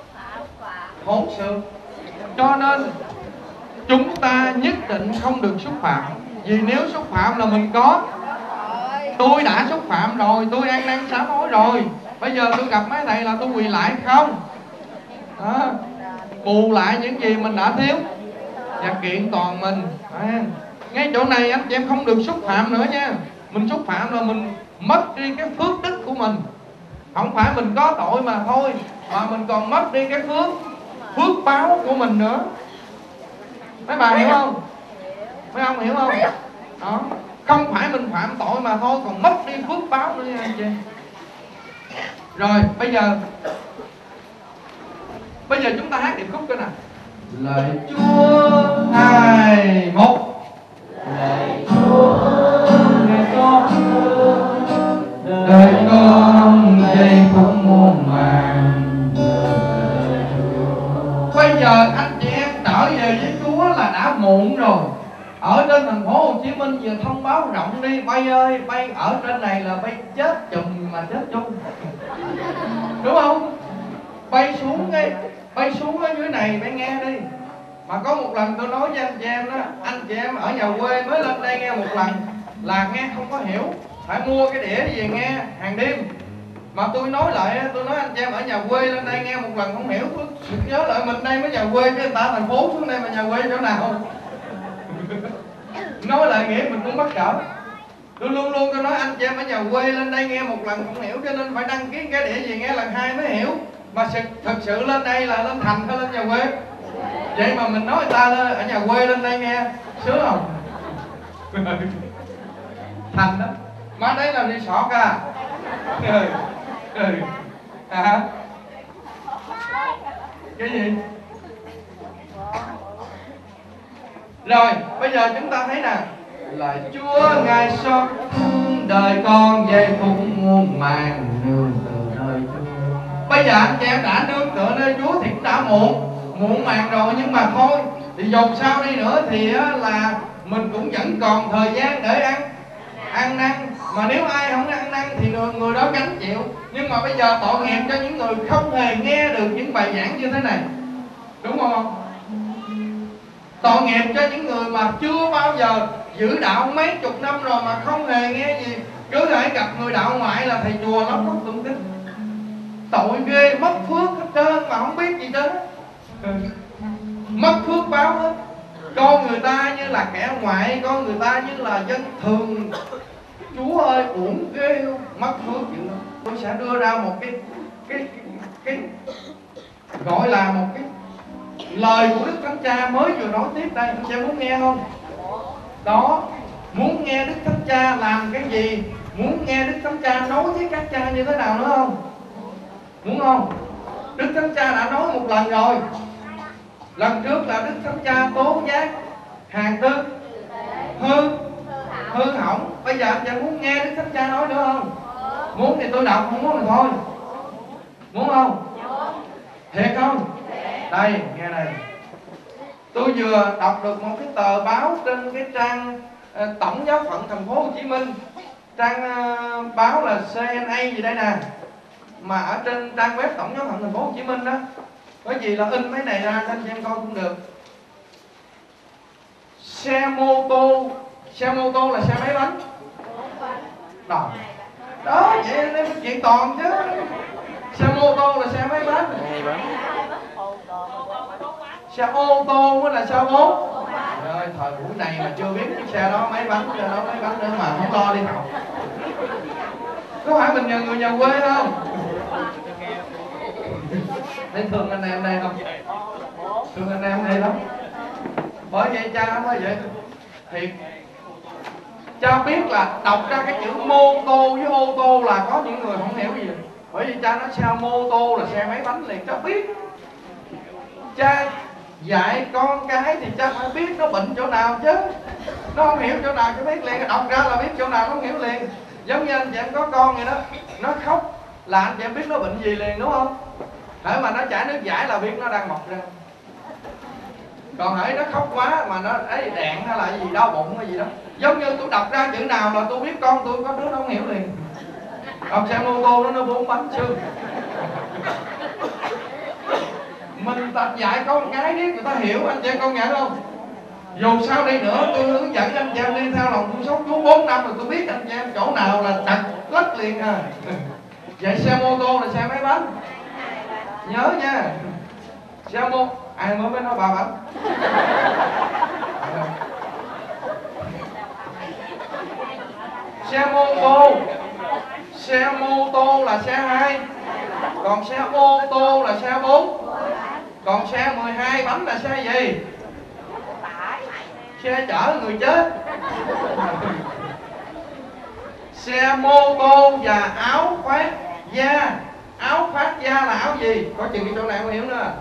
hỗn xược. Cho nên chúng ta nhất định không được xúc phạm. Vì nếu xúc phạm là mình có, tôi đã xúc phạm rồi, tôi ăn năn sám hối rồi, bây giờ tôi gặp mấy thầy là tôi quỳ lại không? Đó. Bù lại những gì mình đã thiếu và kiện toàn mình. À, ngay chỗ này anh chị em không được xúc phạm nữa nha. Mình xúc phạm là mình mất đi cái phước đức của mình. Không phải mình có tội mà thôi, mà mình còn mất đi cái phước phước báo của mình nữa. Mấy bà hiểu không? Mấy ông hiểu không? Đó. Không phải mình phạm tội mà thôi, còn mất đi phước báo nữa nha anh chị. Rồi bây giờ Bây giờ chúng ta hát điệp khúc cái nào. Lời Chúa hai một. Lạy Chúa nghe con đời con giây phút muôn màng. Bây giờ anh chị em trở về với Chúa là đã muộn rồi. Ở trên thành phố Hồ Chí Minh vừa thông báo rộng đi, bay ơi, bay ở trên này là bay chết chùm mà chết chung. Đúng không? Bay xuống cái bay xuống ở dưới này bay nghe đi. Mà có một lần tôi nói với anh chị em đó, anh chị em ở nhà quê mới lên đây nghe một lần là nghe không có hiểu, phải mua cái đĩa về nghe hàng đêm. Mà tôi nói lại, tôi nói anh chị em ở nhà quê lên đây nghe một lần không hiểu, tôi nhớ lại mình đây mới nhà quê, chứ người ta thành phố xuống đây mà nhà quê chỗ nào. Nói lại nghĩa mình cũng mắc cỡ. Tôi luôn luôn tôi nói anh chị em ở nhà quê lên đây nghe một lần không hiểu, cho nên phải đăng ký cái đĩa gì nghe lần hai mới hiểu. Mà thật sự lên đây là lên thành hay lên nhà quê? Vậy mà mình nói người ta ở nhà quê lên đây nghe sướng không? Thành đó. Mà đây là resort à. Ừ. Ừ. À, cái gì? Rồi, bây giờ chúng ta thấy nè, là Chúa ngài xót thương đời con về phúc muôn màng nương tựa nơi Chúa. Bây giờ anh chị em đã nương tựa nơi Chúa thì cũng đã muộn, muộn màng rồi, nhưng mà thôi, thì dù sao đi nữa thì á, là mình cũng vẫn còn thời gian để ăn ăn năn. Mà nếu ai không ăn năn thì người, người đó gánh chịu. Nhưng mà bây giờ tội nghiệp cho những người không hề nghe được những bài giảng như thế này, đúng không? Tội nghiệp cho những người mà chưa bao giờ giữ đạo mấy chục năm rồi mà không hề nghe gì, cứ thể gặp người đạo ngoại là thầy chùa lắm có tụng kinh. Tội ghê, mất phước hết trơn mà không biết gì trơn. Mất phước báo hết. Coi người ta như là kẻ ngoại, coi người ta như là dân thường. Chúa ơi, uổng ghê luôn, mất phước dữ lắm. Tôi sẽ đưa ra một cái cái cái, cái gọi là một cái lời của Đức Thánh Cha mới vừa nói tiếp đây. Anh chị muốn nghe không? Đó, muốn nghe Đức Thánh Cha làm cái gì, muốn nghe Đức Thánh Cha nói với các cha như thế nào nữa không? Muốn không? Đức Thánh Cha đã nói một lần rồi. Lần trước là Đức Thánh Cha tố giác hàng tư hư hư hỏng. Bây giờ anh chị muốn nghe Đức Thánh Cha nói nữa không? Muốn thì tôi đọc, không muốn thì thôi. Muốn không? Thiệt không? Đây, nghe này. Tôi vừa đọc được một cái tờ báo trên cái trang uh, Tổng giáo phận thành phố Hồ Chí Minh. Trang uh, báo là xê en a gì đây nè. Mà ở trên trang web Tổng giáo phận thành phố Hồ Chí Minh đó, có gì là in mấy này ra anh chị em coi cũng được. Xe mô tô, xe mô tô là xe máy bánh. Đó, đó vậy nên chuyện toàn chứ. Xe mô tô là xe máy bánh. Xe ô tô mới là xe bốn. Rồi thời buổi này mà chưa biết cái xe đó máy bánh, xe đó máy bánh nữa mà không lo đi học. Có phải mình nhờ người nhà quê không? Thấy thương anh em đây không? Thương anh em đây lắm. Bởi vậy cha nói vậy. Thiệt, cha biết là đọc ra cái chữ mô tô với ô tô là có những người không hiểu gì. Bởi vì cha nói xe mô tô là xe máy bánh liền, cha biết. Cha dạy con cái thì cha phải biết nó bệnh chỗ nào chứ. Nó không hiểu chỗ nào cha biết liền, đọc ra là biết chỗ nào nó không hiểu liền. Giống như anh chị em có con vậy đó, nó khóc là anh chị em biết nó bệnh gì liền, đúng không? Hễ mà nó chảy nước giải là biết nó đang mọc ra. Còn hễ nó khóc quá mà nó ấy đạn hay là gì đau bụng hay gì đó, giống như tôi đọc ra chữ nào là tôi biết con tôi có đứa nó không hiểu liền. Còn xe mô tô nó nó bốn bánh xương. Mình tập dạy con cái biết người ta hiểu, anh chị em công nhận không? Dù sao đi nữa tôi hướng dẫn anh chị em đi theo lòng tôi sống Chúa bốn năm rồi, tôi biết anh chị em chỗ nào là chặt lách liền à. Vậy xe mô tô là xe máy bánh, nhớ nha. Xe mô ai mới mới nói ba bánh. Xe mô tô, xe mô tô là xe hai, còn xe ô tô là xe bốn. Còn xe mười hai bánh là xe gì? Xe chở người chết. Xe mô tô và áo khoác da. Áo khoác da là áo gì? Có chừng cái chỗ này không hiểu nữa.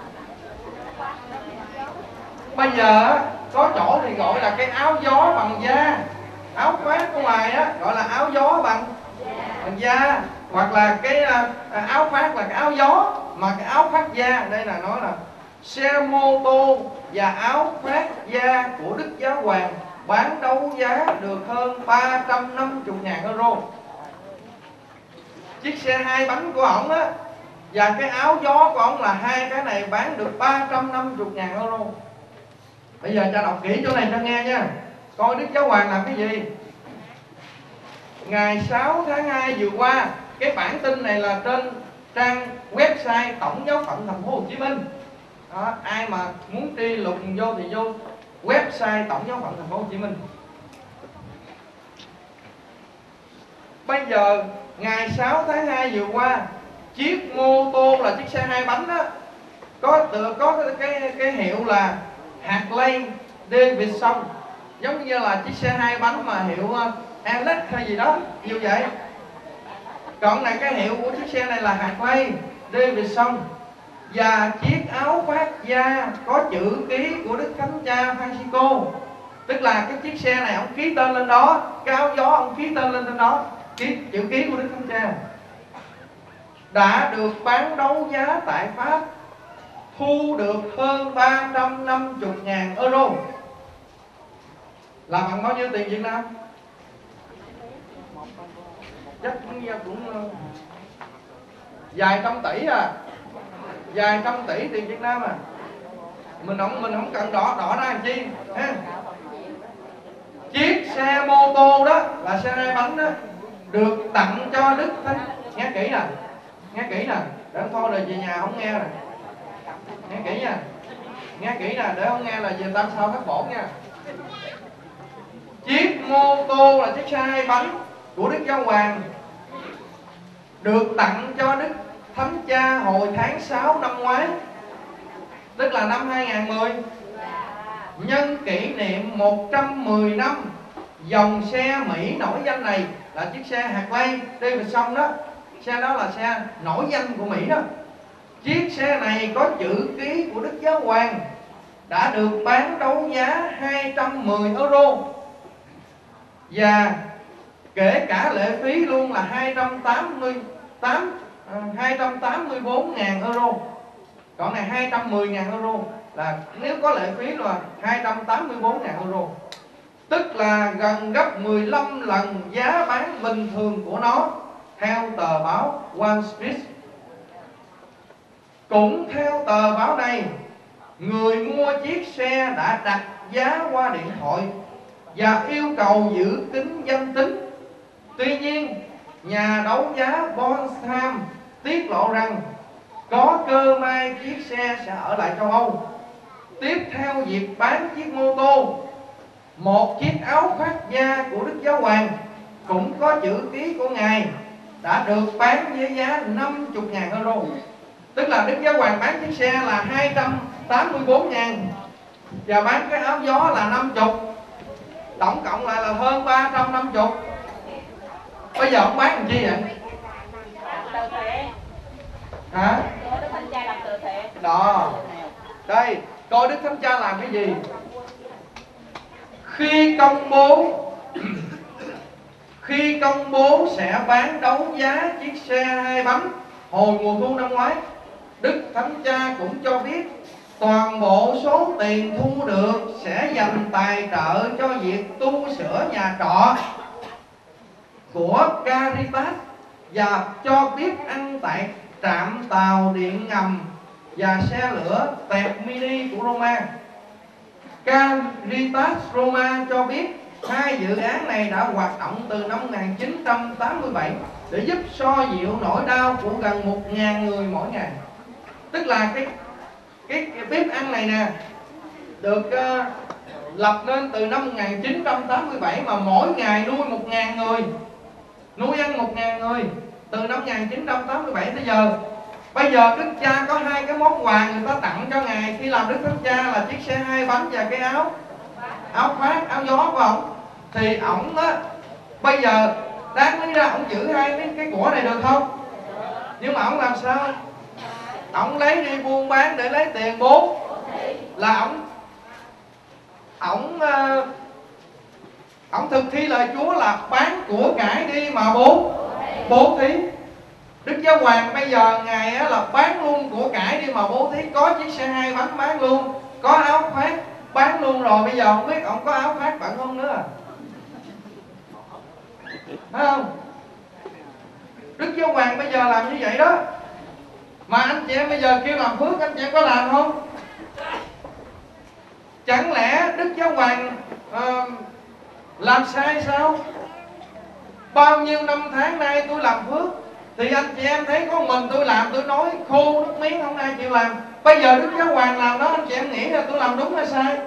Bây giờ có chỗ thì gọi là cái áo gió bằng da. Áo khoác ở ngoài á gọi là áo gió bằng bằng da. Hoặc là cái à, áo khoác là cái áo gió. Mà cái áo khoác da đây là nói là xe mô tô và áo khoác da của Đức Giáo Hoàng bán đấu giá được hơn ba trăm năm mươi ngàn euro. Chiếc xe hai bánh của ổng á và cái áo gió của ổng là hai cái này bán được ba trăm năm mươi ngàn euro. Bây giờ cha đọc kỹ chỗ này cho nghe nha. Coi Đức Giáo Hoàng làm cái gì. Ngày sáu tháng hai vừa qua, cái bản tin này là trên trang website Tổng giáo phận thành phố Hồ Chí Minh. Đó, ai mà muốn tri lục vô thì vô website Tổng giáo phận thành phố Hồ Chí Minh. Bây giờ ngày sáu tháng hai vừa qua, chiếc mô tô là chiếc xe hai bánh đó có tự có cái cái, cái hiệu là Harley Davidson, giống như là chiếc xe hai bánh mà hiệu Alex hay gì đó như vậy. Còn này cái hiệu của chiếc xe này là Harley Davidson. Và chiếc áo khoác da có chữ ký của Đức Thánh Cha Francisco. Tức là cái chiếc xe này ông ký tên lên đó, cái áo gió ông ký tên lên trên đó, ký chữ ký của Đức Thánh Cha. Đã được bán đấu giá tại Pháp, thu được hơn ba trăm năm mươi ngàn euro. Là bằng bao nhiêu tiền Việt Nam? Chắc cũng, cũng vài trăm tỷ à, vài trăm tỷ tiền Việt Nam à. Mình không mình không cần đỏ đỏ ra làm chi ha. Chiếc xe mô tô đó là xe hai bánh đó, được tặng cho Đức Thánh. Nghe kỹ nè, nghe kỹ nè, để thôi là về nhà không nghe nè. Nghe kỹ nha, nghe kỹ nè, để không nghe là về tam sao thất bổn nha. Chiếc mô tô là chiếc xe hai bánh của Đức Giáo Hoàng, được tặng cho Đức Thánh Cha hồi tháng sáu năm ngoái, tức là năm hai nghìn không trăm mười. Nhân kỷ niệm một trăm mười năm dòng xe Mỹ nổi danh này là chiếc xe Harley Davidson đó. Xe đó là xe nổi danh của Mỹ đó. Chiếc xe này có chữ ký của Đức Giáo Hoàng, đã được bán đấu giá hai trăm mười euro. Và kể cả lệ phí luôn là hai trăm tám mươi tám, hai trăm tám mươi bốn ngàn euro. Còn này hai trăm mười ngàn euro, là nếu có lệ phí là hai trăm tám mươi bốn ngàn euro. Tức là gần gấp mười lăm lần giá bán bình thường của nó, theo tờ báo Wall Street. Cũng theo tờ báo này, người mua chiếc xe đã đặt giá qua điện thoại và yêu cầu giữ kín danh tính. Tuy nhiên, nhà đấu giá Bonsham tiết lộ rằng có cơ may chiếc xe sẽ ở lại châu Âu. Tiếp theo việc bán chiếc mô tô, một chiếc áo khoác da của Đức Giáo Hoàng cũng có chữ ký của Ngài đã được bán với giá năm mươi ngàn euro. Tức là Đức Giáo Hoàng bán chiếc xe là hai trăm tám mươi bốn ngàn và bán cái áo gió là năm mươi. Tổng cộng lại là hơn ba trăm năm mươi. Bây giờ ông bán làm chi vậy? Từ thiện. Hả? Đức Thánh Cha làm từ thiện. Đó. Đây, coi Đức Thánh Cha làm cái gì? Khi công bố Khi công bố sẽ bán đấu giá chiếc xe hai bánh hồi mùa thu năm ngoái, Đức Thánh Cha cũng cho biết toàn bộ số tiền thu được sẽ dành tài trợ cho việc tu sửa nhà trọ của Caritas và cho bếp ăn tại trạm tàu điện ngầm và xe lửa tẹp mini của Roma. Caritas Roma cho biết hai dự án này đã hoạt động từ năm một nghìn chín trăm tám mươi bảy để giúp xoa dịu nỗi đau của gần một nghìn người mỗi ngày. Tức là cái cái, cái bếp ăn này nè được uh, lập nên từ năm một nghìn chín trăm tám mươi bảy mà mỗi ngày nuôi một nghìn người, nuôi ăn một nghìn người từ năm một nghìn chín trăm tám mươi bảy tới giờ. Bây giờ Đức Cha có hai cái món quà người ta tặng cho Ngài khi làm Đức Thánh Cha là chiếc xe hai bánh và cái áo áo khoác, áo gió của ổng. Thì ổng á, bây giờ đáng lý ra ổng giữ hai cái, cái của này được không? Nhưng mà ổng làm sao? Ổng lấy đi buôn bán để lấy tiền bố. Là ổng ổng uh, ổng thực thi lời Chúa là bán của cải đi mà bố bố thí. Đức Giáo Hoàng bây giờ Ngài á, là bán luôn của cải đi mà bố thí. Có chiếc xe hai bánh bán luôn, có áo khoác bán luôn rồi. Bây giờ không biết ông có áo khoác bận không nữa à? Thấy không? Đức Giáo Hoàng bây giờ làm như vậy đó. Mà anh chị em bây giờ kêu làm phước, anh chị em có làm không? Chẳng lẽ Đức Giáo Hoàng uh, làm sai sao? Bao nhiêu năm tháng nay tôi làm phước thì anh chị em thấy có mình tôi làm, tôi nói khô nước miếng không ai chịu làm. Bây giờ Đức Giáo Hoàng làm đó, anh chị em nghĩ là tôi làm đúng hay sai?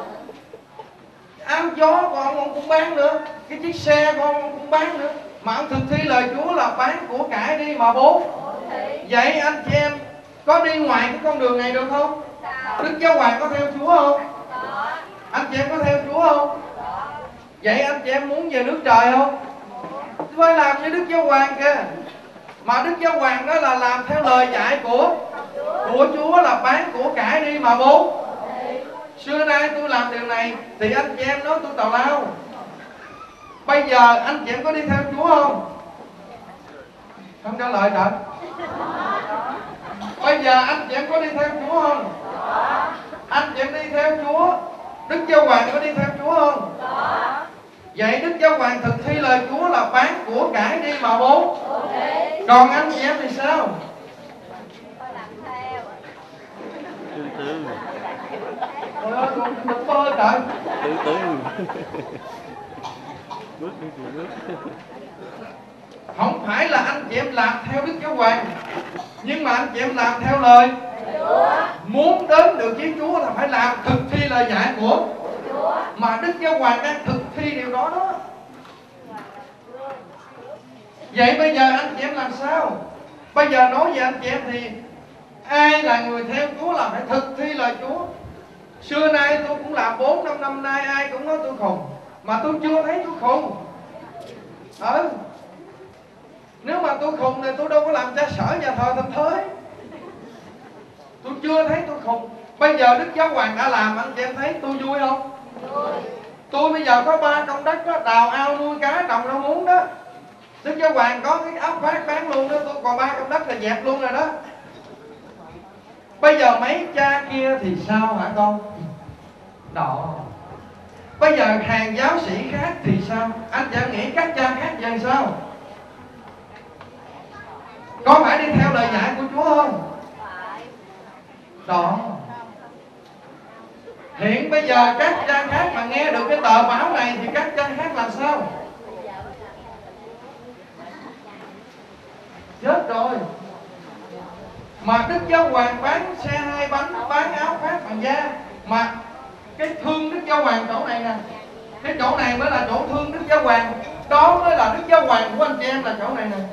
Áo gió của ông, ông cũng bán nữa, cái chiếc xe của ông, ông cũng bán nữa. Mà ông thực thi lời Chúa là bán của cải đi mà bố. Vậy anh chị em có đi ngoài cái con đường này được không? Đức Giáo Hoàng có theo Chúa không? Anh chị em có theo Chúa không? Vậy anh chị em muốn về nước trời không? Phải làm như Đức Giáo Hoàng kìa. Mà Đức Giáo Hoàng đó là làm theo lời dạy của của Chúa, là bán của cải đi mà bố. Xưa nay tôi làm điều này thì anh chị em nói tôi tào lao. Bây giờ anh chị em có đi theo Chúa không? Không trả lời thật. Bây giờ anh chị em có đi theo Chúa không? Anh chị em đi theo Chúa, Đức Giáo Hoàng có đi theo Chúa không? Vậy Đức Giáo Hoàng thực thi lời Chúa là bán của cải đi mà bố. Còn anh chị em thì sao? Trời ơi, con đừng bơi trời. Từ từ. Bước đi từ bước. Không phải là anh chị em làm theo Đức Giáo Hoàng, nhưng mà anh chị em làm theo lời Chúa. Muốn đến được với Chúa là phải làm thực thi lời dạy của Chúa. Mà Đức Giáo Hoàng đang thực thi điều đó đó. Vậy bây giờ anh chị em làm sao? Bây giờ nói về anh chị em thì ai là người theo Chúa là phải thực thi lời Chúa. Xưa nay tôi cũng làm bốn năm năm nay ai cũng nói tôi khùng, mà tôi chưa thấy tôi khùng. Ừ. Nếu mà tôi khùng thì tôi đâu có làm cha sở nhà thờ thành thới. Tôi chưa thấy tôi khùng. Bây giờ Đức Giáo Hoàng đã làm, anh chị em thấy tôi vui không? Vui. Tôi bây giờ có ba công đất đó, đào ao nuôi cá trồng rau muống đó. Đức Giáo Hoàng có cái ốc phát bán luôn đó, tôi còn ba công đất là dẹp luôn rồi đó. Bây giờ mấy cha kia thì sao hả con? Đó. Bây giờ hàng giáo sĩ khác thì sao? Anh chị nghĩ các cha khác về sao? Có phải đi theo lời dạy của Chúa không? Đó. Hiện bây giờ các cha khác mà nghe được cái tờ báo này thì các cha khác làm sao? Chết rồi. Mà Đức Giáo Hoàng bán xe hai bánh, bán áo khoác bằng da. Mà cái thương Đức Giáo Hoàng chỗ này nè, cái chỗ này mới là chỗ thương Đức Giáo Hoàng. Đó mới là Đức Giáo Hoàng của anh chị em, là chỗ này nè.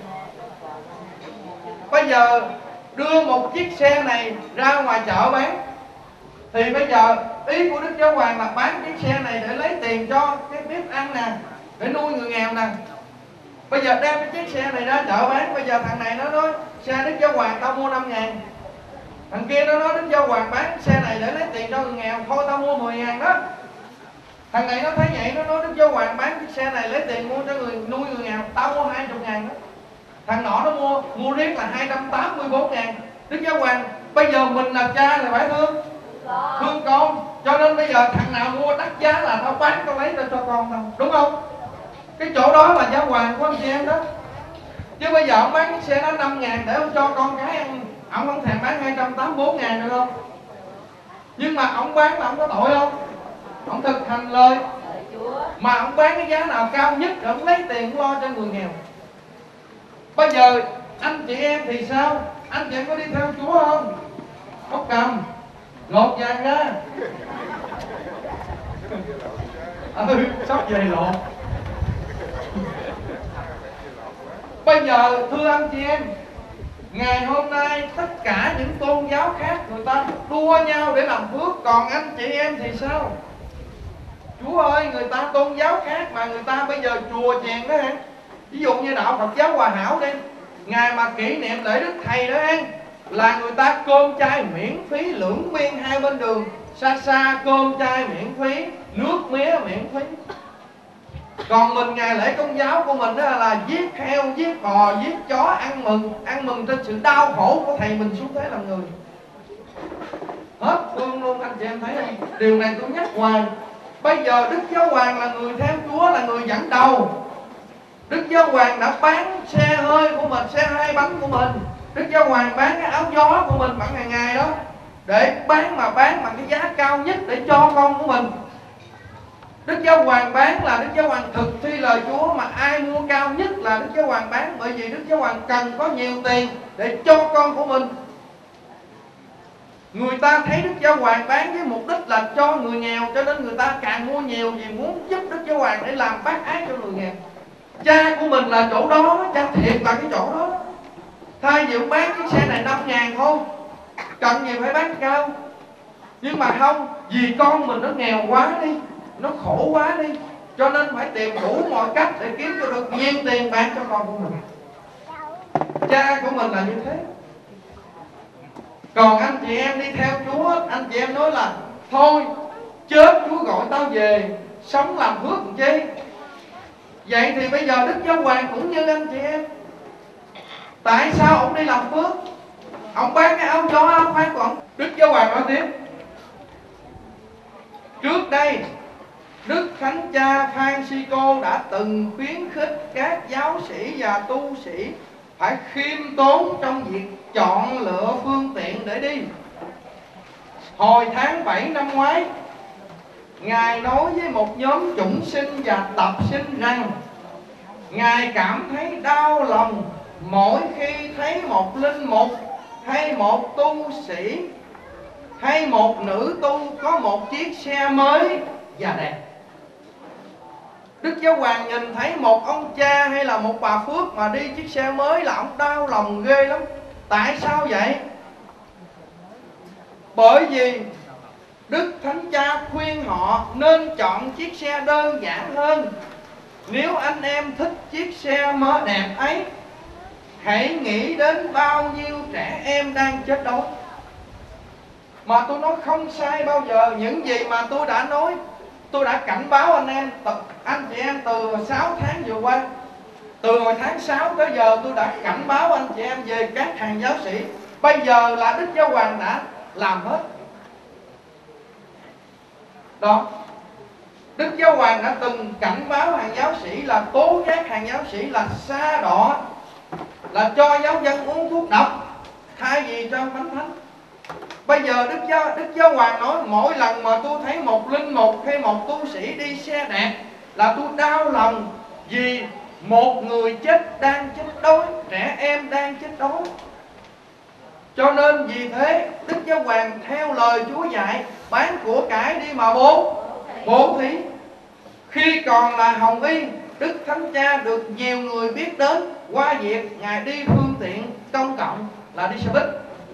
Bây giờ đưa một chiếc xe này ra ngoài chợ bán, thì bây giờ ý của Đức Giáo Hoàng là bán chiếc xe này để lấy tiền cho cái bếp ăn nè, để nuôi người nghèo nè. Bây giờ đem cái chiếc xe này ra chợ bán, bây giờ thằng này nó nói xe Đức Giáo Hoàng tao mua năm ngàn, thằng kia nó nói Đức Giáo Hoàng bán xe này để lấy tiền cho người nghèo, thôi tao mua mười ngàn đó. Thằng này nó thấy vậy, nó nói Đức Giáo Hoàng bán chiếc xe này lấy tiền mua cho người nuôi người nghèo, tao mua hai mươi ngàn đó. Thằng nọ nó mua mua riết là hai trăm tám mươi bốn ngàn. Đức Giáo Hoàng bây giờ mình là cha là phải thương thương con, cho nên bây giờ thằng nào mua đắt giá là tao bán, tao lấy ra cho con tao, đúng không? Cái chỗ đó là Giáo Hoàng của anh chị em đó. Chứ bây giờ ông bán cái xe đó năm ngàn để ông cho con cái ăn, ông không thèm bán hai trăm tám mươi bốn ngàn được không? Nhưng mà ông bán là ông có tội không? Ông thực hành lời, mà ông bán cái giá nào cao nhất để ông lấy tiền lo cho người nghèo. Bây giờ anh chị em thì sao? Anh chị em có đi theo Chúa không? Có cầm lột vàng ra. Ừ, sắp về lột. Bây giờ thưa anh chị em, ngày hôm nay tất cả những tôn giáo khác người ta đua nhau để làm phước, còn anh chị em thì sao? Chúa ơi, người ta tôn giáo khác mà người ta bây giờ chùa chèn đó hả? Ví dụ như đạo Phật giáo Hòa Hảo đi, ngày mà kỷ niệm lễ Đức Thầy đó ăn, là người ta cơm chay miễn phí lưỡng biên hai bên đường, xa xa cơm chay miễn phí, nước mía miễn phí. Còn mình ngày lễ Công giáo của mình đó là giết heo, giết bò, giết chó, ăn mừng, ăn mừng trên sự đau khổ của thầy mình xuống thế làm người. Hết luôn luôn, anh chị em thấy không? Điều này tôi nhắc hoài. Bây giờ Đức Giáo Hoàng là người theo Chúa, là người dẫn đầu. Đức Giáo Hoàng đã bán xe hơi của mình, xe hai bánh của mình. Đức Giáo Hoàng bán cái áo gió của mình bằng ngày ngày đó, để bán mà bán bằng cái giá cao nhất để cho con của mình. Đức Giáo Hoàng bán là Đức Giáo Hoàng thực thi lời Chúa, mà ai mua cao nhất là Đức Giáo Hoàng bán, bởi vì Đức Giáo Hoàng cần có nhiều tiền để cho con của mình. Người ta thấy Đức Giáo Hoàng bán với mục đích là cho người nghèo, cho nên người ta càng mua nhiều vì muốn giúp Đức Giáo Hoàng để làm bác ái cho người nghèo. Cha của mình là chỗ đó, cha thiệt là cái chỗ đó. Thay vì bán chiếc xe này năm ngàn thôi, cần gì phải bán cao. Nhưng mà không, vì con mình nó nghèo quá đi, nó khổ quá đi, cho nên phải tìm đủ mọi cách để kiếm cho được nhiều tiền bán cho con của mình. Cha của mình là như thế. Còn anh chị em đi theo Chúa, anh chị em nói là thôi chết Chúa gọi tao về sống làm phước làm chi. Vậy thì bây giờ Đức Giáo Hoàng cũng như anh chị em. Tại sao ông đi làm phước? Ông bán cái áo gió áo khoác của ông. Đức Giáo Hoàng nói tiếp: trước đây Đức Thánh Cha Francisco đã từng khuyến khích các giáo sĩ và tu sĩ phải khiêm tốn trong việc chọn lựa phương tiện để đi. Hồi tháng bảy năm ngoái, Ngài nói với một nhóm chủng sinh và tập sinh rằng Ngài cảm thấy đau lòng mỗi khi thấy một linh mục hay một tu sĩ hay một nữ tu có một chiếc xe mới và đẹp. Đức Giáo Hoàng nhìn thấy một ông cha hay là một bà Phước mà đi chiếc xe mới là ông đau lòng ghê lắm. Tại sao vậy? Bởi vì Đức Thánh Cha khuyên họ nên chọn chiếc xe đơn giản hơn. Nếu anh em thích chiếc xe mới đẹp ấy, hãy nghĩ đến bao nhiêu trẻ em đang chết đói. Mà tôi nói không sai bao giờ. Những gì mà tôi đã nói, tôi đã cảnh báo anh em, anh chị em từ sáu tháng vừa qua. Từ hồi tháng sáu tới giờ tôi đã cảnh báo anh chị em về các hàng giáo sĩ. Bây giờ là Đức Giáo Hoàng đã làm hết. Đó, Đức Giáo Hoàng đã từng cảnh báo hàng giáo sĩ là tố giác hàng giáo sĩ là sa đọa, là cho giáo dân uống thuốc độc thay vì cho bánh thánh. Bây giờ Đức Giáo, Đức Giáo Hoàng nói mỗi lần mà tôi thấy một linh mục hay một tu sĩ đi xe đẹp là tôi đau lòng, vì một người chết đang chết đói, trẻ em đang chết đói. Cho nên vì thế Đức Giáo Hoàng theo lời Chúa dạy bán của cải đi mà bố bố thí. Khi còn là hồng y, Đức Thánh Cha được nhiều người biết đến qua việc Ngài đi phương tiện công cộng là đi xe buýt.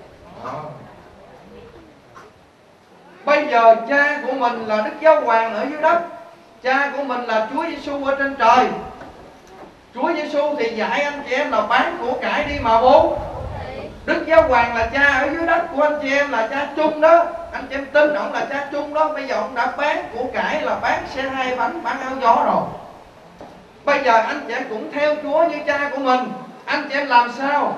Bây giờ cha của mình là Đức Giáo Hoàng ở dưới đất, cha của mình là Chúa Giêsu ở trên trời. Chúa Giêsu thì dạy anh chị em là bán của cải đi mà bố. Đức Giáo Hoàng là cha ở dưới đất của anh chị em, là cha chung đó. Anh chị em tin ông là cha chung đó. Bây giờ ông đã bán của cải là bán xe hai bánh, bán áo gió rồi. Bây giờ anh chị em cũng theo Chúa như cha của mình. Anh chị em làm sao?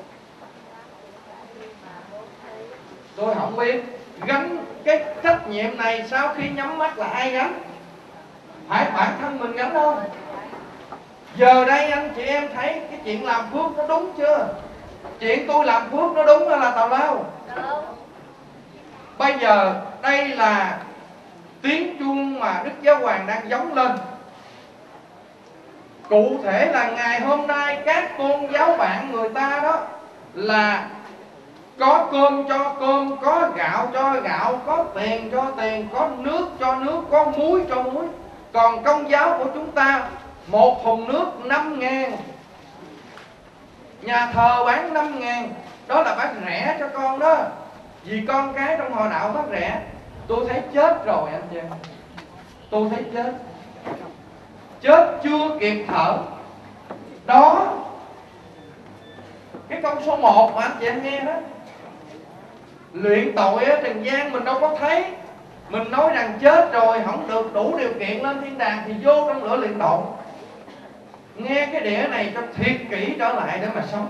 Tôi không biết. Gánh cái trách nhiệm này sau khi nhắm mắt là ai gánh? Phải bản thân mình gánh không? Giờ đây anh chị em thấy cái chuyện làm phước nó đúng chưa? Chuyện tôi làm phước nó đúng hay là tào lao? Đúng. Bây giờ đây là tiếng chuông mà Đức Giáo Hoàng đang gióng lên. Cụ thể là ngày hôm nay các tôn giáo bạn người ta đó là có cơm cho cơm, có gạo cho gạo, có tiền cho tiền, có nước cho nước, có muối cho muối. Còn Công giáo của chúng ta một thùng nước năm ngàn, nhà thờ bán năm ngàn. Đó là bán rẻ cho con đó. Vì con cái trong họ đạo bán rẻ. Tôi thấy chết rồi anh chị em. Tôi thấy chết. Chết chưa kịp thở. Đó, cái câu số một mà anh chị em nghe đó. Luyện tội ở trần gian mình đâu có thấy. Mình nói rằng chết rồi không được đủ điều kiện lên thiên đàng thì vô trong lửa luyện tội. Nghe cái đĩa này cho thiệt kỹ trở lại để mà sống.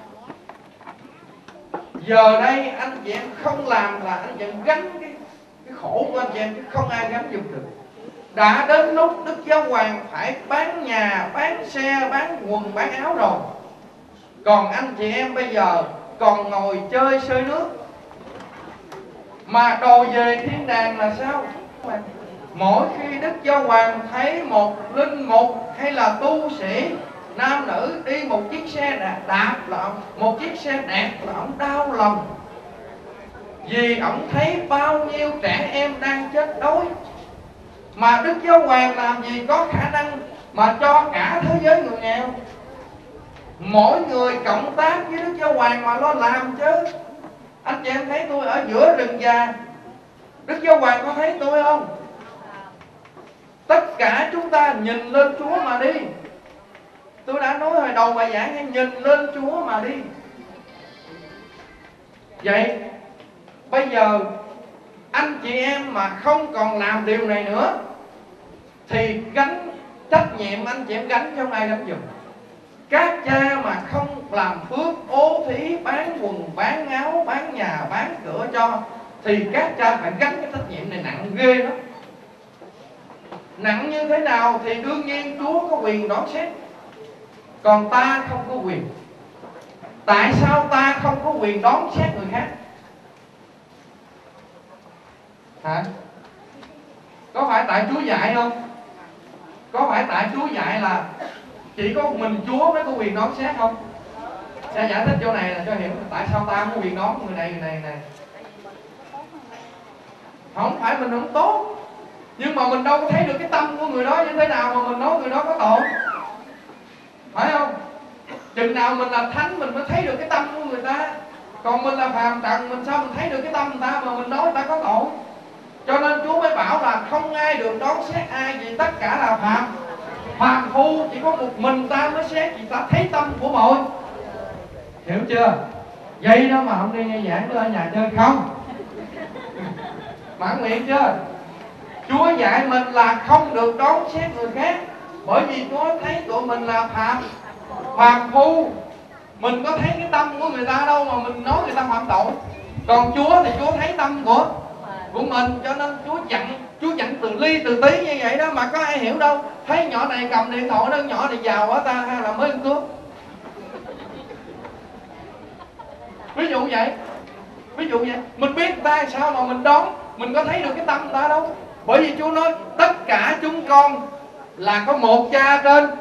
Giờ đây anh chị em không làm là anh chị em gánh cái, cái khổ của anh chị em, chứ không ai gánh giùm được. Đã đến lúc Đức Giáo Hoàng phải bán nhà, bán xe, bán quần, bán áo rồi. Còn anh chị em bây giờ còn ngồi chơi xơi nước. Mà đòi về thiên đàng là sao? Mỗi khi Đức Giáo Hoàng thấy một linh mục hay là tu sĩ nam nữ đi một chiếc xe đạp, đạp là ông, một chiếc xe đẹp là ông đau lòng. Vì ông thấy bao nhiêu trẻ em đang chết đói. Mà Đức Giáo Hoàng làm gì có khả năng mà cho cả thế giới người nghèo. Mỗi người cộng tác với Đức Giáo Hoàng mà lo làm chứ. Anh chị em thấy tôi ở giữa rừng già, Đức Giáo Hoàng có thấy tôi không? Tất cả chúng ta nhìn lên Chúa mà đi. Tôi đã nói hồi đầu bài giảng, hãy nhìn lên Chúa mà đi. Vậy bây giờ anh chị em mà không còn làm điều này nữa thì gánh trách nhiệm anh chị em gánh cho ai gánh giùm. Các cha mà không làm phước ố thí, bán quần, bán áo, bán nhà, bán cửa cho, thì các cha phải gánh cái trách nhiệm này nặng ghê lắm. Nặng như thế nào thì đương nhiên Chúa có quyền đoán xét, còn ta không có quyền. Tại sao ta không có quyền đoán xét người khác? Hả? Có phải tại Chúa dạy không? Có phải tại Chúa dạy là chỉ có mình Chúa mới có quyền đoán xét không? Sẽ giải thích chỗ này là cho hiểu tại sao ta không có quyền đoán người này người này người này. Không phải mình không tốt, nhưng mà mình đâu có thấy được cái tâm của người đó như thế nào mà mình nói người đó có tội, phải không? Chừng nào mình là thánh mình mới thấy được cái tâm của người ta, còn mình là phàm trần mình sao mình thấy được cái tâm người ta mà mình nói người ta có tội. Cho nên Chúa mới bảo là không ai được đoán xét ai, vì tất cả là phàm phàm phu, chỉ có một mình ta mới xét, vì ta thấy tâm của mọi. Hiểu chưa? Vậy đó mà không đi nghe giảng, tôi ở nhà chơi không? Mãn nguyện chưa? Chúa dạy mình là không được đoán xét người khác, bởi vì Chúa thấy tụi mình là phàm phàm phu. Mình có thấy cái tâm của người ta đâu mà mình nói người ta phạm tội. Còn Chúa thì Chúa thấy tâm của của mình, cho nên Chúa dặn Chúa dặn từ ly từ tí như vậy đó, mà có ai hiểu đâu. Thấy nhỏ này cầm điện thoại đó, nhỏ này giàu quá ta, hay là mới cướp. Ví dụ vậy, ví dụ vậy, mình biết người ta sao mà mình đoán, mình có thấy được cái tâm người ta đâu. Bởi vì Chúa nói tất cả chúng con là có một cha trên,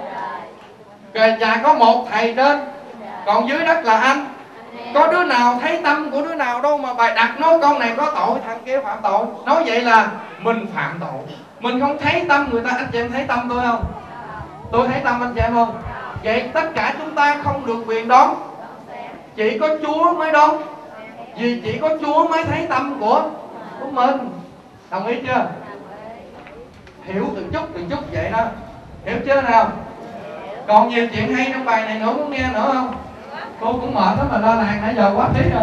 và có một thầy trên, còn dưới đất là anh. Có đứa nào thấy tâm của đứa nào đâu mà bài đặt nói con này có tội, thằng kia phạm tội. Nói vậy là mình phạm tội. Mình không thấy tâm người ta. Anh chị em thấy tâm tôi không? Tôi thấy tâm anh chị em không? Vậy tất cả chúng ta không được quyền đoán, chỉ có Chúa mới đoán, vì chỉ có Chúa mới thấy tâm của của mình. Đồng ý chưa? Hiểu từng chút từng chút vậy đó. Hiểu chưa nào? Còn nhiều chuyện hay trong bài này nữa, muốn nghe nữa không? Cô cũng mệt lắm mà lo làng nãy giờ quá tí rồi.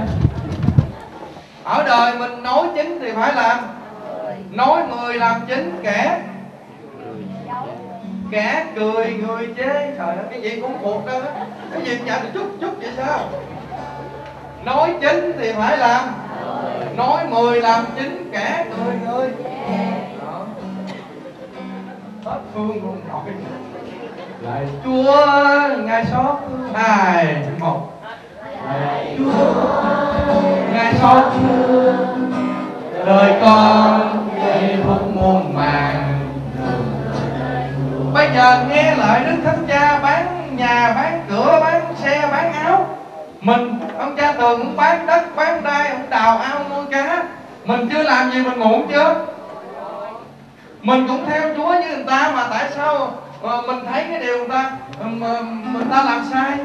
Ở đời mình nói chính thì phải làm, nói mười làm chính, kẻ kẻ cười người chê. Trời ơi, cái gì cũng thuộc đó. Cái gì cũng chạy chút chút vậy sao? Nói chính thì phải làm, nói mười làm chính, kẻ cười người đó. Hết phương luôn rồi. Lại Chúa ngài xót hai một. Lạy Chúa ngài xót thương đời con gây phúc muôn màng. Bây giờ nghe lời Đức Thánh Cha bán nhà, bán cửa, bán xe, bán áo. Mình, ông cha Tường cũng bán đất, bán đai, ông đào ao nuôi cá. Mình chưa làm gì mình muộn chưa? Mình cũng theo Chúa như người ta, mà tại sao mà mình thấy cái điều người ta mà người ta làm sai?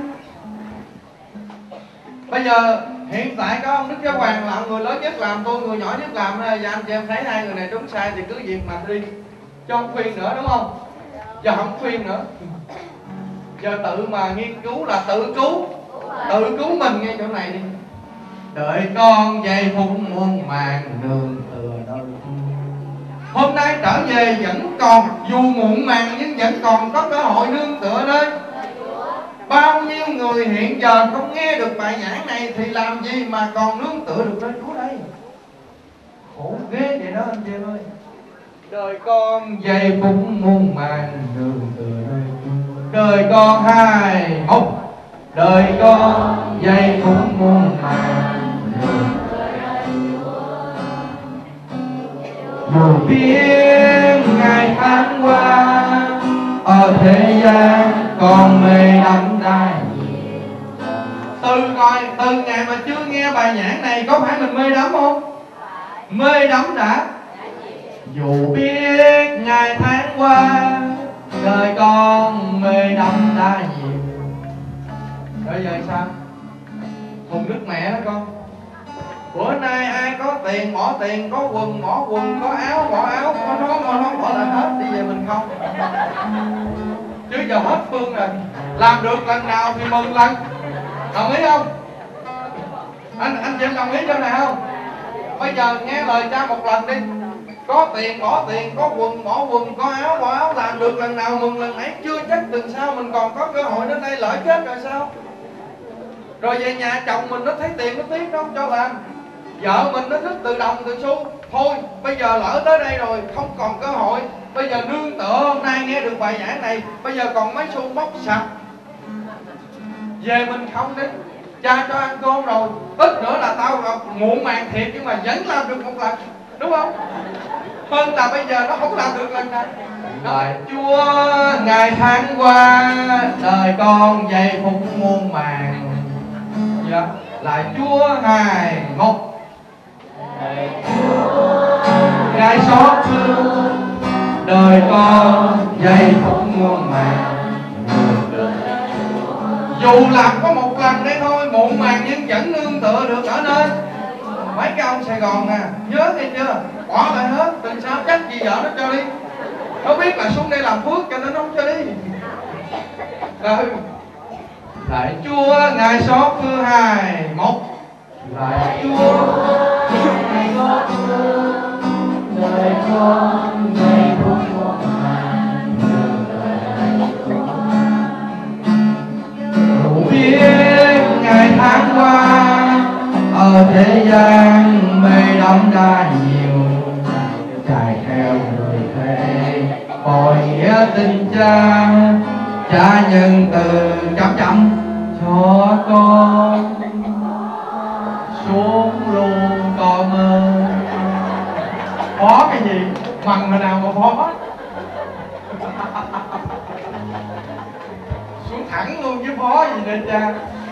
Bây giờ hiện tại có ông Đức Giáo Hoàng là người lớn nhất làm, tôi người nhỏ nhất làm. Và anh chị em thấy hai người này đúng sai thì cứ việc mà đi, cho không khuyên nữa, đúng không? Giờ không khuyên nữa, giờ tự mà nghiên cứu là tự cứu, tự cứu mình ngay chỗ này đi. Đợi con giây phút muôn màng nương tựa đôi. Hôm nay trở về vẫn còn, dù muộn màng nhưng vẫn còn có cơ hội nương tựa nơi. Bao nhiêu người hiện giờ không nghe được bài giảng này thì làm gì mà còn nương tựa được nơi Chúa đây? Khổ ghê vậy đó anh chị ơi. Đời con giây phút muôn màng nương tựa nơi Chúa. Đời con hai một. Đời con giây phút muôn màng nương tựa nơi Chúa. Dù biết ngày tháng qua ở thế gian con mê đắm đai nhiều. Từ rồi từ ngày mà chưa nghe bài giảng này có phải mình mê đắm không? Mê đắm đã. Dù biết ngày tháng qua đời con mê đắm đã nhiều. Bây giờ sao? Thùng nước mẹ đó con. Bữa nay ai có tiền bỏ tiền, có quần bỏ quần, có áo bỏ áo, có nón bỏ nón, bỏ lại hết. Đi về mình không. chứ giờ hết phương rồi. Làm được lần nào thì mừng lần. Đồng ý không? Anh anh chị em đồng ý chỗ này không? Bây giờ nghe lời cha một lần đi. Có tiền bỏ tiền, có quần bỏ quần, có áo bỏ áo. Làm được lần nào mừng lần ấy. Chưa chắc tuần sau mình còn có cơ hội đến đây, lỡ chết rồi sao? Rồi về nhà chồng mình nó thấy tiền nó tiếc, nó không cho làm. Vợ mình nó thích từ đồng từ xu. Thôi bây giờ lỡ tới đây rồi, không còn cơ hội. Bây giờ nương tựa hôm nay nghe được bài giảng này, bây giờ còn mấy xu bóc sạch. Về mình không đi, cha cho ăn cơm rồi, ít nữa là tao gặp muộn màng thiệt nhưng mà vẫn làm được một lần, đúng không? Hơn là bây giờ nó không làm được lần nào. Lạy Chúa ngày tháng qua, đời con giây phút muôn màng. Dạ. Lạy Chúa Ngài một, Ngài xót thương đời con giây phút muôn màng. Dù làm có một lần đây thôi, muộn màng nhưng vẫn nương tựa được ở nơi. Mấy cái ông Sài Gòn nè, nhớ nghe chưa? Bỏ lại hết, tuần sau chắc gì vợ nó cho đi. Nó biết là xuống đây làm phước cho nên nó không cho đi. Rồi. Lạy Chúa Ngài xót thứ hai một. Lạy Chúa Ngài xót thương đời con giây phút muôn màng. Đủ biết ngày tháng qua ở thế gian mây đắm đa nhiều, chạy theo người thề bội nghĩa tình cha. Cha nhân từ chậm chậm cho con xuống luôn con ơi. Phó cái gì bằng mà nào mà phó. Xuống thẳng luôn với phó gì đây cha.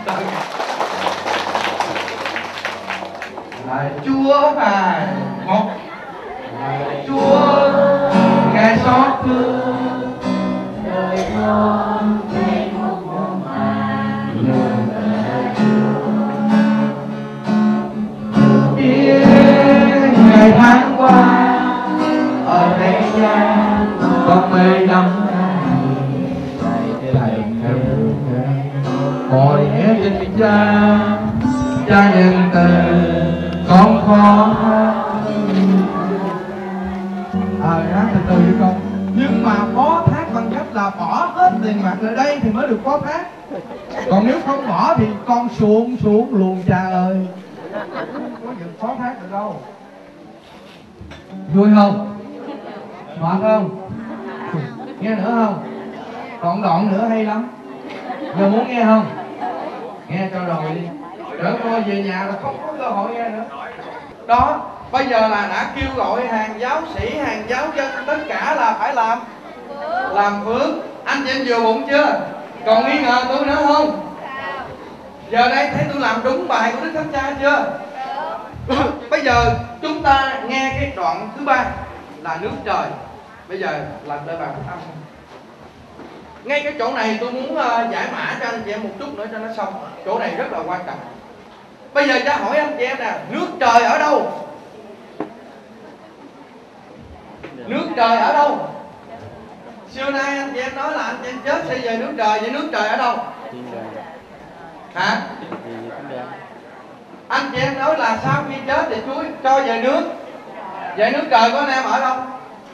Lạy Chúa Ngài một. Lạy Chúa Ngài xót thương đời con giây phút muôn màng. Nương tựa Chúa biết ngày tháng qua ở thế gian con mây đắm thầy theo mọi nghĩa tình cha. Cha nhân từ con khó ờ à, hát từ từ đi con. Nhưng mà phó thác bằng cách là bỏ hết tiền mặt ở đây thì mới được phó thác. Còn nếu không bỏ thì con xuống xuống luôn cha ơi. Không có được phó thác được đâu. Vui không? Mệt không? Nghe nữa không? Còn đoạn nữa hay lắm. Giờ muốn nghe không? Nghe cho rồi đi. Đỡ coi về nhà là không có cơ hội nghe nữa. Đó, bây giờ là đã kêu gọi hàng giáo sĩ, hàng giáo dân, tất cả là phải làm làm phước. Anh chị em vừa bụng chưa? Còn nghi ngờ tôi nữa không? Giờ đây thấy tôi làm đúng bài của Đức Thánh Cha chưa? Bây giờ chúng ta nghe cái đoạn thứ ba là nước trời. Bây giờ làm tới bài phúc âm. Ngay cái chỗ này tôi muốn giải mã cho anh chị em một chút nữa cho nó xong. Chỗ này rất là quan trọng. Bây giờ cha hỏi anh chị em nè, nước trời ở đâu? Nước trời ở đâu? Xưa nay anh chị em nói là anh chị em chết sẽ về nước trời. Vậy nước trời ở đâu? Hả? Anh chị em nói là sau khi chết thì Chúa cho về nước. Vậy nước trời của anh em ở đâu?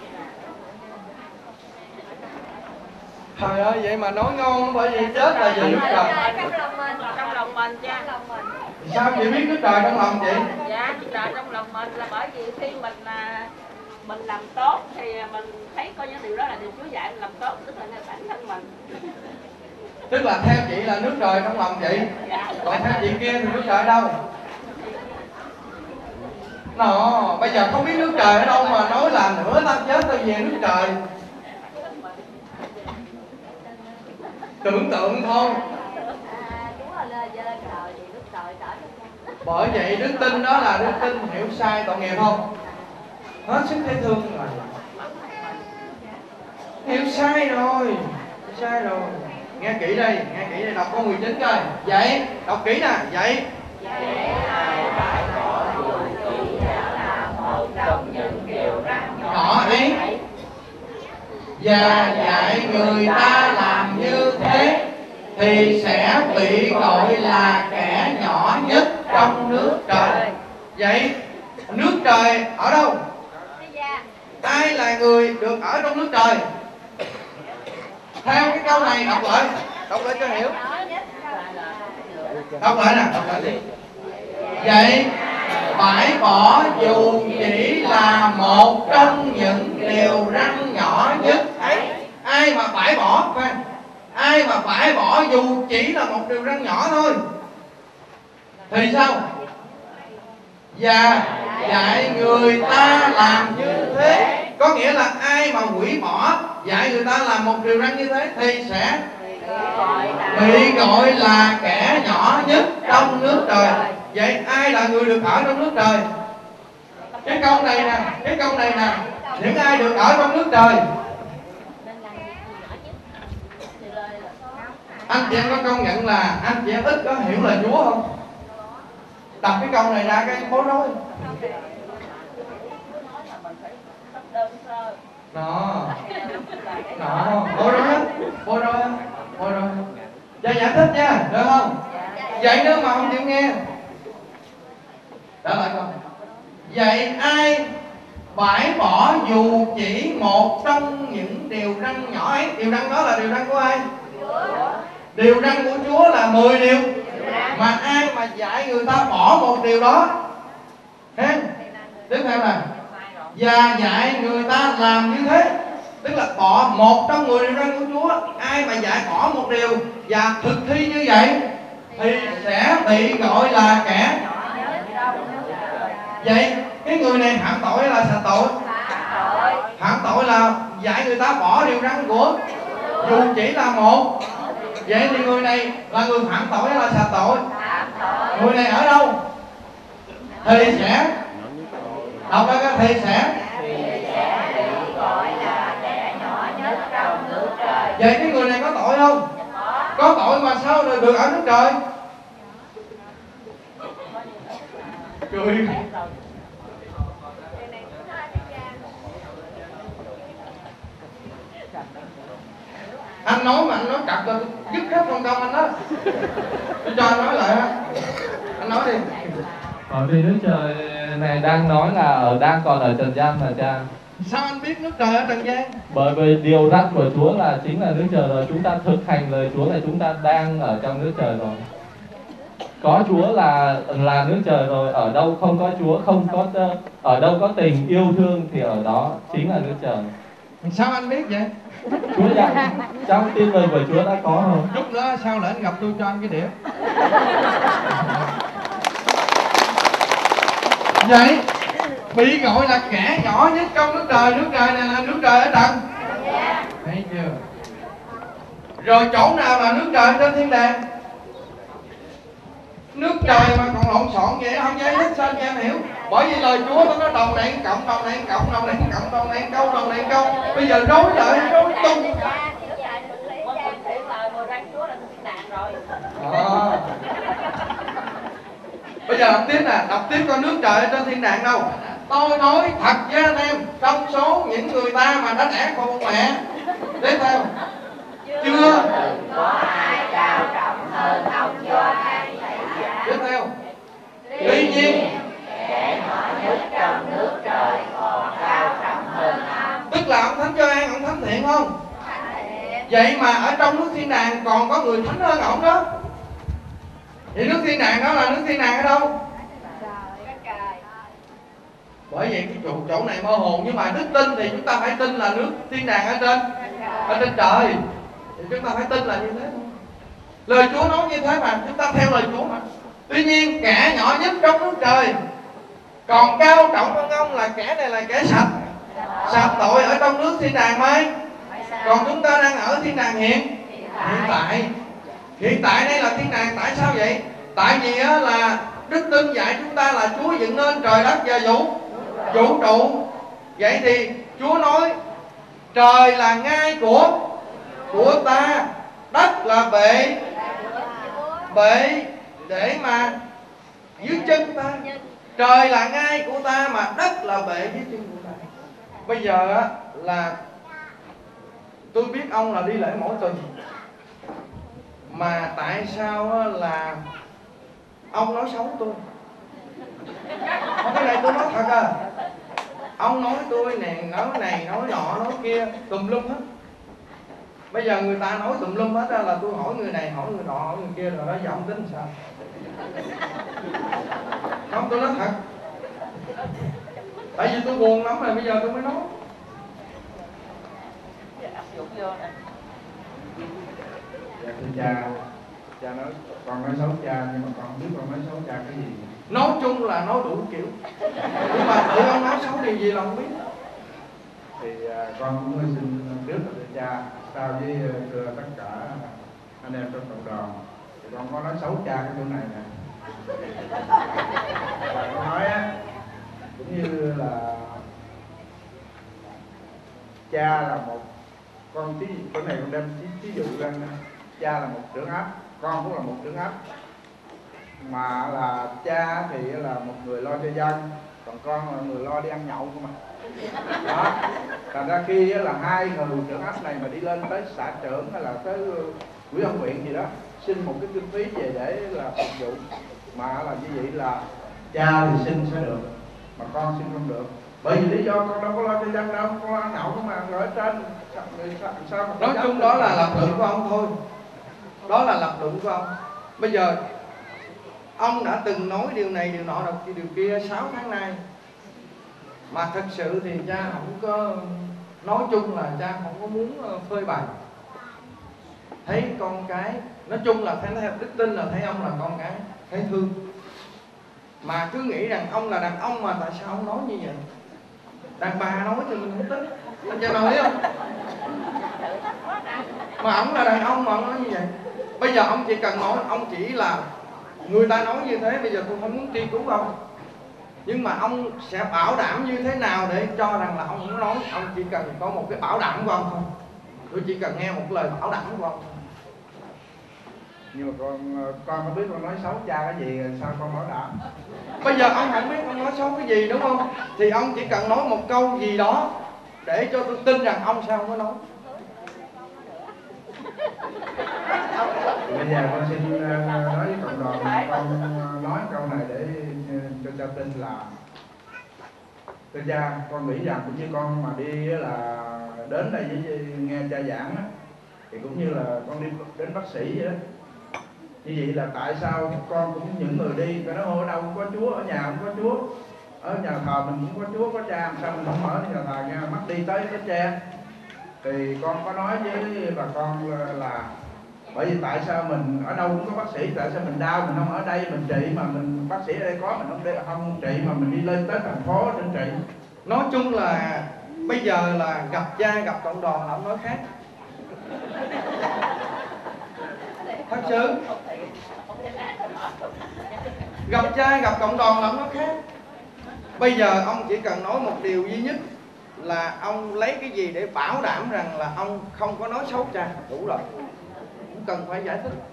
Trời ơi, vậy mà nói ngon, bởi vì chết là về nước trời. Trong lòng mình cha. Sao chị biết nước trời trong lòng chị? Dạ, nước trời trong lòng mình là bởi vì khi mình là mình làm tốt thì mình thấy coi những điều đó là điều Chúa dạy mình làm tốt, tức là bản thân mình. Tức là theo chị là nước trời trong lòng chị. Dạ. Còn theo chị kia thì nước trời ở đâu? Nó, bây giờ không biết nước trời ở đâu mà nói là nửa năm chết tôi về nước trời. Tưởng tượng thôi. Bởi vậy đức tin đó là đức tin hiểu sai tội nghiệp không? Hết sức thấy thương rồi. Hiểu sai rồi. Hiểu sai rồi. Nghe kỹ đây, nghe kỹ đây, đọc câu mười chín coi. Vậy, đọc kỹ nè, vậy. Nhỏ ý. Và dạy người ta làm như thế thì sẽ bị gọi là kẻ nhỏ nhất trong nước trời. Vậy nước trời ở đâu? Ai là người được ở trong nước trời? Theo cái câu này đọc lại, đọc lại cho hiểu. Đọc lại nè, đọc lại đi. Vậy bãi bỏ dù chỉ là một trong những điều răn nhỏ nhất ấy. Ai mà bãi bỏ? Khoan. Ai mà bãi bỏ dù chỉ là một điều răn nhỏ thôi thì sao? Và dạy người ta làm như thế. Có nghĩa là ai mà hủy bỏ dạy người ta làm một điều răn như thế thì sẽ bị gọi là kẻ nhỏ nhất trong nước trời. Vậy ai là người được ở trong nước trời? Cái câu này nè, cái câu này nè, những ai được ở trong nước trời? Anh chị em có công nhận là anh chị em ít có hiểu lời Chúa không? Đọc cái câu này ra cái bối rối. Nó Nó bối rối á, bối rối á, bối rối. Dạ giải thích nha, được không? Vậy nếu mà không chịu nghe, trả lại câu. Vậy ai bãi bỏ dù chỉ một trong những điều răn nhỏ ấy? Điều răn đó là điều răn của ai? Điều răn của Chúa là mười điều. Mà ai mà dạy người ta bỏ một điều đó? Ha? Tiếp theo là và dạy người ta làm như thế, tức là bỏ một trong mười điều răn của Chúa. Ai mà dạy bỏ một điều và thực thi như vậy thì sẽ bị gọi là kẻ. Vậy cái người này phạm tội hay là sạch tội? Phạm tội là dạy người ta bỏ điều răn của dù chỉ là một. Vậy thì người này là người phạm tội hay là sạch tội? Người này ở đâu? Thì sẽ đọc ra cái thì sẽ vậy cái người này có tội không? Có tội mà sao được, được ở nước trời? Cười. Anh nói mà anh nói cặp là dứt hết con công anh đó. Tôi cho anh nói lại á. Anh nói đi. Bởi vì nước trời này đang nói là ở đang còn ở trần gian mà cha. Sao anh biết nước trời ở trần gian? Bởi vì điều răn của Chúa là chính là nước trời rồi. Chúng ta thực hành lời Chúa là chúng ta đang ở trong nước trời rồi. Có Chúa là là nước trời rồi. Ở đâu không có Chúa, không có ở đâu có tình yêu thương thì ở đó chính là nước trời. Sao anh biết vậy? Chúa dạy trong tin lời của Chúa đã có rồi. Chút nữa sao lại anh gặp tôi cho anh cái đĩa. Vậy bị gọi là kẻ nhỏ nhất trong nước trời. Nước trời này là nước trời ở trần. Thấy chưa? Rồi chỗ nào là nước trời trên thiên đàng? Nước trời mà còn lộn xộn vậy không giải thích sao cho em hiểu? Bởi vì lời Chúa nó nói đồng này cộng, đồng này cộng, đồng này cộng, đồng này câu, đồng này câu. Bây giờ rối lại, rối tung. À. Bây giờ đọc tiếp nè, đọc tiếp coi nước trời ở trên thiên đàng đâu. Tôi nói thật với anh em, trong số những người ta mà đã đẻ con mẹ. Tiếp theo. Chưa có ai cao trọng hơn ông do ai. Tiếp theo. Tuy nhiên kẻ nhỏ nhất trong nước trời còn cao trọng hơn ông. Tức là ông Thánh Gioan, ông thánh thiện không? Vậy mà ở trong nước thiên đàng còn có người thánh hơn ổng đó. Vậy nước thiên đàng đó là nước thiên đàng ở đâu? Bởi vậy cái chỗ, chỗ này mơ hồ. Nhưng mà đức tin thì chúng ta phải tin là nước thiên đàng ở trên ở trên trời. Thì chúng ta phải tin là như thế thôi. Lời Chúa nói như thế mà, chúng ta theo lời Chúa mà. Tuy nhiên kẻ nhỏ nhất trong nước trời còn cao trọng hơn ông là kẻ này là kẻ sạch. Sạch tội ở trong nước thiên đàng mới. Còn chúng ta đang ở thiên đàng hiện Hiện tại. Hiện tại đây là thiên đàng. Tại sao vậy? Tại vì á, là đức tin dạy chúng ta là Chúa dựng nên trời đất và vũ vũ trụ. Vậy thì Chúa nói trời là ngai của của ta, đất là bệ bệ để mà dưới chân ta. Trời là ngai của ta mà đất là bệ dưới chân của ta. Bây giờ á là tôi biết ông là đi lễ mỗi tuần, Mà tại sao là ông nói xấu tôi? Cái này tôi nói thật à. Ông nói tôi nè, nói này, nói nọ, nói kia, tùm lum hết. Bây giờ người ta nói tùm lum hết á, là tôi hỏi người này, hỏi người nọ, hỏi người kia, rồi đó giờ ông tính sao? Không, tôi nói thật. Tại vì tôi buồn lắm rồi, bây giờ tôi mới nói. Dạ thưa cha, cha nói con nói xấu cha, nhưng mà con không biết con nói xấu cha cái gì. Nói chung là nói đủ kiểu. Nhưng mà tự ông nói xấu điều gì là không biết. Thì à, con cũng xin trước là thưa cha, sao với thưa tất cả anh em trong cộng đoàn, thì con có nói xấu cha cái chỗ này nè. Và con nói á, cũng như là cha là một con tí, cái này con đem ví dụ lên, cha là một trưởng ấp, con cũng là một trưởng ấp, mà là cha thì là một người lo cho dân, còn con là người lo đi ăn nhậu không mà. Đó, thành ra khi là hai người trưởng ấp này mà đi lên tới xã trưởng hay là tới ủy ban huyện gì đó xin một cái kinh phí về để là phục vụ, mà là như vậy là cha thì xin sẽ được mà con xin không được, bởi vì lý do con đâu có lo cho dân đâu, con lo ăn nhậu không mà, rồi ở trên sao, sao mà Nói chung đó là lập luận của ông thôi. Đó là lập luận của ông. Bây giờ ông đã từng nói điều này, điều nọ, điều kia sáu tháng nay. Mà thật sự thì cha không có, nói chung là cha không có muốn phơi bày. Thấy con cái, nói chung là thấy đức tin là thấy ông là con cái, thấy thương. Mà cứ nghĩ rằng ông là đàn ông mà tại sao ông nói như vậy? Đàn bà nói thì mình không tính. Anh cha nói không? Mà ông là đàn ông mà ông nói như vậy. Bây giờ ông chỉ cần nói, ông chỉ là người ta nói như thế, bây giờ tôi không muốn truy cứu ông. Nhưng mà ông sẽ bảo đảm như thế nào để cho rằng là ông không nói. Ông chỉ cần có một cái bảo đảm của ông thôi. Tôi chỉ cần nghe một lời bảo đảm của ông. Nhưng mà con con không biết con nói xấu cha cái gì, sao con bảo đảm? Bây giờ ông không biết ông nói xấu cái gì đúng không? Thì ông chỉ cần nói một câu gì đó để cho tôi tin rằng ông sao không có nói. Bây giờ con xin nói với cộng đoàn, con nói câu này để cho cha tin là thưa cha, con nghĩ rằng cũng như con mà đi là đến đây với nghe cha giảng á, thì cũng như là con đi đến bác sĩ vậy đó. Như vậy là tại sao con cũng những người đi, cái nói ở đâu cũng có Chúa, ở nhà cũng có Chúa, ở nhà thờ mình cũng có Chúa, có cha, sao mình không ở nhà thờ nghe mắt đi tới tới cha. Thì con có nói với bà con là bởi vì tại sao mình ở đâu cũng có bác sĩ, tại sao mình đau mình không ở đây mình trị, mà mình bác sĩ ở đây có mình không đi, không trị mà mình đi lên tới thành phố để trị. Nói chung là bây giờ là gặp cha gặp cộng đoàn là ông nói khác. Thật sự gặp cha gặp cộng đoàn là ông nói khác. Bây giờ ông chỉ cần nói một điều duy nhất là ông lấy cái gì để bảo đảm rằng là ông không có nói xấu cha, đủ rồi, không cần phải giải thích.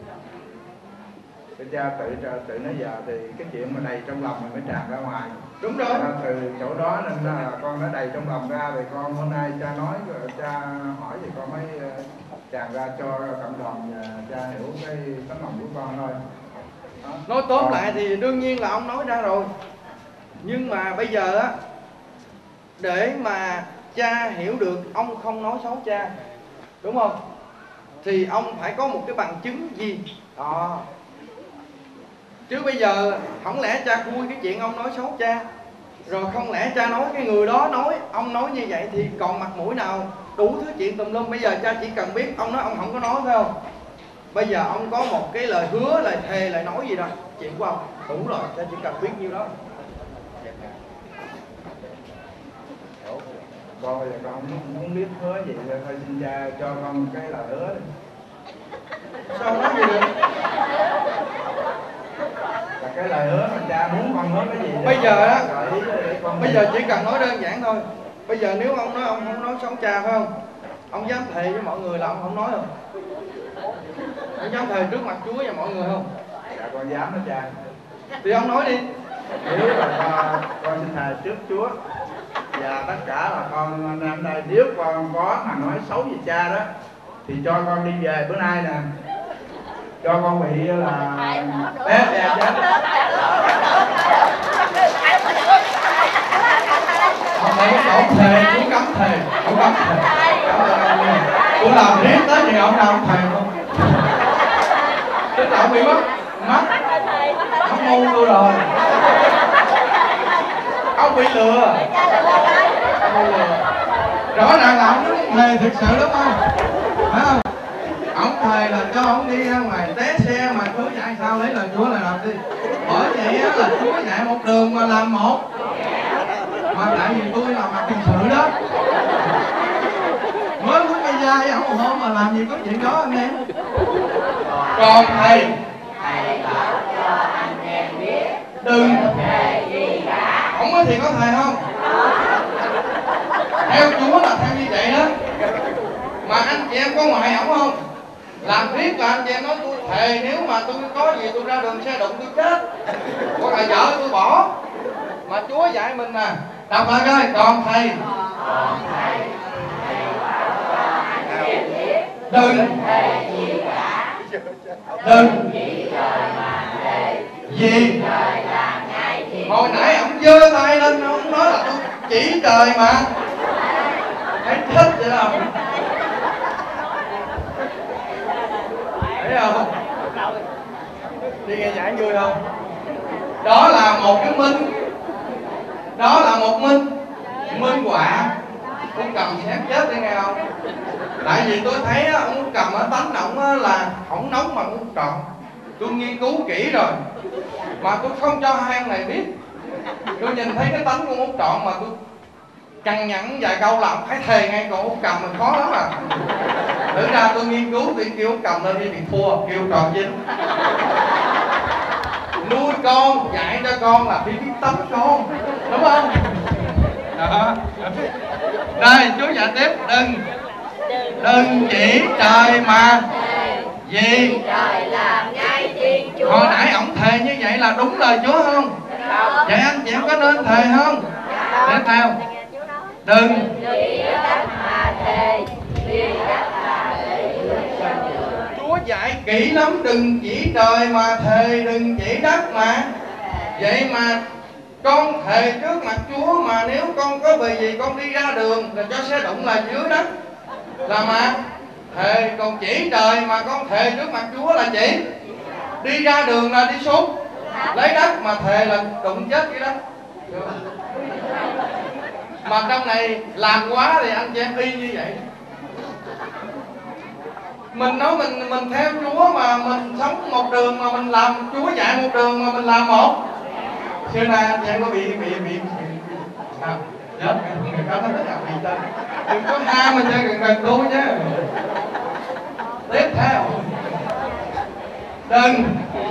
Thì cha tự tự nói giờ thì cái chuyện mà đầy trong lòng mình mới tràn ra ngoài. Đúng rồi. À, từ chỗ đó nên là con đã đầy trong lòng ra, thì con hôm nay cha nói rồi cha hỏi thì con mới tràn ra cho cộng đoàn cha hiểu cái tấm lòng của con thôi. Đó. Nói tóm còn... lại thì đương nhiên là ông nói ra rồi. Nhưng mà bây giờ á, để mà cha hiểu được ông không nói xấu cha, đúng không? Thì ông phải có một cái bằng chứng gì đó. Chứ bây giờ không lẽ cha khui cái chuyện ông nói xấu cha, rồi không lẽ cha nói cái người đó nói, ông nói như vậy thì còn mặt mũi nào, đủ thứ chuyện tùm lum. Bây giờ cha chỉ cần biết ông nói ông không có nói, phải không? Bây giờ ông có một cái lời hứa, lời thề, lời nói gì đó, chuyện của ông đủ rồi, cha chỉ cần biết nhiêu đó. Con bây giờ con không muốn biết hứa gì, thôi xin cha cho con cái lời hứa đi. Sao nói gì được? Là cái lời hứa mà cha muốn con hứa cái gì. Bây giờ á, con bây giờ chỉ cần nói đơn giản thôi. Bây giờ nếu ông nói ông không nói xấu cha, phải không? Ông dám thề với mọi người là ông không nói không? Ông dám thề trước mặt Chúa và mọi người không? Dạ con dám đó cha. Thì ông nói đi. Nếu là con, con xin thề trước Chúa và tất cả là con anh em đây, nếu con có mà nói xấu về cha đó thì cho con đi về bữa nay nè. cho con bị là bé đẹp chết. Không phải cái chỗ thề, chú cấm thề, chú cấm thề. Chú làm riết tới thì ông nào không thề không? Tức là ông bị mất mắt, ông ngu tôi rồi. Ông bị lừa. Ông bị lừa. Rõ ràng là ông muốn thề thực sự đúng không? Phải không? Ông thề là cho ông đi ra ngoài té xe mà Chúa dạy sao lấy lời Chúa là làm đi. Bởi vậy á, là Chúa dạy một đường mà làm một. Mà tại vì tôi là mặt hình sự đó. Mới muốn gây ra với ông hôm mà làm gì có chuyện đó anh em. Còn thầy thầy bảo cho anh em biết đừng thề gì cả. không có thì có thầy không? Theo Chúa là theo như vậy đó. Mà anh chị em có ngoại ổng không? Làm riết là anh chị em nói tôi thề nếu mà tôi có gì tôi ra đường xe đụng tôi chết, hoặc là vợ tôi bỏ. Mà Chúa dạy mình nè, đọc lại coi, còn thầy Còn thầy thầy bảo cho anh em biết đừng thề gì cả. đừng Chỉ trời mà thề, gì. trời là ngay thì Hồi nãy ổng giơ tay lên ổng nói là tôi chỉ trời mà. Thấy thích vậy không? Thấy không? Đi nghe giảng vui không? Đó là một cái minh. Đó là một minh. Minh họa. Ông cầm xét chết đi nghe không? Tại vì tôi thấy á, ông cầm ở tánh ổng á là ổng nóng mà ông tròn. Tôi nghiên cứu kỹ rồi. Mà tôi không cho hai ông này biết. Tôi nhìn thấy cái tánh của ông trọn mà tôi cằn nhằn vài câu là ông phải thề ngay, còn ông cầm mình khó lắm à. Thử ra tôi nghiên cứu thì kêu ông cầm lên đi bị thua, kêu tròn dính. Nuôi con, dạy cho con là phải biết tánh con, đúng không? Đó. Đây, chú dạy tiếp, đừng đừng chỉ trời mà gì. trời làm ngay Thiên Chúa. Hồi nãy ổng thề như vậy là đúng lời Chúa không? Vậy anh chị em có nên thề không? Để theo. Đừng Vì đất mà thề, vì đất là để chữa cho người. Chúa dạy kỹ lắm, đừng chỉ trời mà thề, đừng chỉ đất mà. Vậy mà con thề trước mặt Chúa mà nếu con có bề gì con đi ra đường là cho xe đụng là dưới đất là mà thề, còn chỉ trời mà con thề trước mặt Chúa là chỉ đi ra đường là đi xuống lấy đất mà thề là đụng chết cái đất. Mà trong này làm quá thì anh chị em y như vậy. Mình nói mình mình theo Chúa mà mình sống một đường mà mình làm Chúa dạy một đường mà mình làm một. Xưa nay anh chị em có bị bị bị nào? Chết người ta nói là bị tên. Đừng có ham mà chơi gần gần tôi nhé. Tiếp theo. Đừng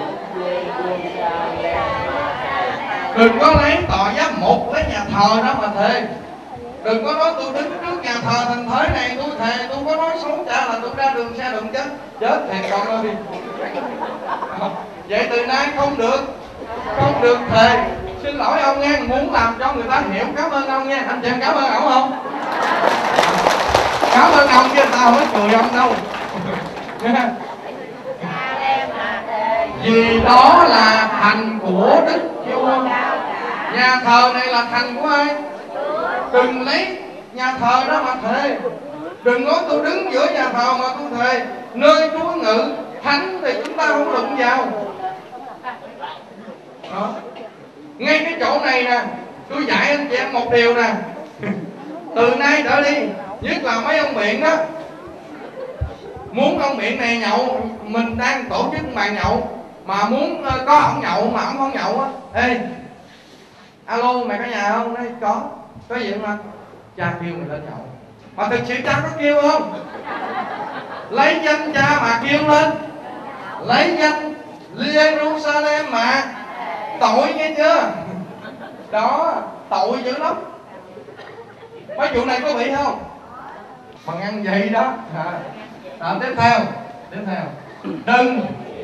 Đừng có lấy tòa giám mục, lấy nhà thờ đó mà thề. Đừng có nói tôi đứng trước nhà thờ thành thới này tôi thề, tôi có nói xấu cha là tôi ra đường xe đụng chết. Chết thiệt con ơi. Vậy từ nay không được. Không được thề. Xin lỗi ông nghe, muốn làm cho người ta hiểu, cảm ơn ông nghe. Anh chị em cảm ơn ổng không? Cảm ơn ông chứ người ta không có cười ông đâu. Vì đó là thành của Đức Chúa. Nhà thờ này là thành của ai? Đừng lấy nhà thờ đó mà thề. Đừng nói tôi đứng giữa nhà thờ mà tôi thề. Nơi Chúa ngự thánh thì chúng ta không đụng vào. Đó. Ngay cái chỗ này nè, tôi dạy anh chị em một điều nè. Từ nay trở đi, nhất là mấy ông miệng đó, muốn ông miệng này nhậu, mình đang tổ chức bàn nhậu mà muốn có ổng nhậu mà ổng không nhậu á, ê alo mày có nhà không? Nói có. Có gì không anh? Cha kêu mày lên nhậu. Mà thực sự cha có kêu không? Lấy danh cha mà kêu lên. Lấy danh Jerusalem mà. Tội nghe chưa? Đó, tội dữ lắm. Mấy vụ này có bị không? Mà ngăn vậy đó. À. À, tiếp theo, tiếp theo. Đừng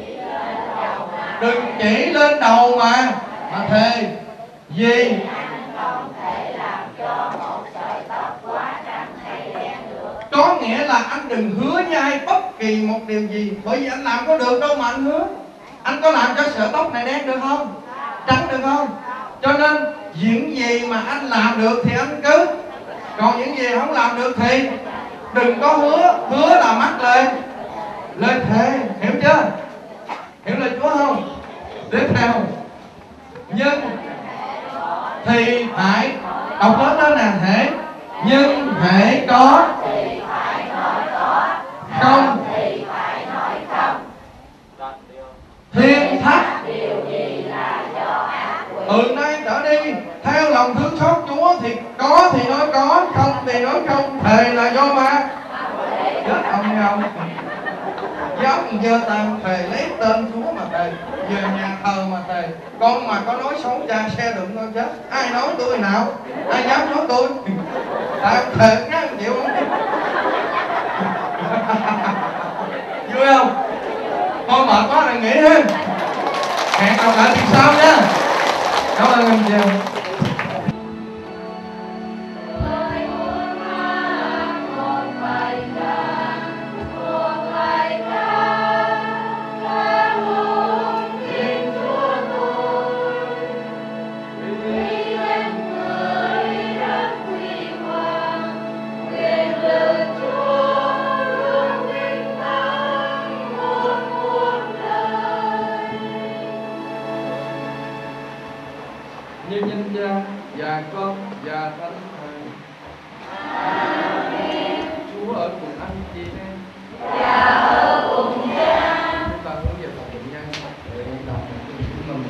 Đừng chỉ lên đầu mà mà thề gì. Không thể làm cho một sợi tóc quá trắng hay đen được. Có nghĩa là anh đừng hứa với ai bất kỳ một điều gì, bởi vì anh làm có được đâu mà anh hứa. Anh có làm cho sợi tóc này đen được không? Trắng được không? Cho nên những gì mà anh làm được thì anh cứ, còn những gì không làm được thì đừng có hứa. Hứa là mắc lời lời thề, hiểu chưa? Hiểu lời Chúa không? Tiếp theo, nhưng thì phải đọc lớn đó nè, thể nhưng thể có, không thiên thách. Từ nay trở đi theo lòng thương xót Chúa thì có thì nói có, không thì nói không, thề là do ma. Chết ông nhau dám giơ tay thề lấy tên Chúa mà thề, về nhà thờ mà thề. Con mà có nói xấu cha xe đụng con chết. Ai nói tôi nào? Ai dám nói tôi? Tại thề ngán chịu không? Vui không? Thôi mệt quá rồi nghỉ ha. Hẹn gặp lại tuần sau nha. Cảm ơn anh chị. Như danh Cha và Con và Thánh Thần. Amen. Chúa ở cùng anh chị em. Và ở cùng Cha. Chúng ta hướng về một bệnh nhân để đọc một chương của mình.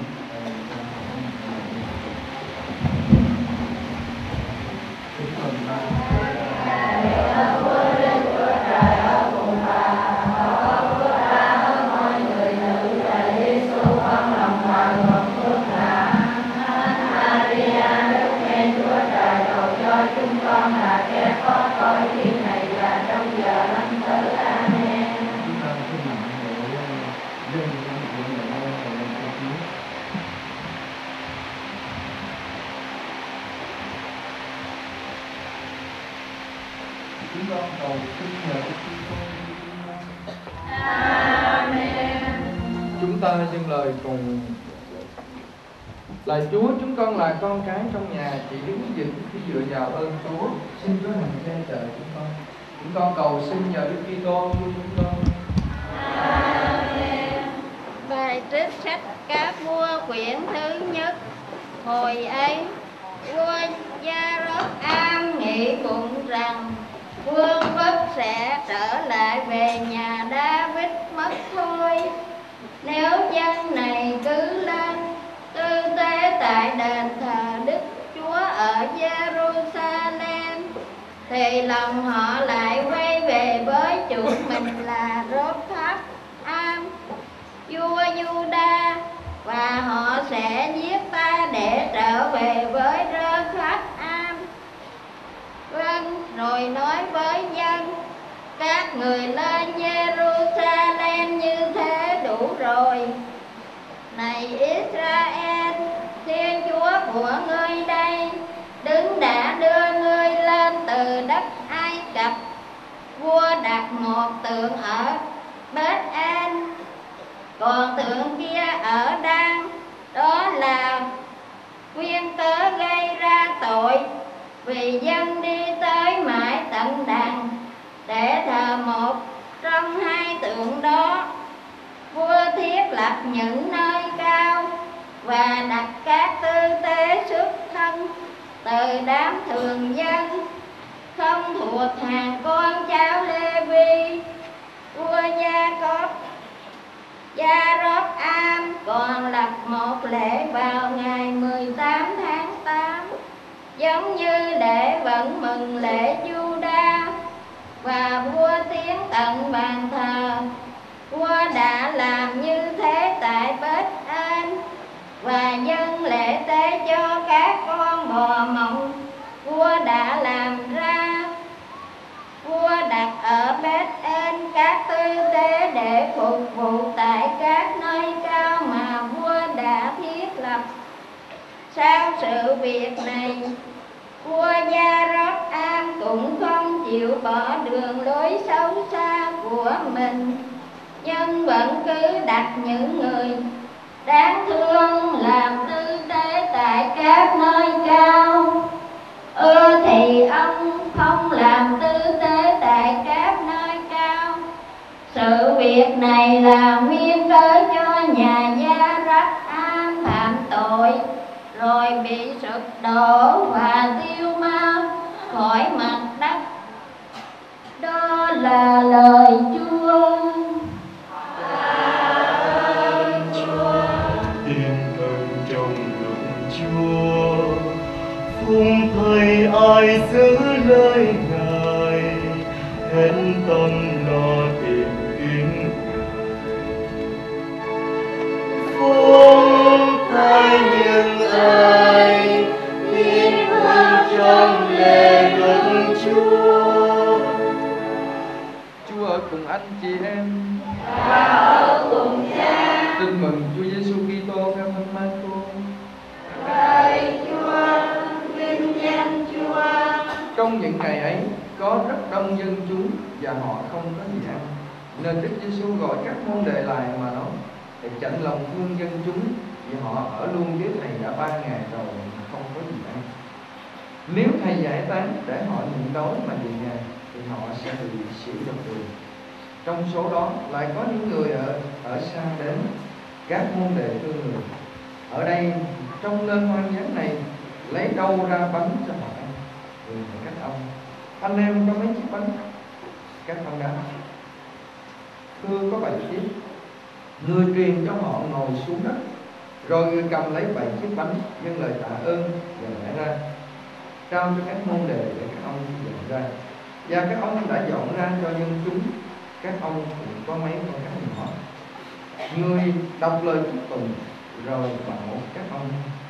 Chúng con cầu xin nhờ Đức Chúa. Amen. Chúng ta dâng lời cùng. Lạy Chúa, chúng con là con cái trong nhà, chỉ đứng vững khi dựa vào ơn Chúa. Xin Chúa hằng che chở chúng con. Chúng con cầu xin nhờ Đức Kitô của chúng con. Amen. Bài trích sách Các Vua quyển thứ nhất. Hồi ấy, vua Gia-rốt-am nghĩ bụng rằng vương quốc sẽ trở lại về nhà Đa-vít mất thôi, nếu dân này cứ lên tư tế tại đền thờ Đức Chúa ở Giê-ru-sa-lem, thì lòng họ lại quay về với chủ mình là Rốt-thát-am, vua Giu-đa, và họ sẽ giết ta để trở về với Rốt-thát-am. Vâng, rồi nói với dân: các người lên Giê-ru-sa-lem như thế đủ rồi. Này Israel, Thiên Chúa của ngươi đây, đứng đã đưa ngươi lên từ đất Ai Cập. Vua đặt một tượng ở Bết-el, còn tượng kia ở Dan. Đó là nguyên cớ gây ra tội, vì dân đi tới mãi tận đàn để thờ một trong hai tượng đó. Vua thiết lập những nơi cao và đặt các tư tế xuất thân từ đám thường dân, không thuộc hàng con cháu Lê-vi. Vua Gia-cốp Gia-rốt-am còn lập một lễ vào ngày mười tám tháng tám, giống như lễ vẫn mừng lễ Giu-đa, và vua tiến tận bàn thờ. Vua đã làm như thế tại Bết-el, và dâng lễ tế cho các con bò mộng vua đã làm ra. Vua đặt ở Bết-el các tư tế để phục vụ tại các nơi cao mà vua đã thiết lập. Sau sự việc này, Vua Gia-rát-am cũng không chịu bỏ đường lối xấu xa của mình, nhưng vẫn cứ đặt những người đáng thương làm tư tế tại các nơi cao. Ưa thì ông không làm tư tế tại các nơi cao. Sự việc này là nguyên cớ cho nhà Gia-rát-am phạm tội, rồi bị sụp đổ và tiêu mau khỏi mặt đất. Đó là lời Chúa. Tin ơn trong lòng Chúa, phụng thay ai giữ lời Ngài, hết tâm lo tìm kiếm phụng thay những ai tin ơn trong lễ luật Chúa. Chúa ở cùng anh chị em Và ở cùng Cha. Tin mừng Chúa Giêsu Kitô theo Thánh Marco. Lạy Chúa, vinh danh Chúa. Trong những ngày ấy có rất đông dân chúng và họ không có gì ăn, nên Đức Giêsu gọi các môn đệ lại mà nói: Thầy chạnh lòng thương dân chúng, vì họ ở luôn với thầy đã ba ngày rồi mà không có gì ăn. Nếu thầy giải tán để họ nhịn đói mà về nhà, thì họ sẽ bị xỉu dọc đường. Trong số đó lại có những người ở ở xa đến, các môn đệ thương người. Ở đây trong nơi hoang vắng này, lấy đâu ra bánh cho họ ăn? Người hỏi các ông: Anh em có mấy chiếc bánh? Các ông đáp: Thưa, có bảy chiếc. Người truyền cho họ ngồi xuống đất, rồi người cầm lấy bảy chiếc bánh, nhân lời tạ ơn và bẻ ra, trao cho các môn đệ để các ông dọn ra. Và các ông đã dọn ra cho dân chúng. Các ông cũng có mấy con cá nhỏ. Người đọc lời chúc tụng rồi bảo các ông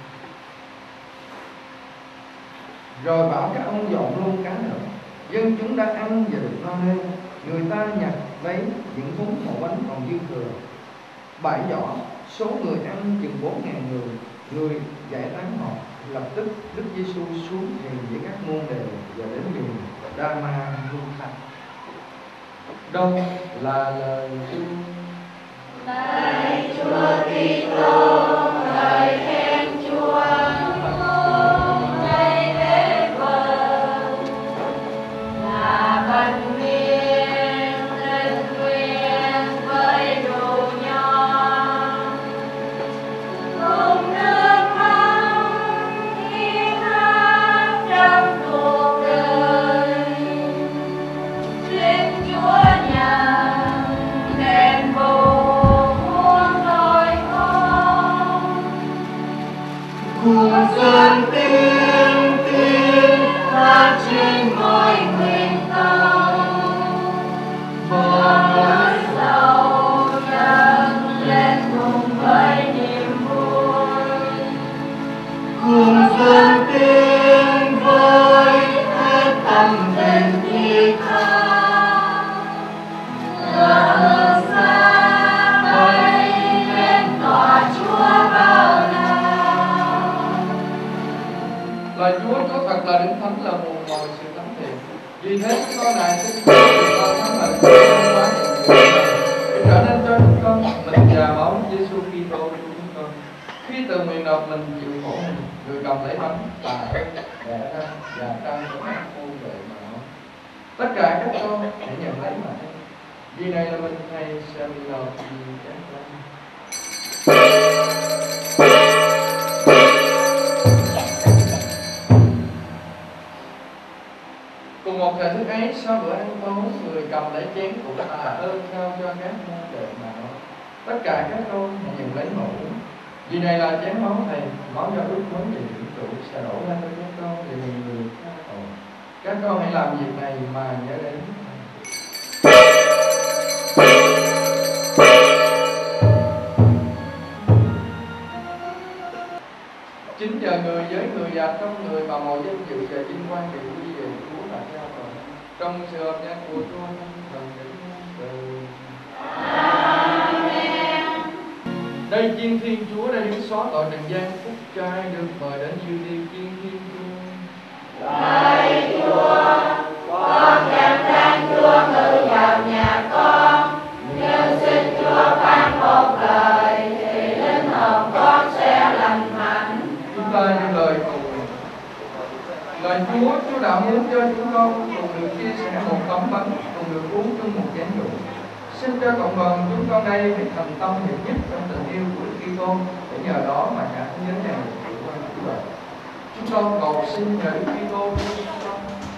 rồi bảo các ông dọn luôn cá nữa. Dân chúng đã ăn và được no nê. Người ta nhặt lấy những thúng hổ bánh còn dư thừa, bảy giỏ. Số người ăn chừng bốn ngàn người. Người giải tán họ. Lập tức Đức Giêsu xuống thuyền với các môn đệ và đến vùng Đa-ma-ru-tha. Đâu là lời Chúa. Lạy Chúa Kitô, lời khen Chúa. Ngày lễ vâng là bánh nguyên lên nguyên với đồ nho, cùng nước mắm thiên hát trong cuộc đời. Xin Chúa nhận đền bù cùng dân tiếng tiếng hát trên mọi nguyện cầu, và mỗi sầu nhân lên cùng với niềm vui. Cùng dân tiếng với hết tâm tình thiết tha, lỡ xa bay lên tòa Chúa bao la. Lời Chúa có thật là Đức Thánh, là nguồn ngồi sự thánh thiện. Vì thế chúng con lại xin Chúa con thánh lời Chúa quá để trở nên cho chúng con mình và máu Giêsu Kitô của chúng con. Khi từ miền nộp mình chịu khổ mình, người cầm lấy bánh tạ ơn bẻ ra và trao cho các môn đệ mà nói: Tất cả các con hãy nhận lấy mà ăn, vì này là mình thầy sẽ bị nộp vì các con. Cùng một thời thức ấy, sau bữa ăn tối, người cầm lấy chén cũng tạ ơn trao cho các môn đệ mà nói: Tất cả các con hãy nhận lấy mà uống, vì này là chén máu thầy, máu do ước muốn về những trụ sẽ đổ ra cho các con để nhiều người tha tội. Các con hãy làm việc này mà nhớ đến. Chính giờ người với người và trong người mà mọi danh dự và vinh quang đều quy về Chúa là Cha rồi. Trong sự hợp nhất của Chúa thần đến từ. Amen. Đây chiên Thiên Chúa đã đứng xóa tội trần gian, phúc trai được mời đến dự tiệc chiên Thiên Chúa. Lạy Chúa, con nhận rằng Chúa ngự vào nhà con, nhưng xin Chúa phán một lời thì linh hồn con sẽ lành mạnh. Chúng ta những lời cầu nguyện. Lời Chúa, Chúa đã muốn cho chúng con cùng được chia sẻ một tấm bánh, cùng được uống chung một chén rượu. Xin cho cộng đoàn chúng con đây hãy thành tâm hiệp nhất trong tình yêu của Đức Kitô, để nhờ đó mà cả thế giới này được quan cứu độ. Chúng con cầu xin nhờ Đức Kitô của chúng con.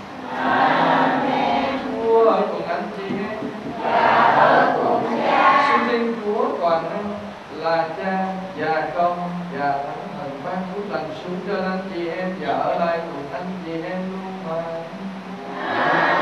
Amen. Chúa ở cùng anh chị em, Và ở cùng Cha. xin Thiên Chúa toàn năng là Cha và Con và Thánh Thần ban phước lành xuống cho anh chị em và ở lại cùng anh chị em luôn mãi.